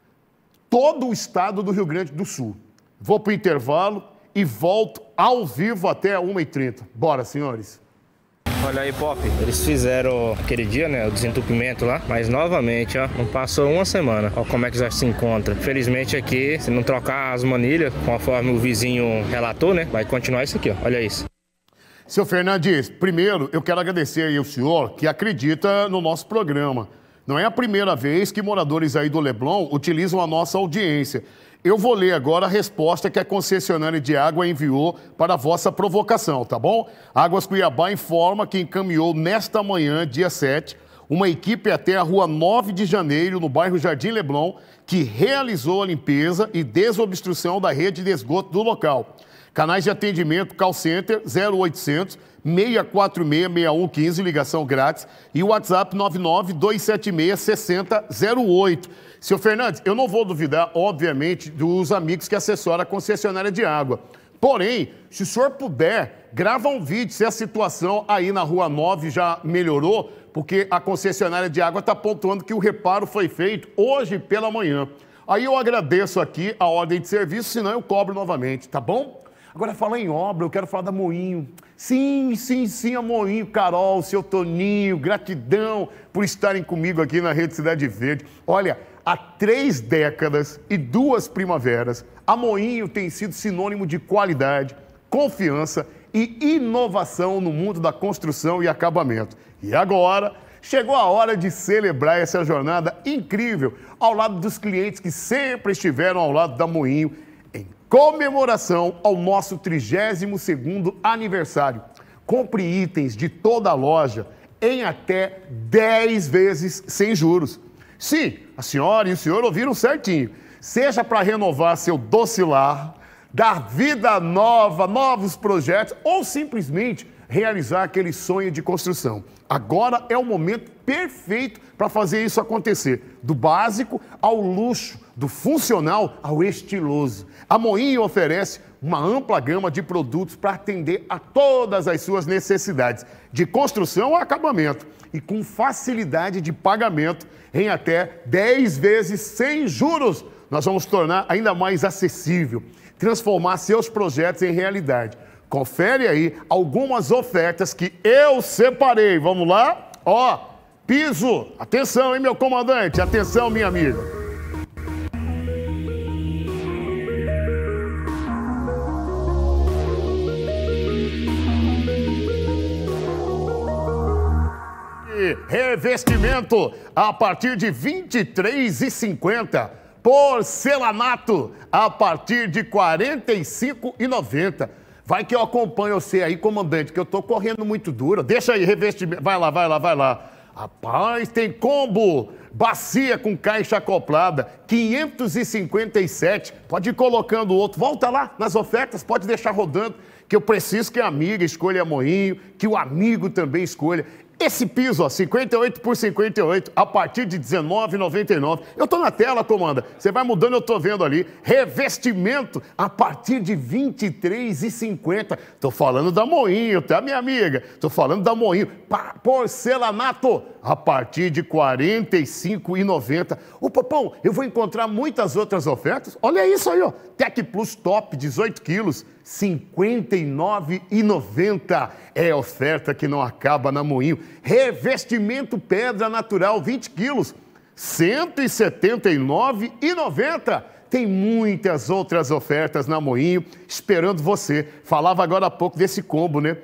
Todo o estado do Rio Grande do Sul. Vou para o intervalo e volto ao vivo até 1h30. Bora, senhores. Olha aí, Pop, eles fizeram aquele dia, né, o desentupimento lá, mas novamente, ó, não passou uma semana. Ó como é que já se encontra. Felizmente aqui, se não trocar as manilhas, conforme o vizinho relatou, né, vai continuar isso aqui, ó, olha isso. Seu Fernandes, primeiro eu quero agradecer aí ao senhor que acredita no nosso programa. Não é a primeira vez que moradores aí do Leblon utilizam a nossa audiência. Eu vou ler agora a resposta que a concessionária de água enviou para a vossa provocação, tá bom? Águas Cuiabá informa que encaminhou nesta manhã, dia 7, uma equipe até a rua 9 de janeiro, no bairro Jardim Leblon, que realizou a limpeza e desobstrução da rede de esgoto do local. Canais de atendimento, call center 0800 646 6115, ligação grátis, e o WhatsApp 99 276 6008. Seu Fernandes, eu não vou duvidar, obviamente, dos amigos que assessoram a concessionária de água. Porém, se o senhor puder, grava um vídeo se a situação aí na Rua 9 já melhorou, porque a concessionária de água está pontuando que o reparo foi feito hoje pela manhã. Aí eu agradeço aqui a ordem de serviço, senão eu cobro novamente, tá bom? Agora, falar em obra, eu quero falar da Moinho. Sim, a Moinho, Carol, seu Toninho, gratidão por estarem comigo aqui na Rede Cidade Verde. Olha, há 3 décadas e 2 primaveras, a Moinho tem sido sinônimo de qualidade, confiança e inovação no mundo da construção e acabamento. E agora, chegou a hora de celebrar essa jornada incrível ao lado dos clientes que sempre estiveram ao lado da Moinho, em comemoração ao nosso 32º aniversário. Compre itens de toda a loja em até 10 vezes sem juros. Sim, a senhora e o senhor ouviram certinho. Seja para renovar seu doce lar, dar vida nova, novos projetos ou simplesmente realizar aquele sonho de construção. Agora é o momento perfeito para fazer isso acontecer. Do básico ao luxo, do funcional ao estiloso. A Moinho oferece uma ampla gama de produtos para atender a todas as suas necessidades, de construção a acabamento, e com facilidade de pagamento em até 10 vezes sem juros. Nós vamos tornar ainda mais acessível, transformar seus projetos em realidade. Confere aí algumas ofertas que eu separei. Vamos lá? Ó, piso. Atenção, hein, meu comandante? Atenção, minha amiga. Revestimento a partir de R$ 23,50. Porcelanato, a partir de R$ 45,90. Vai que eu acompanho você aí, comandante, que eu tô correndo muito duro. Deixa aí, revestimento. Vai lá. Rapaz, tem combo. Bacia com caixa acoplada, 557. Pode ir colocando o outro. Volta lá nas ofertas, pode deixar rodando, que eu preciso que a amiga escolha moinho, que o amigo também escolha. Esse piso, ó, 58 por 58, a partir de R$19,99. Eu tô na tela, comanda. Você vai mudando, eu tô vendo ali. Revestimento a partir de R$23,50. Tô falando da Moinho, tá, minha amiga? Tô falando da Moinho. Porcelanato a partir de R$45,90. Ô, Popão, eu vou encontrar muitas outras ofertas. Olha isso aí, ó. Tec Plus Top, 18 quilos, R$59,90. É oferta que não acaba na Moinho. Revestimento pedra natural, 20 quilos, R$179,90. Tem muitas outras ofertas na Moinho esperando você. Falava agora há pouco desse combo, né?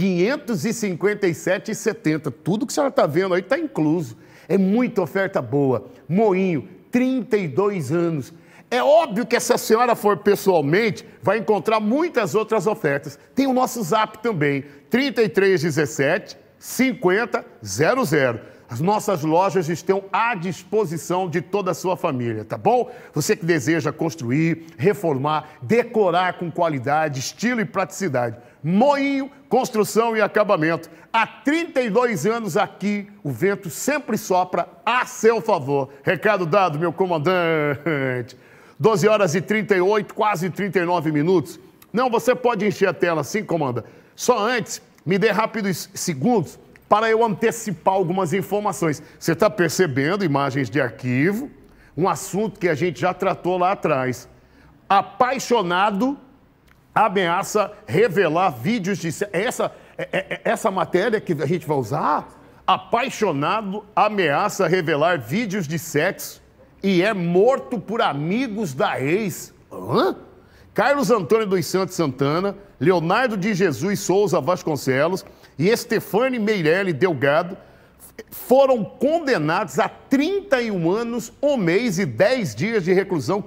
R$557,70. Tudo que a senhora está vendo aí está incluso. É muita oferta boa. Moinho, 32 anos. É óbvio que se a senhora for pessoalmente, vai encontrar muitas outras ofertas. Tem o nosso zap também, 3317-5000. As nossas lojas estão à disposição de toda a sua família, tá bom? Você que deseja construir, reformar, decorar com qualidade, estilo e praticidade. Moinho, construção e acabamento. Há 32 anos aqui, o vento sempre sopra a seu favor. Recado dado, meu comandante. 12 horas e 38, quase 39 minutos. Não, você pode encher a tela assim, comanda. Só antes, me dê rápidos segundos para eu antecipar algumas informações. Você está percebendo imagens de arquivo, um assunto que a gente já tratou lá atrás. Apaixonado ameaça revelar vídeos de... Essa matéria que a gente vai usar? Apaixonado ameaça revelar vídeos de sexo e é morto por amigos da ex. Hã? Carlos Antônio dos Santos Santana, Leonardo de Jesus Souza Vasconcelos e Estefane Meirelli Delgado foram condenados a 31 anos, 1 mês e 10 dias de reclusão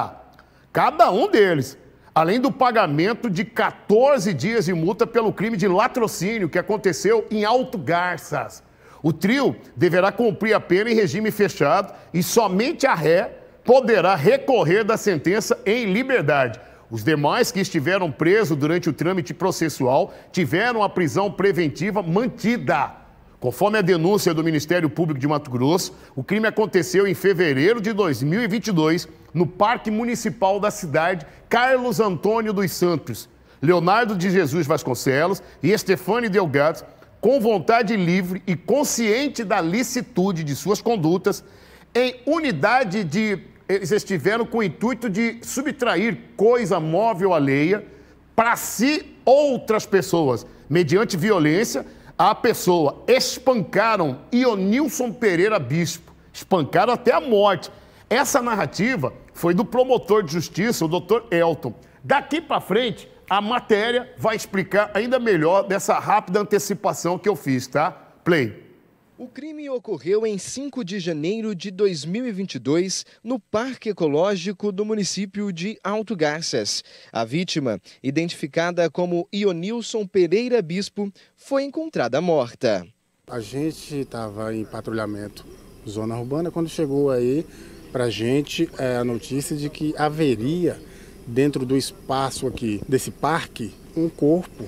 cada um deles, além do pagamento de 14 dias de multa pelo crime de latrocínio que aconteceu em Alto Garças. O trio deverá cumprir a pena em regime fechado e somente a ré poderá recorrer da sentença em liberdade. Os demais que estiveram presos durante o trâmite processual tiveram a prisão preventiva mantida. Conforme a denúncia do Ministério Público de Mato Grosso, o crime aconteceu em fevereiro de 2022, no Parque Municipal da cidade Carlos Antônio dos Santos. Leonardo de Jesus Vasconcelos e Estefane Delgado, com vontade livre e consciente da licitude de suas condutas, em unidade eles estiveram com o intuito de subtrair coisa móvel alheia para si outras pessoas. Mediante violência, a pessoa espancaram Ionilson Pereira Bispo. Espancaram até a morte. Essa narrativa foi do promotor de justiça, o Dr. Elton. Daqui para frente, a matéria vai explicar ainda melhor dessa rápida antecipação que eu fiz, tá? Play. O crime ocorreu em 5 de janeiro de 2022, no Parque Ecológico do município de Alto Garças. A vítima, identificada como Ionilson Pereira Bispo, foi encontrada morta. A gente estava em patrulhamento zona urbana quando chegou aí para a gente a notícia de que haveria dentro do espaço aqui desse parque um corpo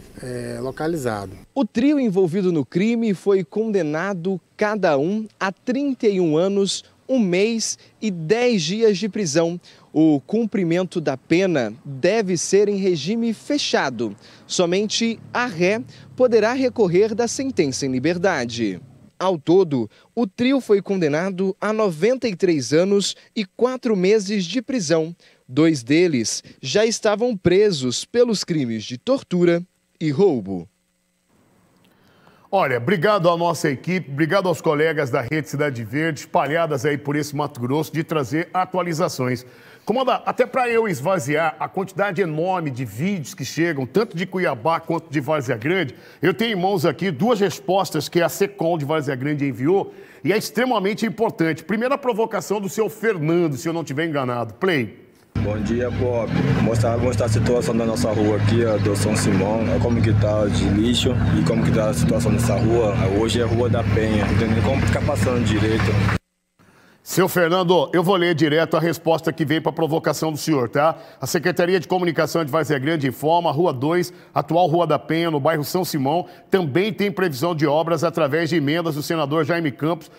localizado. O trio envolvido no crime foi condenado cada um a 31 anos, 1 mês e 10 dias de prisão. O cumprimento da pena deve ser em regime fechado. Somente a ré poderá recorrer da sentença em liberdade. Ao todo, o trio foi condenado a 93 anos e 4 meses de prisão. 2 deles já estavam presos pelos crimes de tortura e roubo. Olha, obrigado à nossa equipe, obrigado aos colegas da Rede Cidade Verde, espalhadas aí por esse Mato Grosso, de trazer atualizações. Comandante, até para eu esvaziar a quantidade enorme de vídeos que chegam, tanto de Cuiabá quanto de Várzea Grande, eu tenho em mãos aqui 2 respostas que a SECOM de Várzea Grande enviou e é extremamente importante. Primeira provocação do seu Fernando, se eu não estiver enganado. Play. Bom dia, Pop. Mostrar a situação da nossa rua aqui, do São Simão, como que tá de lixo e como que tá a situação dessa rua. Hoje é Rua da Penha, entendeu? Como ficar passando direito. Seu Fernando, eu vou ler direto a resposta que veio para a provocação do senhor, tá? A Secretaria de Comunicação de Várzea Grande informa, a Rua 2, atual Rua da Penha, no bairro São Simão, também tem previsão de obras através de emendas do senador Jaime Campos,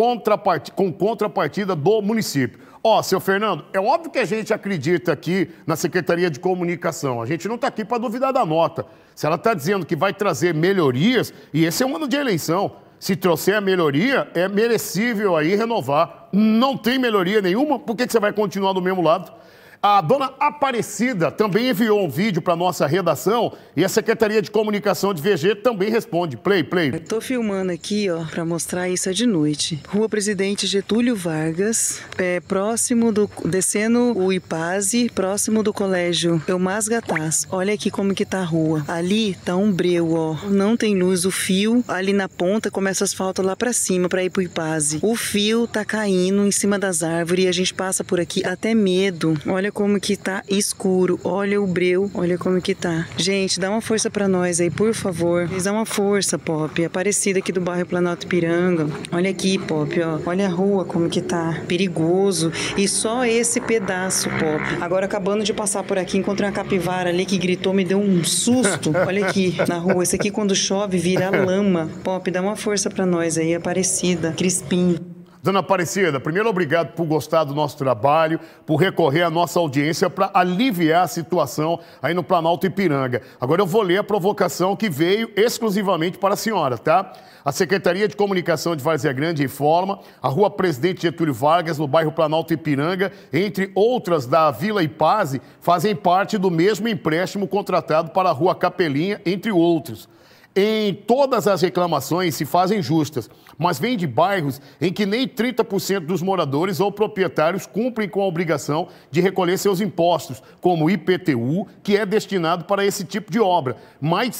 com contrapartida do município. Ó, seu Fernando, é óbvio que a gente acredita aqui na Secretaria de Comunicação. A gente não está aqui para duvidar da nota. Se ela está dizendo que vai trazer melhorias, e esse é um ano de eleição, se trouxer a melhoria, é merecível aí renovar. Não tem melhoria nenhuma, por que você vai continuar do mesmo lado? A dona Aparecida também enviou um vídeo para nossa redação e a Secretaria de Comunicação de VG também responde. Play. Eu tô filmando aqui, ó, para mostrar isso de noite. Rua Presidente Getúlio Vargas, próximo do... descendo o Ipaze, próximo do Colégio Elmas Gataz. Olha aqui como que tá a rua. Ali tá um breu, ó. Não tem luz, o fio ali na ponta começa o asfalto lá para cima para ir pro Ipaze. O fio tá caindo em cima das árvores e a gente passa por aqui até medo. Olha como que tá escuro, olha o breu, olha como que tá. Gente, dá uma força pra nós aí, por favor. Dá uma força, Pop. Aparecida aqui do bairro Planalto Ipiranga. Olha aqui, Pop, ó. Olha a rua como que tá. Perigoso. E só esse pedaço, Pop. Agora, acabando de passar por aqui, encontrei uma capivara ali que gritou, me deu um susto. Olha aqui, na rua. Esse aqui, quando chove, vira lama. Pop, dá uma força pra nós aí, Aparecida, Crispim. Dona Aparecida, primeiro, obrigado por gostar do nosso trabalho, por recorrer à nossa audiência para aliviar a situação aí no Planalto Ipiranga. Agora eu vou ler a provocação que veio exclusivamente para a senhora, tá? A Secretaria de Comunicação de Várzea Grande informa, a Rua Presidente Getúlio Vargas, no bairro Planalto Ipiranga, entre outras da Vila Ipaze, fazem parte do mesmo empréstimo contratado para a Rua Capelinha, entre outros. Em todas as reclamações se fazem justas, mas vêm de bairros em que nem 30% dos moradores ou proprietários cumprem com a obrigação de recolher seus impostos, como o IPTU, que é destinado para esse tipo de obra. Mais de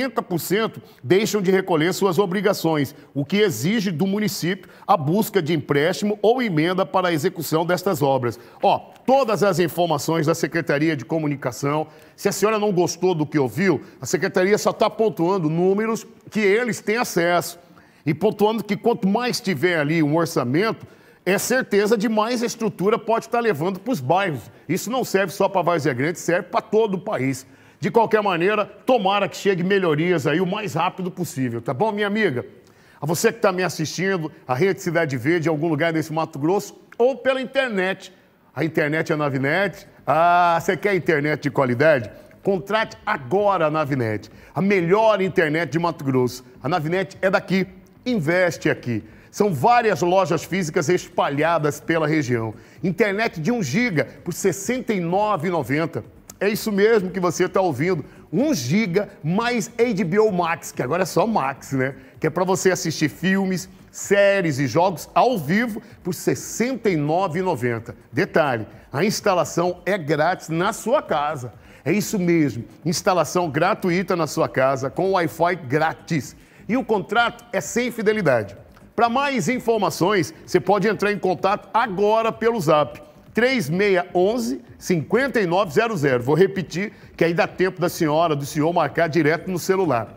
70% deixam de recolher suas obrigações, o que exige do município a busca de empréstimo ou emenda para a execução destas obras. Ó, todas as informações da Secretaria de Comunicação. Se a senhora não gostou do que ouviu, a Secretaria só está pontuando números que eles têm acesso. E pontuando que quanto mais tiver ali um orçamento, é certeza de mais estrutura pode estar levando para os bairros. Isso não serve só para Várzea Grande, serve para todo o país. De qualquer maneira, tomara que chegue melhorias aí o mais rápido possível, tá bom, minha amiga? A você que está me assistindo, a Rede Cidade Verde, em algum lugar desse Mato Grosso, ou pela internet. A internet é a Navinet. Ah, você quer internet de qualidade? Contrate agora a Navinet, a melhor internet de Mato Grosso. A Navinet é daqui, investe aqui. São várias lojas físicas espalhadas pela região. Internet de 1 GB por R$ 69,90. É isso mesmo que você está ouvindo. 1 GB mais HBO Max, que agora é só Max, né? Que é para você assistir filmes, séries e jogos ao vivo por R$ 69,90. Detalhe, a instalação é grátis na sua casa. É isso mesmo, instalação gratuita na sua casa com Wi-Fi grátis. E o contrato é sem fidelidade. Para mais informações, você pode entrar em contato agora pelo Zap 3611-5900. Vou repetir, que aí dá tempo da senhora, do senhor marcar direto no celular.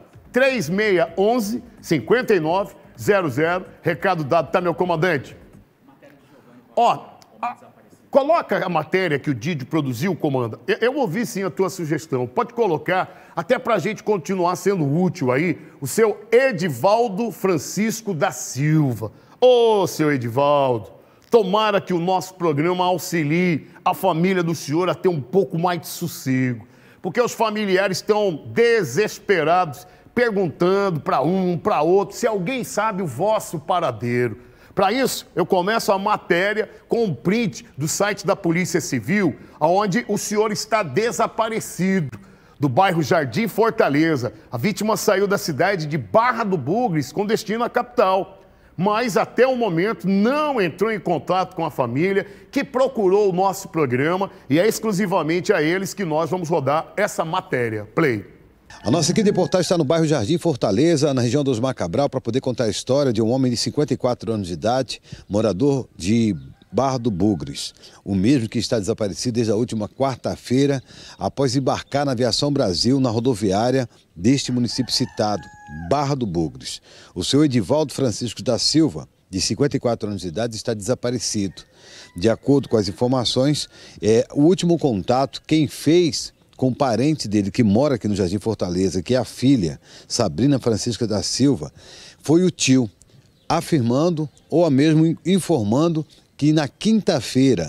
3611-5900. Recado dado, tá, meu comandante? Ó, coloca a matéria que o Didi produziu, comanda. Eu ouvi sim a tua sugestão. Pode colocar, até para a gente continuar sendo útil aí, o seu Edivaldo Francisco da Silva. Ô, seu Edivaldo, tomara que o nosso programa auxilie a família do senhor a ter um pouco mais de sossego. Porque os familiares estão desesperados, perguntando para um, para outro, se alguém sabe o vosso paradeiro. Para isso, eu começo a matéria com um print do site da Polícia Civil, onde o senhor está desaparecido. do bairro Jardim Fortaleza. A vítima saiu da cidade de Barra do Bugres com destino à capital, mas até o momento não entrou em contato com a família, que procurou o nosso programa, e é exclusivamente a eles que nós vamos rodar essa matéria. Play. A nossa equipe de reportagem está no bairro Jardim Fortaleza, na região dos Macabral, para poder contar a história de um homem de 54 anos de idade, morador de Barra do Bugres, o mesmo que está desaparecido desde a última quarta-feira, após embarcar na Aviação Brasil, na rodoviária deste município citado, Barra do Bugres. O senhor Edivaldo Francisco da Silva, de 54 anos de idade, está desaparecido. De acordo com as informações, o último contato, quem fez com o parente dele, que mora aqui no Jardim Fortaleza, que é a filha, Sabrina Francisca da Silva, foi o tio, afirmando, ou mesmo informando, que na quinta-feira,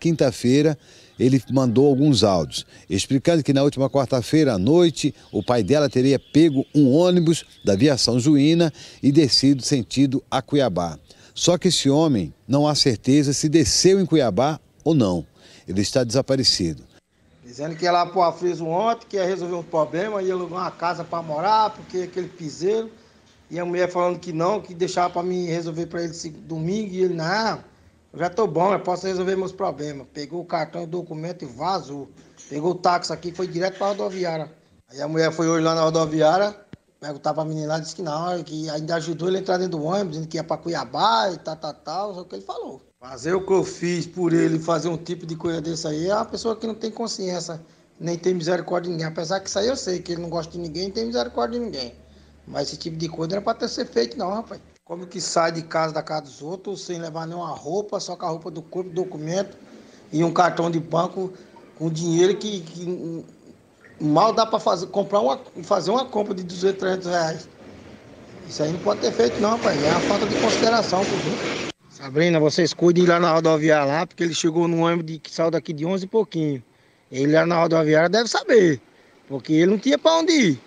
ele mandou alguns áudios, explicando que na última quarta-feira à noite, o pai dela teria pego um ônibus da Aviação Juína e descido sentido a Cuiabá. Só que esse homem não há certeza se desceu em Cuiabá ou não. Ele está desaparecido. Dizendo que ia lá pro Afriso ontem, que ia resolver um problema, ia alugar uma casa para morar, porque aquele piseiro. E a mulher falando que não, que deixava para mim resolver para ele domingo, e ele, não, eu já tô bom, eu posso resolver meus problemas. Pegou o cartão e o documento e vazou. Pegou o táxi aqui e foi direto para a rodoviária. Aí a mulher foi hoje lá na rodoviária, perguntava pra menina lá, disse que não, que ainda ajudou ele a entrar dentro do ônibus, dizendo que ia para Cuiabá e tal, só o que ele falou. Fazer o que eu fiz por ele, fazer um tipo de coisa desse aí, é uma pessoa que não tem consciência, nem tem misericórdia de ninguém. Apesar que isso aí eu sei, que ele não gosta de ninguém, não tem misericórdia de ninguém. Mas esse tipo de coisa não era pra ter ser feito não, rapaz. Como que sai de casa da casa dos outros, sem levar nenhuma roupa, só com a roupa do corpo, documento e um cartão de banco com dinheiro que mal dá pra fazer uma compra de 200, 300 reais. Isso aí não pode ter feito não, rapaz. É uma falta de consideração por outros. Sabrina, vocês cuidem lá na rodoviária lá, porque ele chegou num ônibus que saiu daqui de 11 e pouquinho. Ele lá na rodoviária deve saber, porque ele não tinha pra onde ir.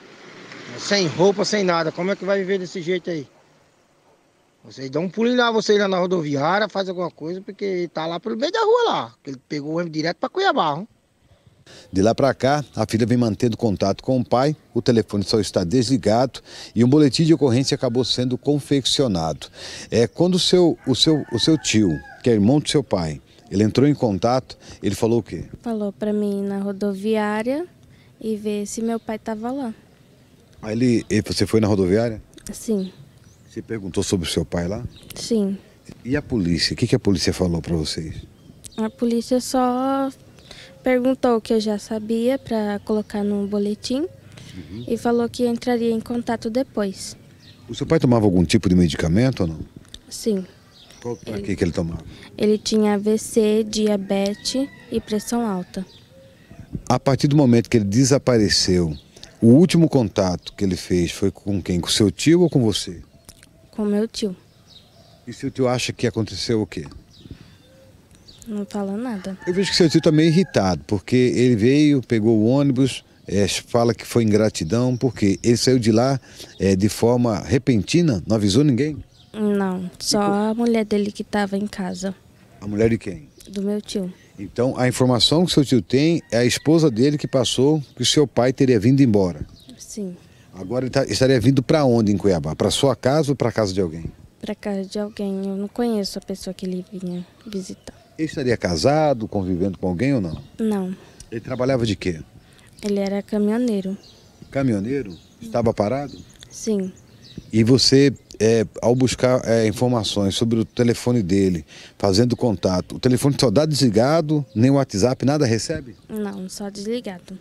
Sem roupa, sem nada, como é que vai viver desse jeito aí? Vocês dão um pulinho lá, vocês lá na rodoviária, faz alguma coisa, porque ele tá lá pelo meio da rua lá. Ele pegou o ônibus direto pra Cuiabá. Hein? De lá para cá, a filha vem mantendo contato com o pai, o telefone só está desligado e um boletim de ocorrência acabou sendo confeccionado. Quando o seu tio, que é irmão do seu pai, ele entrou em contato, ele falou o quê? Falou para mim ir na rodoviária e ver se meu pai estava lá. Aí você foi na rodoviária? Sim. Você perguntou sobre o seu pai lá? Sim. E a polícia? O que a polícia falou para vocês? A polícia só perguntou o que eu já sabia para colocar no boletim e falou que entraria em contato depois. O seu pai tomava algum tipo de medicamento ou não? Sim. Para que ele tomava? Ele tinha AVC, diabetes e pressão alta. A partir do momento que ele desapareceu, o último contato que ele fez foi com quem? Com seu tio ou com você? Com meu tio. E seu tio acha que aconteceu o quê? Não fala nada. Eu vejo que seu tio está meio irritado, porque ele veio, pegou o ônibus, fala que foi ingratidão, porque ele saiu de lá de forma repentina, não avisou ninguém? Não, só a mulher dele que estava em casa. A mulher de quem? Do meu tio. Então, a informação que seu tio tem é a esposa dele que passou que o seu pai teria vindo embora. Sim. Agora ele estaria vindo para onde em Cuiabá? Para sua casa ou para casa de alguém? Para casa de alguém. Eu não conheço a pessoa que ele vinha visitar. Ele estaria casado, convivendo com alguém ou não? Não. Ele trabalhava de quê? Ele era caminhoneiro. Caminhoneiro? Estava parado? Sim. E você, ao buscar informações sobre o telefone dele, fazendo contato, o telefone só dá desligado, nem o WhatsApp, nada recebe? Não, só desligado.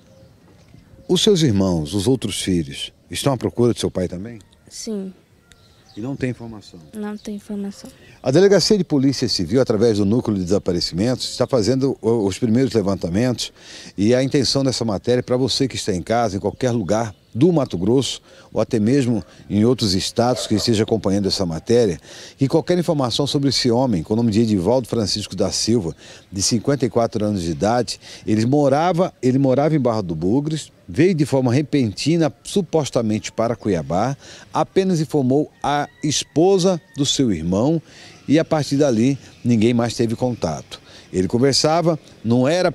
Os seus irmãos, os outros filhos, estão à procura de seu pai também? Sim. E não tem informação? Não tem informação. A Delegacia de Polícia Civil, através do Núcleo de Desaparecimentos, está fazendo os primeiros levantamentos e a intenção dessa matéria é para você que está em casa, em qualquer lugar do Mato Grosso, ou até mesmo em outros estados que esteja acompanhando essa matéria, que qualquer informação sobre esse homem, com o nome de Edivaldo Francisco da Silva, de 54 anos de idade, ele morava em Barra do Bugres, veio de forma repentina, supostamente para Cuiabá, apenas informou a esposa do seu irmão e a partir dali ninguém mais teve contato. Ele conversava, não era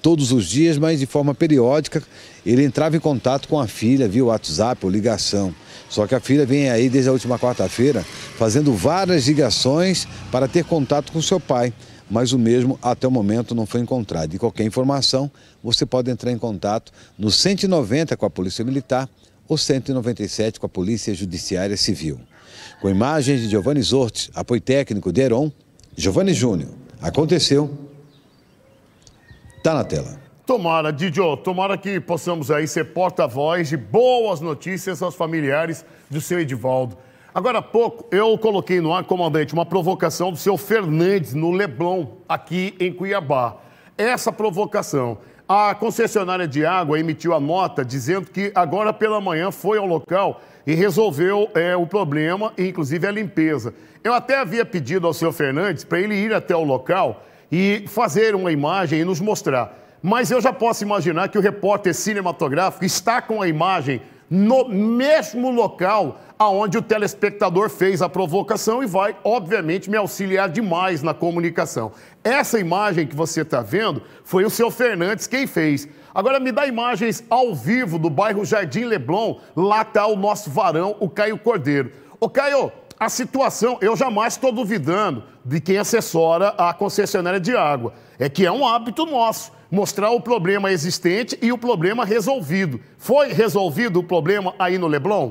todos os dias, mas de forma periódica ele entrava em contato com a filha via WhatsApp ou ligação. Só que a filha vem aí desde a última quarta-feira fazendo várias ligações para ter contato com seu pai, mas o mesmo até o momento não foi encontrado. E qualquer informação, você pode entrar em contato no 190 com a Polícia Militar ou 197 com a Polícia Judiciária Civil. Com imagens de Giovanni Zortes, apoio técnico de Heron, Giovanni Júnior. Aconteceu, está na tela. Tomara, Didio, tomara que possamos aí ser porta-voz de boas notícias aos familiares do seu Edivaldo. Agora há pouco, eu coloquei no ar, comandante, uma provocação do seu Fernandes no Leblon, aqui em Cuiabá. Essa provocação, a concessionária de água emitiu a nota dizendo que agora pela manhã foi ao local e resolveu o problema, inclusive a limpeza. Eu até havia pedido ao seu Fernandes para ele ir até o local e fazer uma imagem e nos mostrar. Mas eu já posso imaginar que o repórter cinematográfico está com a imagem no mesmo local aonde o telespectador fez a provocação e vai, obviamente, me auxiliar demais na comunicação. Essa imagem que você está vendo foi o seu Fernandes quem fez. Agora me dá imagens ao vivo do bairro Jardim Leblon, lá está o nosso varão, o Caio Cordeiro. Ô Caio, a situação, eu jamais estou duvidando de quem assessora a concessionária de água. É que é um hábito nosso, mostrar o problema existente e o problema resolvido. Foi resolvido o problema aí no Leblon?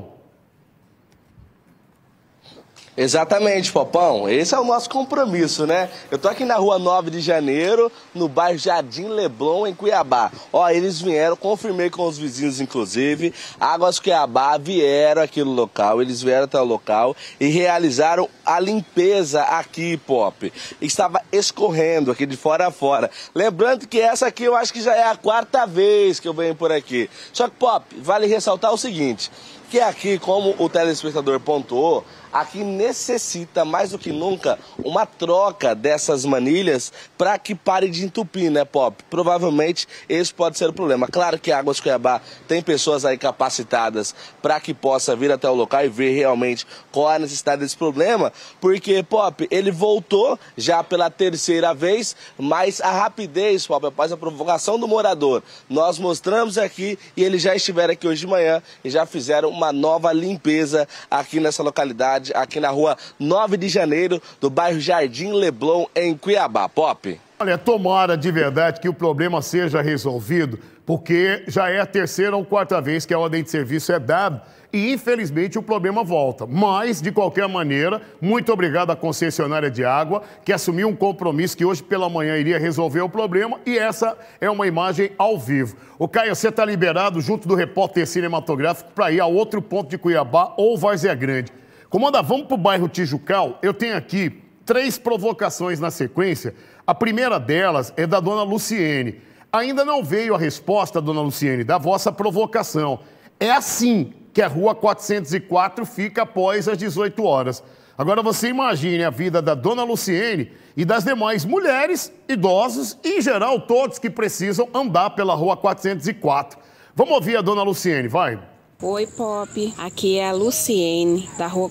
Exatamente, Popão. Esse é o nosso compromisso, né? Eu tô aqui na rua 9 de janeiro, no bairro Jardim Leblon, em Cuiabá. Ó, eles vieram, confirmei com os vizinhos, inclusive, Águas Cuiabá vieram aqui no local, eles vieram até o local e realizaram a limpeza aqui, Pop. Estava escorrendo aqui de fora a fora. Lembrando que essa aqui eu acho que já é a 4ª vez que eu venho por aqui. Só que, Pop, vale ressaltar o seguinte, que aqui, como o telespectador pontuou, aqui necessita mais do que nunca uma troca dessas manilhas para que pare de entupir, né, Pop? Provavelmente esse pode ser o problema. Claro que a Águas Cuiabá tem pessoas aí capacitadas para que possa vir até o local e ver realmente qual é a necessidade desse problema, porque, Pop, ele voltou já pela 3ª vez, mas a rapidez, Pop, após a provocação do morador, nós mostramos aqui e eles já estiveram aqui hoje de manhã e já fizeram uma nova limpeza aqui nessa localidade, aqui na rua 9 de janeiro, do bairro Jardim Leblon, em Cuiabá. Pop. Olha, tomara de verdade que o problema seja resolvido, porque já é a 3ª ou 4ª vez que a ordem de serviço é dada e, infelizmente, o problema volta. Mas, de qualquer maneira, muito obrigado à concessionária de água, que assumiu um compromisso que hoje pela manhã iria resolver o problema, e essa é uma imagem ao vivo. O Caio, você está liberado, junto do repórter cinematográfico, para ir a outro ponto de Cuiabá ou Várzea Grande. Comanda, vamos para o bairro Tijucal. Eu tenho aqui 3 provocações na sequência. A primeira delas é da dona Luciene. Ainda não veio a resposta, dona Luciene, da vossa provocação. É assim que a rua 404 fica após as 18 horas. Agora você imagine a vida da dona Luciene e das demais mulheres, idosos e, em geral, todos que precisam andar pela rua 404. Vamos ouvir a dona Luciene, vai. Oi, Pop. Aqui é a Luciene, da rua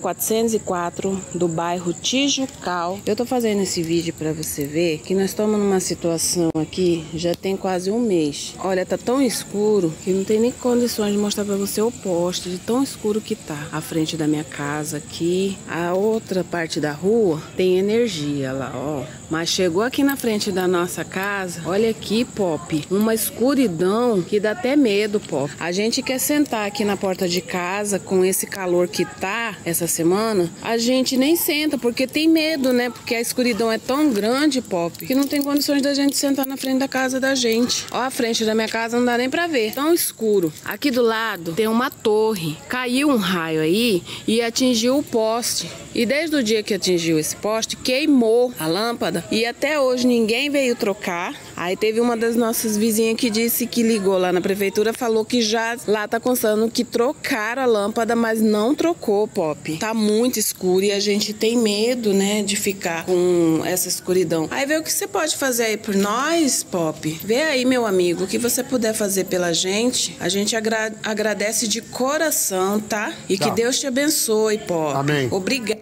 404, do bairro Tijucal. Eu tô fazendo esse vídeo pra você ver que nós estamos numa situação aqui, já tem quase um mês. Olha, tá tão escuro que não tem nem condições de mostrar pra você o poste, de tão escuro que tá. A frente da minha casa aqui, a outra parte da rua tem energia lá, ó. Mas chegou aqui na frente da nossa casa, olha aqui, Pop, uma escuridão que dá até medo, Pop. A gente quer sentar aqui na porta de casa com esse calor que tá essa semana, a gente nem senta porque tem medo, né? Porque a escuridão é tão grande, Pop, que não tem condições da gente sentar na frente da casa da gente. Ó, a frente da minha casa não dá nem pra ver, tão escuro. Aqui do lado tem uma torre, caiu um raio aí e atingiu o poste. E desde o dia que atingiu esse poste, queimou a lâmpada e até hoje ninguém veio trocar. Aí teve uma das nossas vizinhas que disse que ligou lá na prefeitura, falou que já lá tá constando que trocaram a lâmpada, mas não trocou, Pop. Tá muito escuro e a gente tem medo, né, de ficar com essa escuridão. Aí vê o que você pode fazer aí por nós, Pop. Vê aí, meu amigo, o que você puder fazer pela gente. A gente agradece de coração, tá? E que Deus te abençoe, Pop. Amém. Obrigada.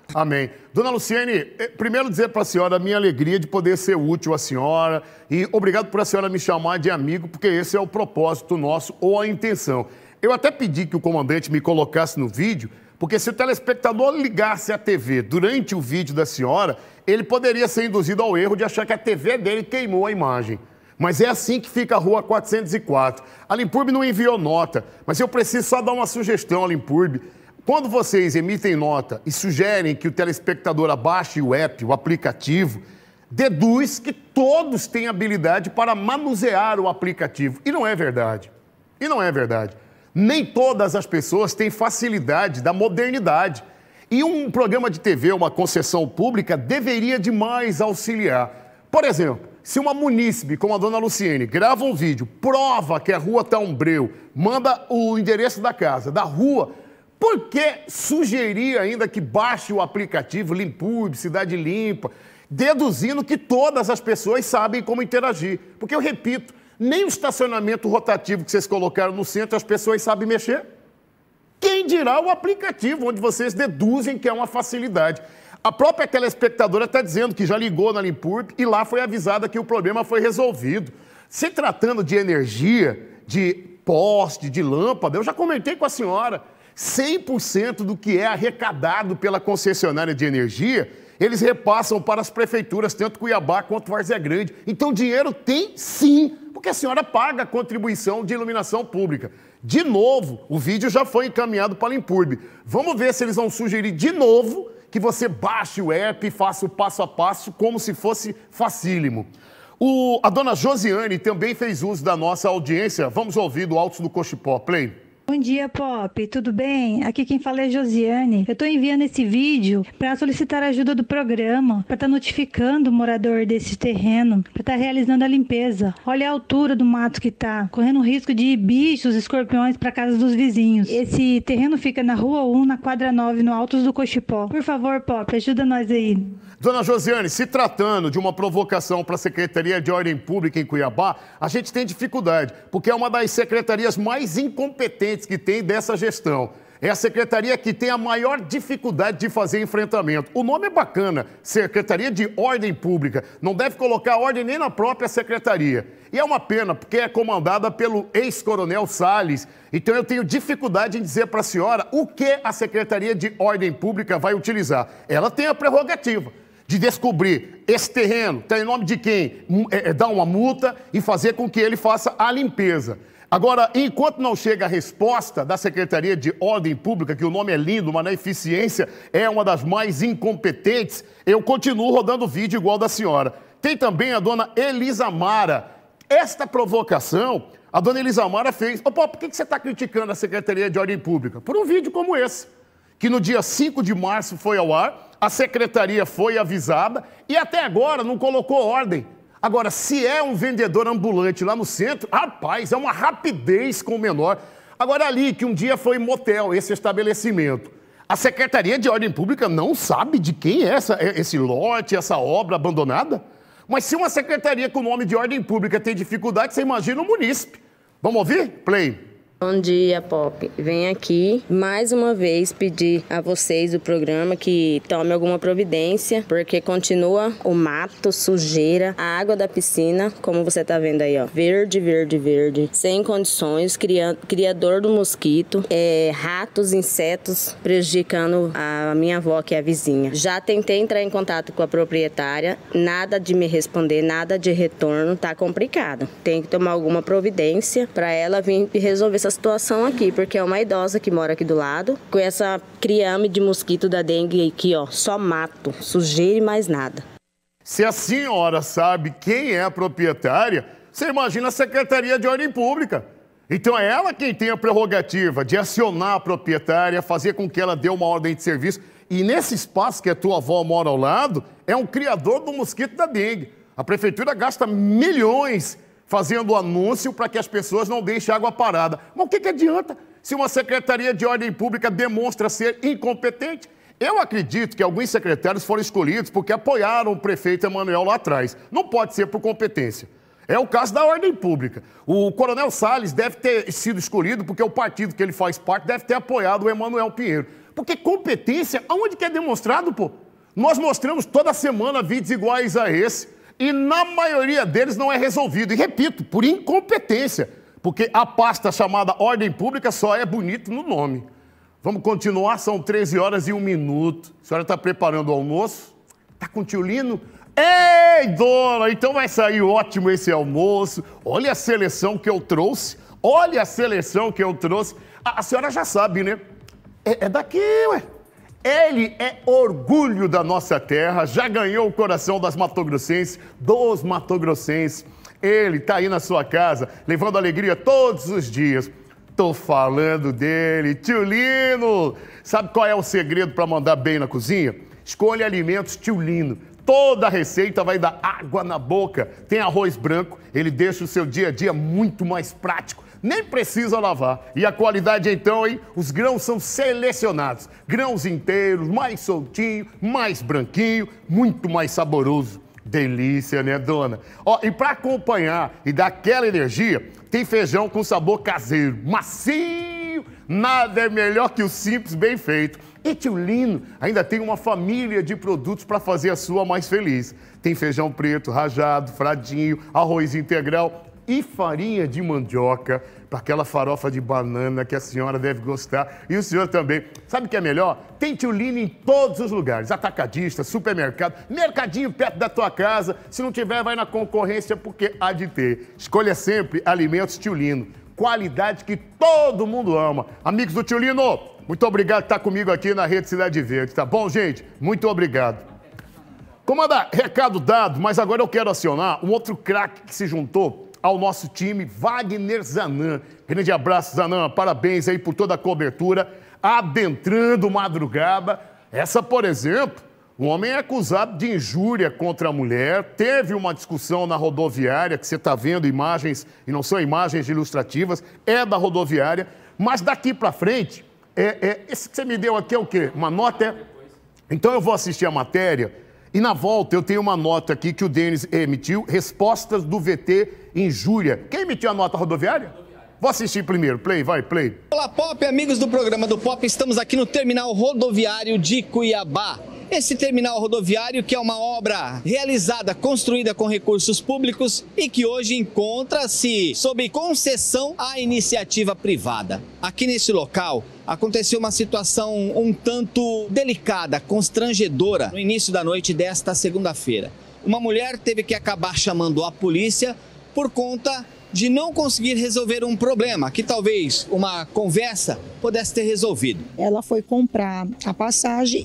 Amém. Dona Luciene, primeiro dizer para a senhora a minha alegria de poder ser útil à senhora e obrigado por a senhora me chamar de amigo, porque esse é o propósito nosso ou a intenção. Eu até pedi que o comandante me colocasse no vídeo, porque se o telespectador ligasse a TV durante o vídeo da senhora, ele poderia ser induzido ao erro de achar que a TV dele queimou a imagem. Mas é assim que fica a Rua 404. A Limpurb não enviou nota, mas eu preciso só dar uma sugestão à Limpurb. Quando vocês emitem nota e sugerem que o telespectador abaixe o app, o aplicativo, deduz que todos têm habilidade para manusear o aplicativo. E não é verdade. E não é verdade. Nem todas as pessoas têm facilidade da modernidade. E um programa de TV, uma concessão pública, deveria demais auxiliar. Por exemplo, se uma munícipe, como a dona Luciene, grava um vídeo, prova que a rua está um breu, manda o endereço da casa, da rua, por que sugerir ainda que baixe o aplicativo Limpurb, Cidade Limpa, deduzindo que todas as pessoas sabem como interagir? Porque eu repito, nem o estacionamento rotativo que vocês colocaram no centro as pessoas sabem mexer. Quem dirá o aplicativo, onde vocês deduzem que é uma facilidade? A própria telespectadora está dizendo que já ligou na Limpurb e lá foi avisada que o problema foi resolvido. Se tratando de energia, de poste, de lâmpada, eu já comentei com a senhora, 100% do que é arrecadado pela concessionária de energia, eles repassam para as prefeituras, tanto Cuiabá quanto Várzea Grande. Então, dinheiro tem sim, porque a senhora paga a contribuição de iluminação pública. De novo, o vídeo já foi encaminhado para a Limpurb. Vamos ver se eles vão sugerir de novo que você baixe o app e faça o passo a passo como se fosse facílimo. A dona Josiane também fez uso da nossa audiência. Vamos ouvir do Altos do Cochipó. Play. Bom dia, Pop. Tudo bem? Aqui quem fala é Josiane. Eu estou enviando esse vídeo para solicitar a ajuda do programa, para estar notificando o morador desse terreno, para estar realizando a limpeza. Olha a altura do mato que está, correndo risco de bichos, escorpiões para casa dos vizinhos. Esse terreno fica na Rua 1, na quadra 9, no Altos do Cochipó. Por favor, Pop, ajuda nós aí. Dona Josiane, se tratando de uma provocação para a Secretaria de Ordem Pública em Cuiabá, a gente tem dificuldade, porque é uma das secretarias mais incompetentes que tem dessa gestão. É a secretaria que tem a maior dificuldade de fazer enfrentamento. O nome é bacana, Secretaria de Ordem Pública. Não deve colocar ordem nem na própria secretaria. E é uma pena, porque é comandada pelo ex-coronel Salles. Então eu tenho dificuldade em dizer para a senhora o que a Secretaria de Ordem Pública vai utilizar. Ela tem a prerrogativa de descobrir esse terreno, está em nome de quem, dar uma multa e fazer com que ele faça a limpeza. Agora, enquanto não chega a resposta da Secretaria de Ordem Pública, que o nome é lindo, mas na eficiência é uma das mais incompetentes, eu continuo rodando vídeo igual da senhora. Tem também a dona Elisamara. Esta provocação, a dona Elisamara fez. Pô, por que você está criticando a Secretaria de Ordem Pública? Por um vídeo como esse, que no dia 5 de março foi ao ar, a secretaria foi avisada e até agora não colocou ordem. Agora, se é um vendedor ambulante lá no centro, rapaz, é uma rapidez com o menor. Agora, ali, que um dia foi motel, esse estabelecimento, a Secretaria de Ordem Pública não sabe de quem é esse lote, essa obra abandonada? Mas se uma secretaria com nome de Ordem Pública tem dificuldade, você imagina o munícipe. Vamos ouvir? Play. Bom dia, Pop. Venho aqui mais uma vez pedir a vocês do programa que tome alguma providência, porque continua o mato, sujeira, a água da piscina, como você tá vendo aí, ó, verde, verde, verde, sem condições, criador do mosquito, ratos, insetos, prejudicando a minha avó, que é a vizinha. Já tentei entrar em contato com a proprietária, nada de me responder, nada de retorno, tá complicado. Tem que tomar alguma providência para ela vir resolver essa situação aqui, porque é uma idosa que mora aqui do lado, com essa criame de mosquito da dengue aqui, ó, só mato, sujeira e mais nada. Se a senhora sabe quem é a proprietária, você imagina a Secretaria de Ordem Pública. Então é ela quem tem a prerrogativa de acionar a proprietária, fazer com que ela dê uma ordem de serviço. E nesse espaço que a tua avó mora ao lado, é um criador do mosquito da dengue. A prefeitura gasta milhões fazendo anúncio para que as pessoas não deixem água parada. Mas o que adianta se uma Secretaria de Ordem Pública demonstra ser incompetente? Eu acredito que alguns secretários foram escolhidos porque apoiaram o prefeito Emanuel lá atrás. Não pode ser por competência. É o caso da Ordem Pública. O coronel Salles deve ter sido escolhido porque o partido que ele faz parte deve ter apoiado o Emanuel Pinheiro. Porque competência, aonde que é demonstrado, pô? Nós mostramos toda semana vídeos iguais a esse e na maioria deles não é resolvido. E repito, por incompetência, porque a pasta chamada Ordem Pública só é bonito no nome. Vamos continuar, são 13h01. A senhora está preparando o almoço? Está com o tio Lino? Ei, dona, então vai sair ótimo esse almoço. Olha a seleção que eu trouxe. Olha a seleção que eu trouxe. A senhora já sabe, né? É daqui, ué. Ele é orgulho da nossa terra, já ganhou o coração das matogrossenses, dos matogrossenses. Ele tá aí na sua casa, levando alegria todos os dias. Tô falando dele, tio Lino. Sabe qual é o segredo para mandar bem na cozinha? Escolha alimentos tio Lino. Toda receita vai dar água na boca. Tem arroz branco, ele deixa o seu dia a dia muito mais prático. Nem precisa lavar. E a qualidade então, hein? Os grãos são selecionados. Grãos inteiros, mais soltinho, mais branquinho, muito mais saboroso. Delícia, né, dona? Ó, e para acompanhar e dar aquela energia, tem feijão com sabor caseiro, macio. Nada é melhor que o simples bem feito. E tio Lino ainda tem uma família de produtos para fazer a sua mais feliz. Tem feijão preto, rajado, fradinho, arroz integral e farinha de mandioca para aquela farofa de banana que a senhora deve gostar. E o senhor também. Sabe o que é melhor? Tem tio Lino em todos os lugares. Atacadista, supermercado, mercadinho perto da tua casa. Se não tiver, vai na concorrência porque há de ter. Escolha sempre alimentos tio Lino. Qualidade que todo mundo ama. Amigos do tio Lino, muito obrigado por estar comigo aqui na Rede Cidade Verde, tá bom, gente? Muito obrigado. Comandante, recado dado, mas agora eu quero acionar um outro craque que se juntou ao nosso time, Wagner Zanan. Grande abraço, Zanan, parabéns aí por toda a cobertura, adentrando madrugada. Essa, por exemplo, um homem é acusado de injúria contra a mulher, teve uma discussão na rodoviária, que você está vendo imagens, e não são imagens ilustrativas, é da rodoviária, mas daqui para frente, esse que você me deu aqui é o quê? Uma nota? Então eu vou assistir a matéria, e na volta eu tenho uma nota aqui que o Denis emitiu, respostas do VT injúria. Quem emitiu a nota rodoviária? Vou assistir primeiro. Play, vai, play. Olá, Pop, amigos do programa do Pop. Estamos aqui no terminal rodoviário de Cuiabá. Esse terminal rodoviário que é uma obra realizada, construída com recursos públicos e que hoje encontra-se sob concessão à iniciativa privada. Aqui nesse local aconteceu uma situação um tanto delicada, constrangedora no início da noite desta segunda-feira. Uma mulher teve que acabar chamando a polícia por conta de não conseguir resolver um problema que talvez uma conversa pudesse ter resolvido. Ela foi comprar a passagem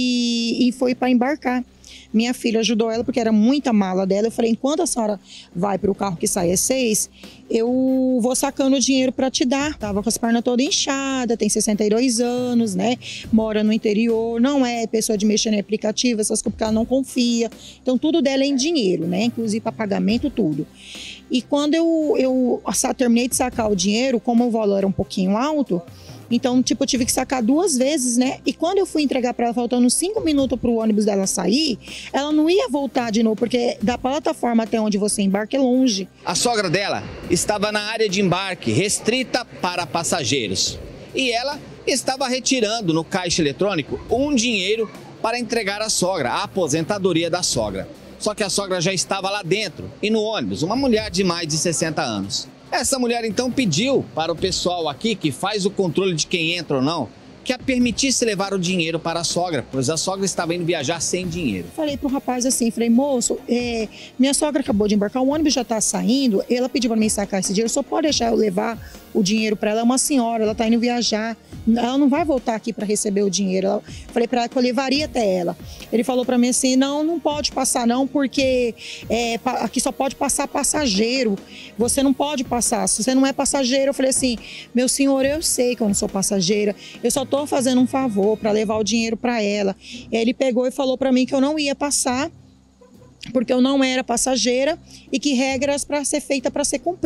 e foi para embarcar. Minha filha ajudou ela porque era muita mala dela. Eu falei, enquanto a senhora vai para o carro que sai às 6, eu vou sacando o dinheiro para te dar. Tava com as pernas todas inchadas, tem 62 anos, né? Mora no interior, não é pessoa de mexer em aplicativo, essas coisas porque ela não confia. Então tudo dela é em dinheiro, né? Inclusive para pagamento, tudo. E quando eu terminei de sacar o dinheiro, como o valor era um pouquinho alto, então, tipo, eu tive que sacar 2 vezes, né? E quando eu fui entregar para ela, faltando 5 minutos para o ônibus dela sair, ela não ia voltar de novo, porque da plataforma até onde você embarca é longe. A sogra dela estava na área de embarque, restrita para passageiros. E ela estava retirando no caixa eletrônico um dinheiro para entregar à sogra, a aposentadoria da sogra. Só que a sogra já estava lá dentro e no ônibus, uma mulher de mais de 60 anos. Essa mulher então pediu para o pessoal aqui que faz o controle de quem entra ou não, que a permitisse levar o dinheiro para a sogra, pois a sogra estava indo viajar sem dinheiro. Falei pro rapaz assim, falei, moço, minha sogra acabou de embarcar, o ônibus já está saindo, ela pediu para mim sacar esse dinheiro, só pode deixar eu levar o dinheiro para ela, é uma senhora, ela está indo viajar, ela não vai voltar aqui para receber o dinheiro. Falei para ela que eu levaria até ela. Ele falou para mim assim, não pode passar não, porque aqui só pode passar passageiro, você não pode passar, se você não é passageiro. Eu falei assim, meu senhor, eu sei que eu não sou passageira, eu só estou fazendo um favor para levar o dinheiro para ela. E aí ele pegou e falou para mim que eu não ia passar, porque eu não era passageira e que regras para ser feita para ser cumprida.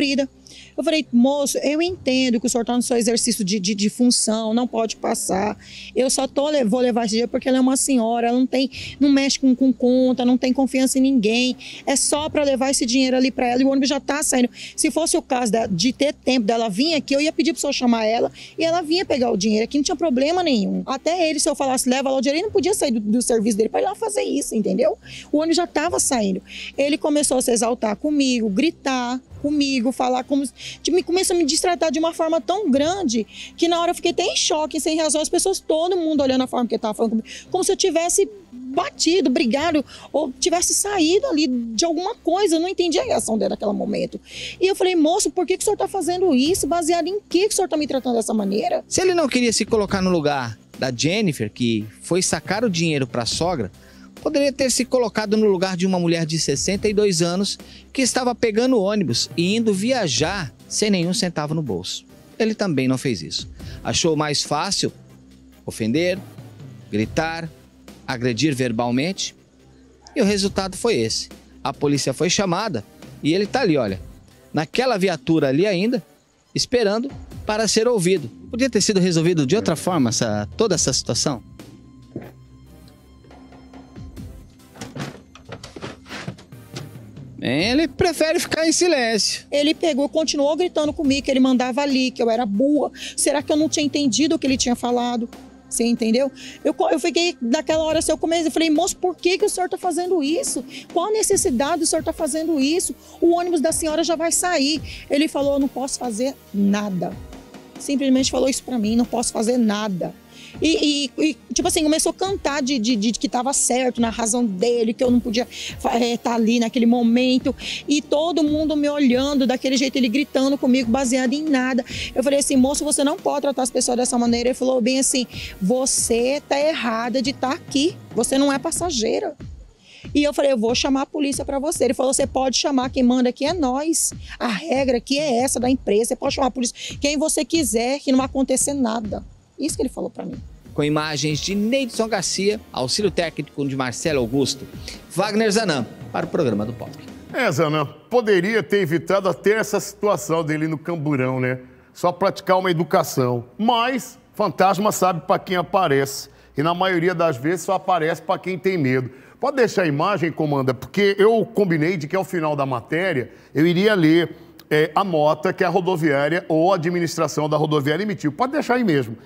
Eu falei, moço, eu entendo que o senhor está no seu exercício de função, não pode passar. Eu só vou levar esse dinheiro porque ela é uma senhora, ela não mexe com conta, não tem confiança em ninguém. É só para levar esse dinheiro ali para ela e o ônibus já está saindo. Se fosse o caso de ter tempo dela vir aqui, eu ia pedir para o senhor chamar ela e ela vinha pegar o dinheiro aqui, não tinha problema nenhum. Até ele, se eu falasse, leva lá o dinheiro, ele não podia sair do serviço dele para ir lá fazer isso, entendeu? O ônibus já estava saindo. Ele começou a se exaltar comigo, gritar comigo, falar começou a me destratar de uma forma tão grande que na hora eu fiquei até em choque, sem reação, as pessoas, todo mundo olhando a forma que ele estava falando comigo, como se eu tivesse batido, brigado ou tivesse saído ali de alguma coisa. Eu não entendi a reação dele naquele momento. E eu falei, moço, por que o senhor está fazendo isso? Baseado em que o senhor está me tratando dessa maneira? Se ele não queria se colocar no lugar da Jennifer, que foi sacar o dinheiro para a sogra, poderia ter se colocado no lugar de uma mulher de 62 anos que estava pegando ônibus e indo viajar sem nenhum centavo no bolso. Ele também não fez isso. Achou mais fácil ofender, gritar, agredir verbalmente e o resultado foi esse. A polícia foi chamada e ele está ali, olha, naquela viatura ali ainda, esperando para ser ouvido. Podia ter sido resolvido de outra forma toda essa situação? Ele prefere ficar em silêncio. Ele pegou, continuou gritando comigo que ele mandava ali, que eu era burra. Será que eu não tinha entendido o que ele tinha falado? Você entendeu? Eu fiquei, naquela hora, eu comecei, eu falei, moço, por que o senhor está fazendo isso? Qual a necessidade do senhor estar fazendo isso? O ônibus da senhora já vai sair. Ele falou, eu não posso fazer nada. Simplesmente falou isso para mim, não posso fazer nada. E tipo assim, começou a cantar de que estava certo, na razão dele, que eu não podia estar ali naquele momento. E todo mundo me olhando daquele jeito, ele gritando comigo, baseado em nada. Eu falei assim, moço, você não pode tratar as pessoas dessa maneira. Ele falou bem assim, você tá errada de estar aqui, você não é passageira. E eu falei, eu vou chamar a polícia para você. Ele falou, você pode chamar, quem manda aqui é nós. A regra aqui é essa da empresa, você pode chamar a polícia quem você quiser, que não vai acontecer nada. Isso que ele falou para mim. Com imagens de Neidson Garcia, auxílio técnico de Marcelo Augusto, Wagner Zanam, para o programa do Pop. Zanam, poderia ter evitado até essa situação dele no camburão, né? Só praticar uma educação. Mas fantasma sabe para quem aparece. E na maioria das vezes só aparece para quem tem medo. Pode deixar a imagem, comanda, porque eu combinei de que ao final da matéria eu iria ler a nota que a rodoviária ou a administração da rodoviária emitiu. Pode deixar aí mesmo.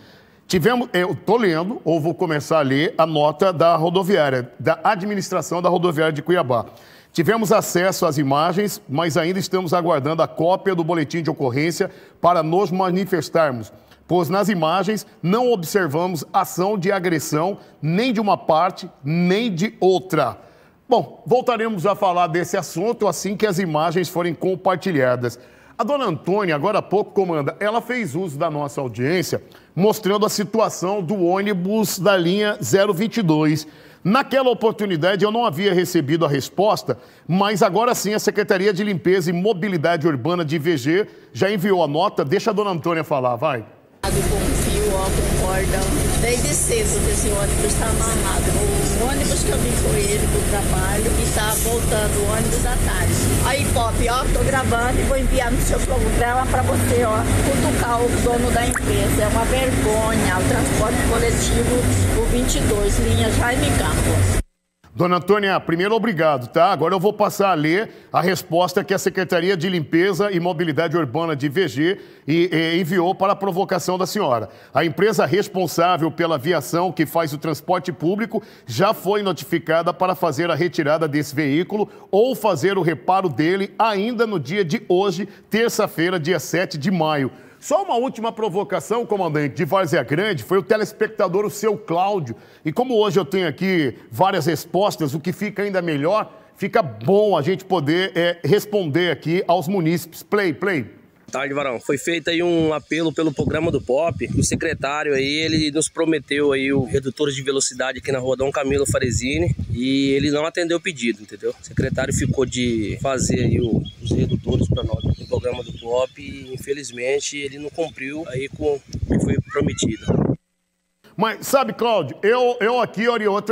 Eu estou lendo, ou vou começar a ler, a nota da rodoviária, da administração da rodoviária de Cuiabá. Tivemos acesso às imagens, mas ainda estamos aguardando a cópia do boletim de ocorrência para nos manifestarmos, pois nas imagens não observamos ação de agressão nem de uma parte, nem de outra. Bom, voltaremos a falar desse assunto assim que as imagens forem compartilhadas. A dona Antônia, agora há pouco, comanda, ela fez uso da nossa audiência, mostrando a situação do ônibus da linha 022. Naquela oportunidade eu não havia recebido a resposta, mas agora sim a Secretaria de Limpeza e Mobilidade Urbana de IVG já enviou a nota. Deixa a dona Antônia falar, vai. Com cordão, desde cedo que esse ônibus está amarrado. O ônibus que eu vim com ele do trabalho e está voltando o ônibus à tarde. Aí, Pop, ó, tô gravando e vou enviar no seu programa para você, ó, cutucar o dono da empresa. É uma vergonha o transporte coletivo, o 22, linha Jaime Campos. Dona Antônia, primeiro obrigado, tá? Agora eu vou passar a ler a resposta que a Secretaria de Limpeza e Mobilidade Urbana de IVG enviou para a provocação da senhora. A empresa responsável pela viação que faz o transporte público já foi notificada para fazer a retirada desse veículo ou fazer o reparo dele ainda no dia de hoje, terça-feira, dia 7 de maio. Só uma última provocação, comandante, de Várzea Grande, foi o telespectador, o seu Cláudio. E como hoje eu tenho aqui várias respostas, o que fica ainda melhor, fica bom a gente poder responder aqui aos munícipes. Play. Tarde, Varão. Foi feito aí um apelo pelo programa do Pop. O secretário aí, ele nos prometeu aí o redutor de velocidade aqui na rua Dom Camilo Faresini e ele não atendeu o pedido, entendeu? O secretário ficou de fazer aí os redutores para nós no programa do Pop e infelizmente ele não cumpriu aí com o que foi prometido. Mas sabe, Cláudio, eu aqui, hora e outra,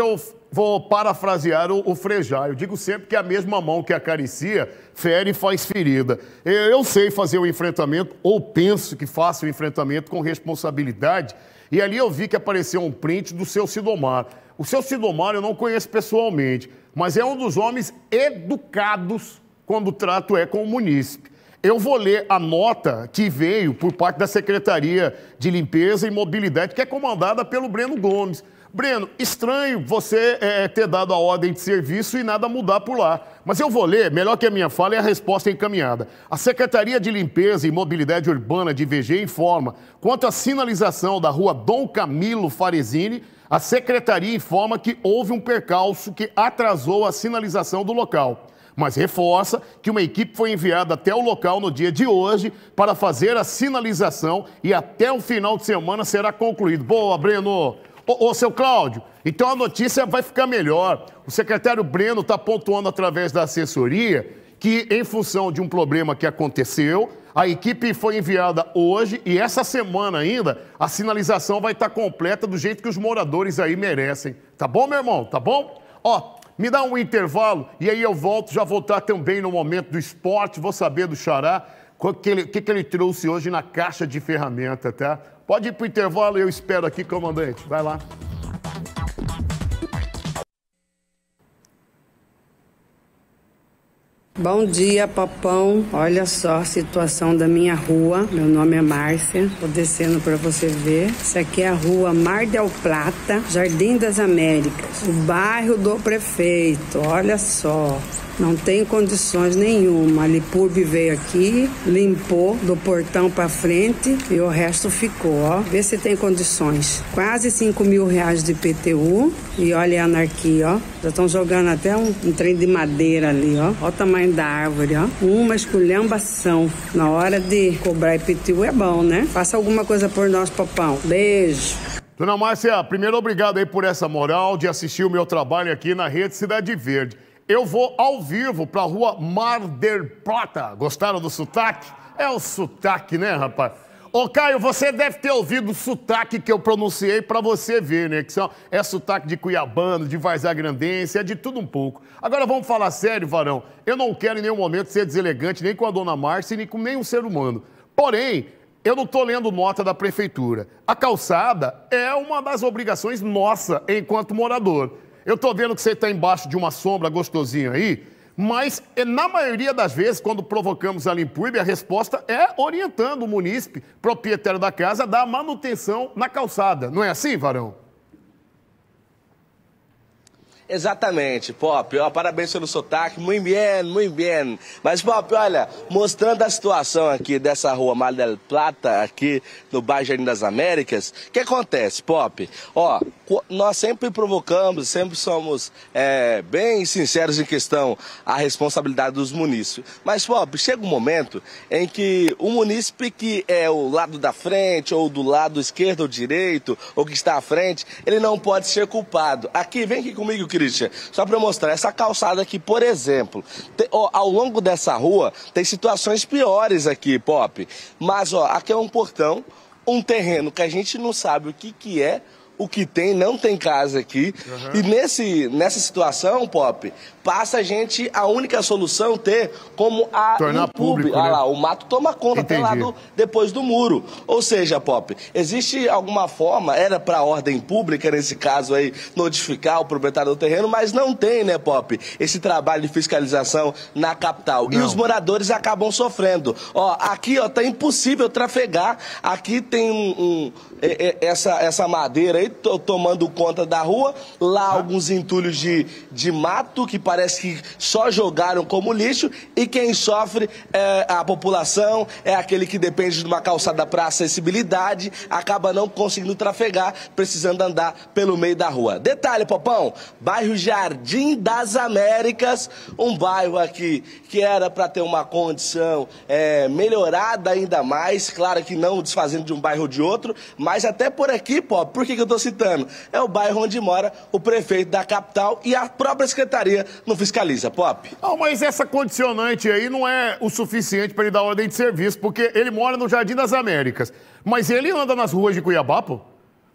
vou parafrasear o Frejá. Eu digo sempre que a mesma mão que acaricia, fere e faz ferida. Eu sei fazer o enfrentamento, ou penso que faço o enfrentamento com responsabilidade, e ali eu vi que apareceu um print do seu Sidomar. O seu Sidomar eu não conheço pessoalmente, mas é um dos homens educados quando o trato é com o munícipe. Eu vou ler a nota que veio por parte da Secretaria de Limpeza e Mobilidade, que é comandada pelo Breno Gomes. Breno, estranho você ter dado a ordem de serviço e nada mudar por lá. Mas eu vou ler, melhor que a minha fala, é a resposta encaminhada. A Secretaria de Limpeza e Mobilidade Urbana de VG informa, quanto à sinalização da rua Dom Camilo Farezini, a Secretaria informa que houve um percalço que atrasou a sinalização do local. Mas reforça que uma equipe foi enviada até o local no dia de hoje para fazer a sinalização e até o final de semana será concluído. Boa, Breno! Ô, seu Cláudio, então a notícia vai ficar melhor. O secretário Breno está pontuando através da assessoria que, em função de um problema que aconteceu, a equipe foi enviada hoje e essa semana ainda a sinalização vai estar completa do jeito que os moradores aí merecem. Tá bom, meu irmão? Tá bom? Ó, me dá um intervalo e aí eu volto, já vou estar também no momento do esporte, vou saber do Xará o que ele trouxe hoje na caixa de ferramenta, tá? Pode ir para o intervalo e eu espero aqui, comandante. Vai lá. Bom dia, Popão. Olha só a situação da minha rua. Meu nome é Márcia. Vou descendo para você ver. Isso aqui é a rua Mar del Plata, Jardim das Américas. O bairro do prefeito. Olha só. Não tem condições nenhuma. A Lipurb veio aqui, limpou do portão para frente e o resto ficou, ó. Vê se tem condições. Quase R$5.000 de IPTU e olha a anarquia, ó. Já estão jogando até um trem de madeira ali, ó. Olha o tamanho da árvore, ó. Uma esculhambação. Na hora de cobrar IPTU é bom, né? Faça alguma coisa por nós, Popão. Beijo. Dona Márcia, primeiro obrigado aí por essa moral de assistir o meu trabalho aqui na Rede Cidade Verde. Eu vou ao vivo para a rua Mar del Plata. Gostaram do sotaque? É o sotaque, né, rapaz? Ô, Caio, você deve ter ouvido o sotaque que eu pronunciei para você ver, né? Que é sotaque de cuiabano, de varzagrandense, é de tudo um pouco. Agora vamos falar sério, varão. Eu não quero em nenhum momento ser deselegante nem com a dona Márcia, nem com nenhum ser humano. Porém, eu não estou lendo nota da prefeitura. A calçada é uma das obrigações nossa enquanto morador. Eu estou vendo que você está embaixo de uma sombra gostosinha aí, mas na maioria das vezes, quando provocamos a Limpurb, a resposta é orientando o munícipe, proprietário da casa, a dar manutenção na calçada. Não é assim, varão? Exatamente, Pop. Ó, parabéns pelo sotaque. Muito bem, muito bem. Mas, Pop, olha, mostrando a situação aqui dessa rua Mar del Plata, aqui no bairro Jardim das Américas, o que acontece, Pop? Ó, nós sempre provocamos, sempre somos bem sinceros em questão à responsabilidade dos munícipes. Mas, Pop, chega um momento em que o munícipe que é o lado da frente, ou do lado esquerdo ou direito, ou que está à frente, ele não pode ser culpado. Aqui, vem aqui comigo, Christian, só para mostrar essa calçada aqui, por exemplo, ao longo dessa rua tem situações piores aqui, Pop, mas ó, aqui é um portão, um terreno que a gente não sabe o que é, o que tem, não tem casa aqui, e nessa situação, Pop, passa a única solução ter como a tornar público, olha né? lá, o mato toma conta. Entendi. Até lá depois do muro. Ou seja, Pop, existe alguma forma, era para a ordem pública, nesse caso aí, notificar o proprietário do terreno, mas não tem, né, Pop, esse trabalho de fiscalização na capital. Não. E os moradores acabam sofrendo. Ó, aqui, ó, tá impossível trafegar. Aqui tem essa madeira aí tomando conta da rua. Lá alguns entulhos de mato que parece que só jogaram como lixo, e quem sofre é a população, é aquele que depende de uma calçada para acessibilidade, acaba não conseguindo trafegar, precisando andar pelo meio da rua. Detalhe, Popão, bairro Jardim das Américas, um bairro aqui que era para ter uma condição melhorada ainda mais, claro que não desfazendo de um bairro ou de outro, mas até por aqui, Pop, por que eu estou citando? É o bairro onde mora o prefeito da capital e a própria secretaria não fiscaliza, Pop. Não, mas essa condicionante aí não é o suficiente para ele dar ordem de serviço, porque ele mora no Jardim das Américas. Mas ele anda nas ruas de Cuiabá, pô.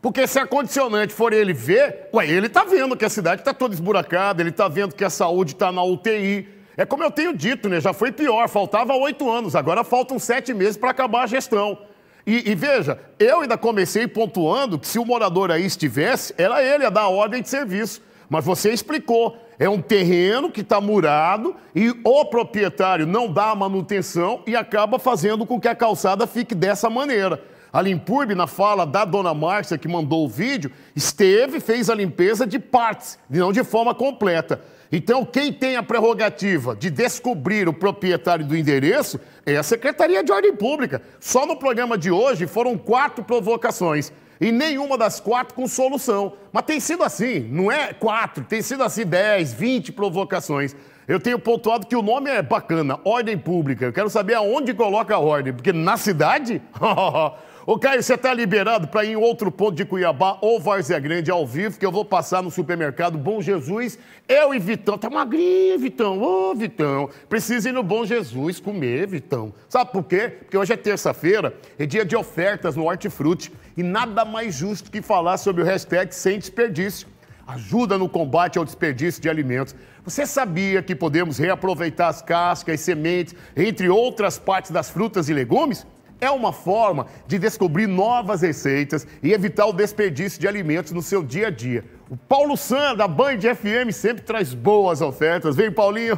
Porque se a condicionante for ele ver, ele tá vendo que a cidade tá toda esburacada, ele tá vendo que a saúde tá na UTI. É como eu tenho dito, né? Já foi pior, faltava 8 anos, agora faltam 7 meses para acabar a gestão. E veja, eu ainda comecei pontuando que se o morador aí estivesse, era ele a dar a ordem de serviço. Mas você explicou, é um terreno que está murado e o proprietário não dá a manutenção e acaba fazendo com que a calçada fique dessa maneira. A Limpurb, na fala da dona Márcia, que mandou o vídeo, fez a limpeza de partes, não de forma completa. Então, quem tem a prerrogativa de descobrir o proprietário do endereço é a Secretaria de Ordem Pública. Só no programa de hoje foram 4 provocações. E nenhuma das 4 com solução. Mas tem sido assim, não é 4, tem sido assim 10, 20 provocações. Eu tenho pontuado que o nome é bacana, Ordem Pública. Eu quero saber aonde coloca a ordem, porque na cidade... Ô, Caio, você está liberado para ir em outro ponto de Cuiabá ou Várzea Grande ao vivo, que eu vou passar no supermercado Bom Jesus. Eu e Vitão, tá magrinho, Vitão. Ô, Vitão, precisa ir no Bom Jesus comer, Vitão. Sabe por quê? Porque hoje é terça-feira, é dia de ofertas no Hortifruti. E nada mais justo que falar sobre o hashtag Sem Desperdício. Ajuda no combate ao desperdício de alimentos. Você sabia que podemos reaproveitar as cascas, sementes, entre outras partes das frutas e legumes? É uma forma de descobrir novas receitas e evitar o desperdício de alimentos no seu dia a dia. O Paulo San, da Band FM, sempre traz boas ofertas. Vem, Paulinho!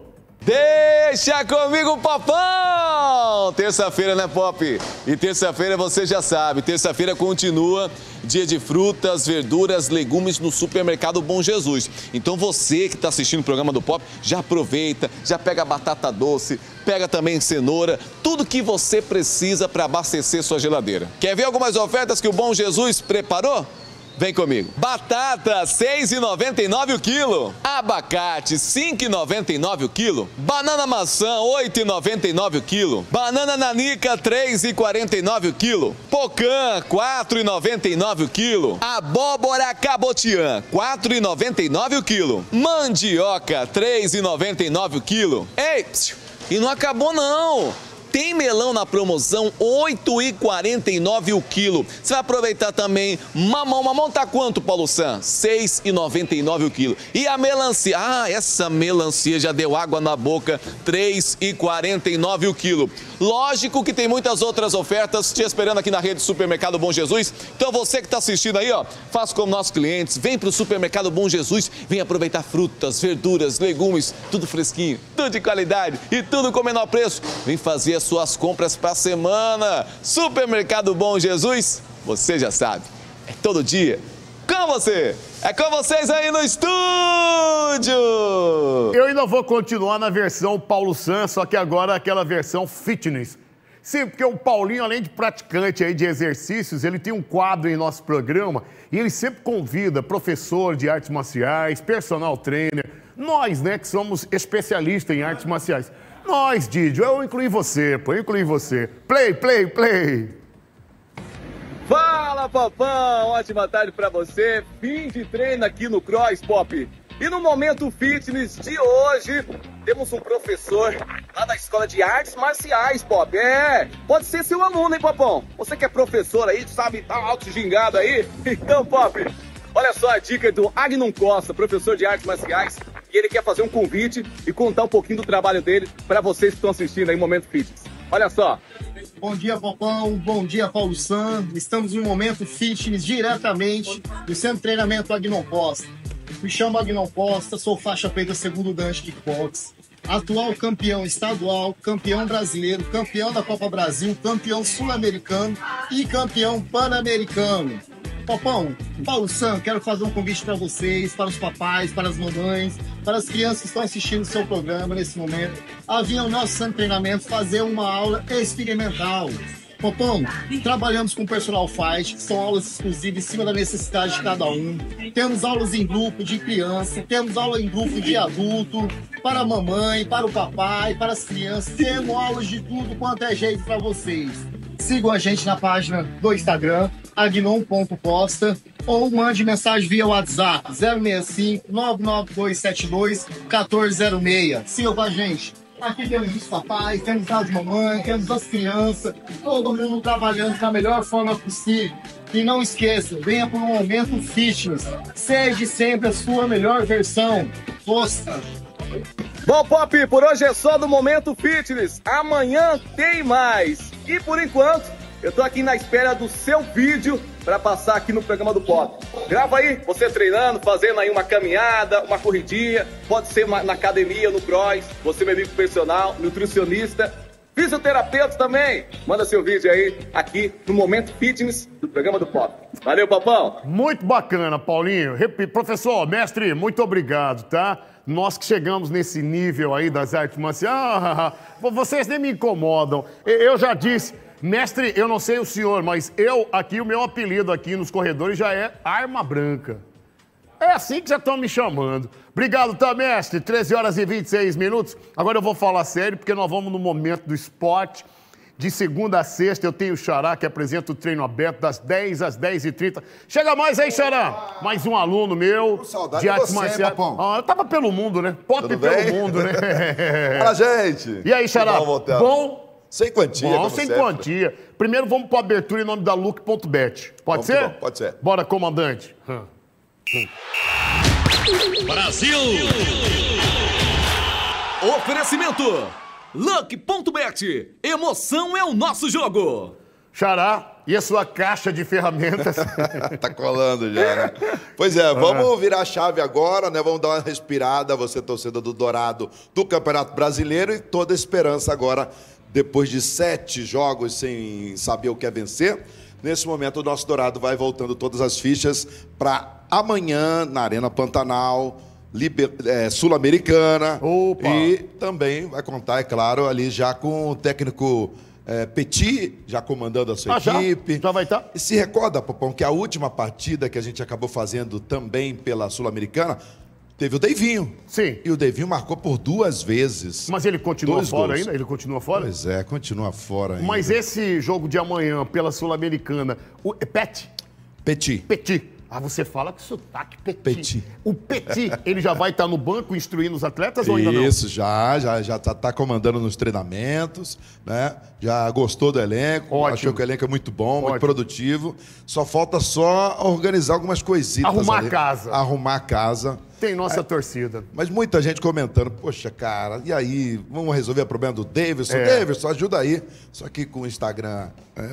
Deixa comigo, Popão! Terça-feira, né, Pop? E terça-feira você já sabe, terça-feira continua dia de frutas, verduras, legumes no supermercado Bom Jesus. Então você que está assistindo o programa do Pop, já aproveita, já pega batata doce, pega também cenoura, tudo que você precisa para abastecer sua geladeira. Quer ver algumas ofertas que o Bom Jesus preparou? Vem comigo. Batata, R$ 6,99 o quilo. Abacate, R$ 5,99 o quilo. Banana maçã, R$ 8,99 o quilo. Banana nanica, R$ 3,49 o quilo. Pocã, R$ 4,99 o quilo. Abóbora cabotiã, R$ 4,99 o quilo. Mandioca, R$ 3,99 o quilo. Ei, e não acabou não. Tem melão na promoção, R$ 8,49 o quilo. Você vai aproveitar também mamão. Mamão tá quanto, Paulo San? R$ 6,99 o quilo. E a melancia? Ah, essa melancia já deu água na boca, R$ 3,49 o quilo. Lógico que tem muitas outras ofertas te esperando aqui na rede Supermercado Bom Jesus. Então você que está assistindo aí, ó, faz como nossos clientes, vem para o Supermercado Bom Jesus, vem aproveitar frutas, verduras, legumes, tudo fresquinho, tudo de qualidade e tudo com menor preço. Vem fazer as suas compras para a semana. Supermercado Bom Jesus, você já sabe, é todo dia com você. É com vocês aí no estúdio! Eu ainda vou continuar na versão Paulo San, só que agora aquela versão fitness. Sim, porque o Paulinho, além de praticante aí de exercícios, ele tem um quadro em nosso programa e ele sempre convida professor de artes marciais, personal trainer, nós, né, que somos especialistas em artes marciais. Nós, Didio, eu incluí você, pô, eu incluí você. Play! Fala, Popão! Ótima tarde pra você. Fim de treino aqui no Cross, Pop. E no Momento Fitness de hoje, temos um professor lá da Escola de Artes Marciais, Pop. É, pode ser seu aluno, hein, Popão? Você que é professor aí, sabe, tá auto-gingado aí? Então, Pop, olha só a dica do Agnon Costa, professor de Artes Marciais. E ele quer fazer um convite e contar um pouquinho do trabalho dele para vocês que estão assistindo aí no Momento Fitness. Olha só. Bom dia, Popão. Bom dia, Paulo San. Estamos no Momento Fitness diretamente do Centro de Treinamento Agnon Costa. Me chamo Agnon Costa, sou faixa preta segundo dan de kickbox. Atual campeão estadual, campeão brasileiro, campeão da Copa Brasil, campeão sul-americano e campeão pan-americano. Popão, Paulo San, quero fazer um convite para vocês, para os papais, para as mamães, para as crianças que estão assistindo o seu programa nesse momento, a vir ao nosso centro de treinamento fazer uma aula experimental. Popão, trabalhamos com personal fight, que são aulas exclusivas em cima da necessidade de cada um. Temos aulas em grupo de criança, temos aula em grupo de adulto, para a mamãe, para o papai, para as crianças. Temos aulas de tudo quanto é jeito para vocês. Sigam a gente na página do Instagram, agnon.costa, ou mande mensagem via WhatsApp 065 99272 1406. Sigam com a gente. Aqui temos os papais, temos as mamães, temos as crianças, todo mundo trabalhando da melhor forma possível. E não esqueça, venha para um momento fitness. Seja sempre a sua melhor versão. Força! Bom, Pop, por hoje é só do Momento Fitness. Amanhã tem mais. E por enquanto, eu tô aqui na espera do seu vídeo para passar aqui no programa do Pop. Grava aí, você treinando, fazendo aí uma caminhada, uma corridinha, pode ser na academia, no cross, você meu amigo personal, nutricionista, fisioterapeuta também. Manda seu vídeo aí, aqui no Momento Fitness do programa do Pop. Valeu, Popão! Muito bacana, Paulinho. Professor, mestre, muito obrigado, tá? Nós que chegamos nesse nível aí das artes marciais, vocês nem me incomodam. Eu já disse, mestre, eu não sei o senhor, mas o meu apelido aqui nos corredores já é Arma Branca. É assim que já estão me chamando. Obrigado, tá, mestre? 13 horas e 26 minutos. Agora eu vou falar sério, porque nós vamos no momento do esporte. De segunda a sexta eu tenho o Xará, que apresenta o treino aberto das 10 às 10h30. Chega mais aí, Xará. Mais um aluno meu de artes marciais. Eu tava pelo mundo, né? Pop pelo mundo, né? Fala, gente. E aí, Xará? Bom? Sem quantia, bom, sem quantia. Primeiro vamos para a abertura em nome da Look.bet. Pode ser? Bom, pode ser. Bora, comandante. Brasil! Oferecimento! Look.bet. Emoção é o nosso jogo. Xará, e a sua caixa de ferramentas? Tá colando já, né? Pois é, vamos virar a chave agora, né? Vamos dar uma respirada, você torcedor do Dourado, do Campeonato Brasileiro, e toda a esperança agora, depois de 7 jogos sem saber o que é vencer. Nesse momento, o nosso Dourado vai voltando todas as fichas para amanhã, na Arena Pantanal, Sul-Americana. E também vai contar, é claro, ali já com o técnico Petit, já comandando a sua equipe. Já vai estar? E se recorda, Popão, que a última partida que a gente acabou fazendo também pela Sul-Americana, teve o Deivinho. Sim. E o Deivinho marcou por 2 vezes. Mas ele continua fora ainda? Ele continua fora? Pois é, continua fora ainda. Mas esse jogo de amanhã pela Sul-Americana, Petit. Ah, você fala que sotaque Petit. O Petit, ele já vai estar no banco instruindo os atletas ou ainda não? Isso, já tá comandando nos treinamentos, né? Já gostou do elenco, ótimo. Achou que o elenco é muito bom, muito produtivo. Só falta organizar algumas coisitas. Arrumar ali. a casa. Arrumar a casa. Tem nossa torcida. Mas muita gente comentando, poxa, cara, e aí, vamos resolver o problema do Davidson? Davidson, ajuda aí. Só que com o Instagram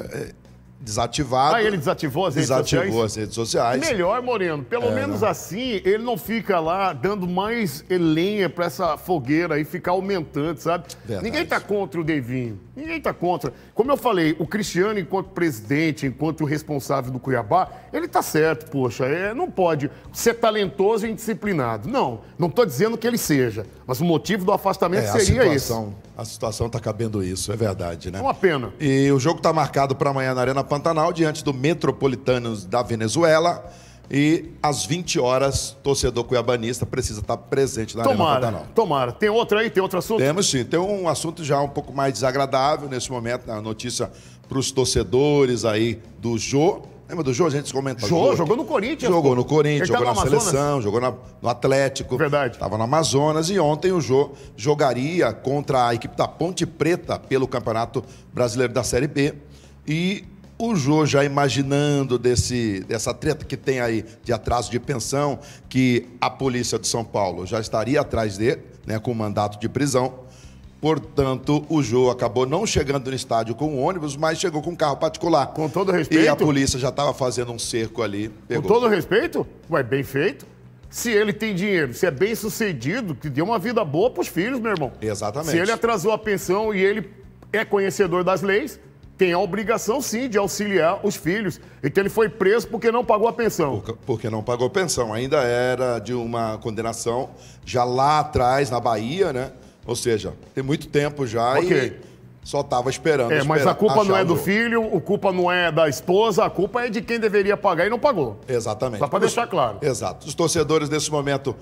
desativado. Ele desativou as redes sociais? Desativou as redes sociais. Melhor, Moreno. Pelo menos assim, ele não fica lá dando mais lenha pra essa fogueira e ficar aumentando, sabe? Verdade. Ninguém tá contra o Deivinho. Ninguém tá contra. Como eu falei, o Cristiano, enquanto presidente, enquanto responsável do Cuiabá, ele tá certo, poxa. Não pode ser talentoso e indisciplinado. Não tô dizendo que ele seja. Mas o motivo do afastamento seria esse. A situação tá cabendo isso, é verdade, né? É uma pena. E o jogo tá marcado para amanhã na Arena Pantanal, diante do Metropolitanos da Venezuela. E às 20 horas, torcedor cuiabanista precisa estar presente na Arena Pantanal. Tomara. Tem outro aí? Tem outro assunto? Temos sim. Tem um assunto já um pouco mais desagradável nesse momento, a notícia para os torcedores aí do Jô. Lembra do Jô? A gente comenta. Jô jogou no Corinthians. Jogou no Corinthians, jogou na Amazonas. seleção, jogou no Atlético. Verdade. Estava no Amazonas. E ontem o Jô jogaria contra a equipe da Ponte Preta pelo Campeonato Brasileiro da Série B. E o Jô já imaginando dessa treta que tem aí de atraso de pensão, que a polícia de São Paulo já estaria atrás dele, né, com mandato de prisão. Portanto, o Jô acabou não chegando no estádio com um ônibus, mas chegou com um carro particular. Com todo respeito. E a polícia já estava fazendo um cerco ali. Pegou. Com todo respeito? Ué, bem feito. Se ele tem dinheiro, se é bem sucedido, que deu uma vida boa para os filhos, meu irmão. Exatamente. Se ele atrasou a pensão e ele é conhecedor das leis, tem a obrigação, sim, de auxiliar os filhos. Então ele foi preso porque não pagou a pensão. Porque não pagou a pensão. Ainda era de uma condenação já lá atrás, na Bahia, né? Ou seja, tem muito tempo já e só estava esperando. Mas a culpa não é do filho, a culpa não é da esposa, a culpa é de quem deveria pagar e não pagou. Exatamente. Só para deixar claro. Exato. Os torcedores, nesse momento,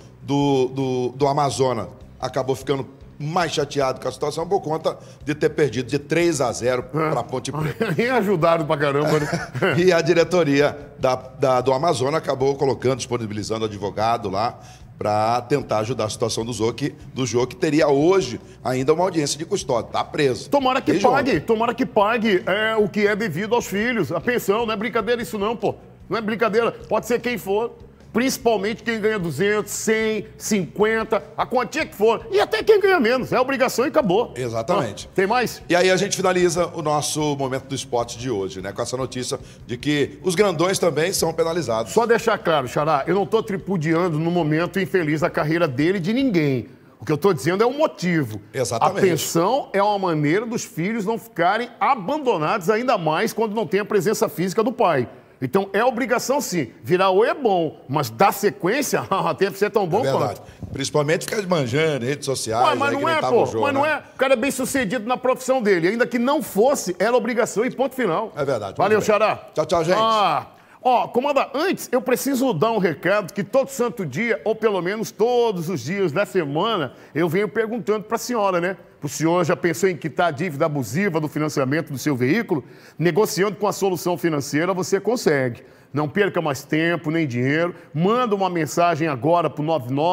do Amazonas, acabou ficando mais chateado com a situação por conta de ter perdido de 3-0 para a Ponte Preta. Nem ajudaram pra caramba, né? E a diretoria do Amazonas acabou disponibilizando advogado lá para tentar ajudar a situação do Jô, que teria hoje ainda uma audiência de custódia. Está preso. Tomara que pague o que é devido aos filhos. A pensão, não é brincadeira isso não, pô. Não é brincadeira. Pode ser quem for. Principalmente quem ganha 200, 100, 50, a quantia que for. E até quem ganha menos. É obrigação e acabou. Exatamente. Tem mais? E aí a gente finaliza o nosso Momento do Esporte de hoje, né? Com essa notícia de que os grandões também são penalizados. Só deixar claro, Xará, eu não estou tripudiando no momento infeliz da carreira dele e de ninguém. O que eu estou dizendo é um motivo. Exatamente. A pensão é uma maneira dos filhos não ficarem abandonados ainda mais quando não tem a presença física do pai. Então, é obrigação, sim. Virar oi é bom, mas dar sequência, tem que ser tão bom quanto. Principalmente ficar manjando redes sociais. Mas não é, pô. Mas não é. O cara é bem sucedido na profissão dele. Ainda que não fosse, era obrigação e ponto final. É verdade. Valeu, Xará. Tchau, tchau, gente. Comanda, antes eu preciso dar um recado que todo santo dia, ou pelo menos todos os dias da semana, eu venho perguntando para a senhora, né? O senhor já pensou em quitar a dívida abusiva do financiamento do seu veículo? Negociando com a Solução Financeira, você consegue. Não perca mais tempo nem dinheiro. Manda uma mensagem agora para o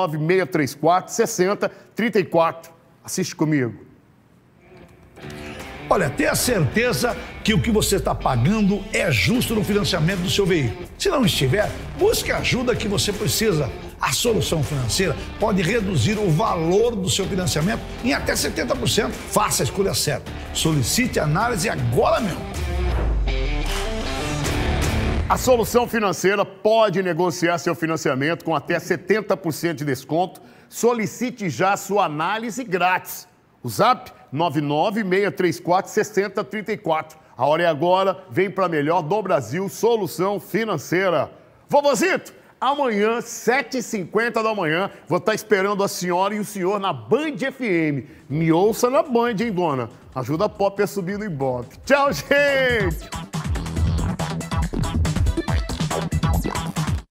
99-634-6034. Assiste comigo. Olha, tenha certeza que o que você está pagando é justo no financiamento do seu veículo. Se não estiver, busque a ajuda que você precisa. A Solução Financeira pode reduzir o valor do seu financiamento em até 70%. Faça a escolha certa. Solicite análise agora mesmo. A Solução Financeira pode negociar seu financiamento com até 70% de desconto. Solicite já a sua análise grátis. O Zap 99-634-6034. A hora é agora, vem para melhor do Brasil, Solução Financeira. Vovozito, amanhã, 7h50 da manhã, vou estar esperando a senhora e o senhor na Band FM. Me ouça na Band, hein, dona? Ajuda a Pop a subir no Ibope. Tchau, gente!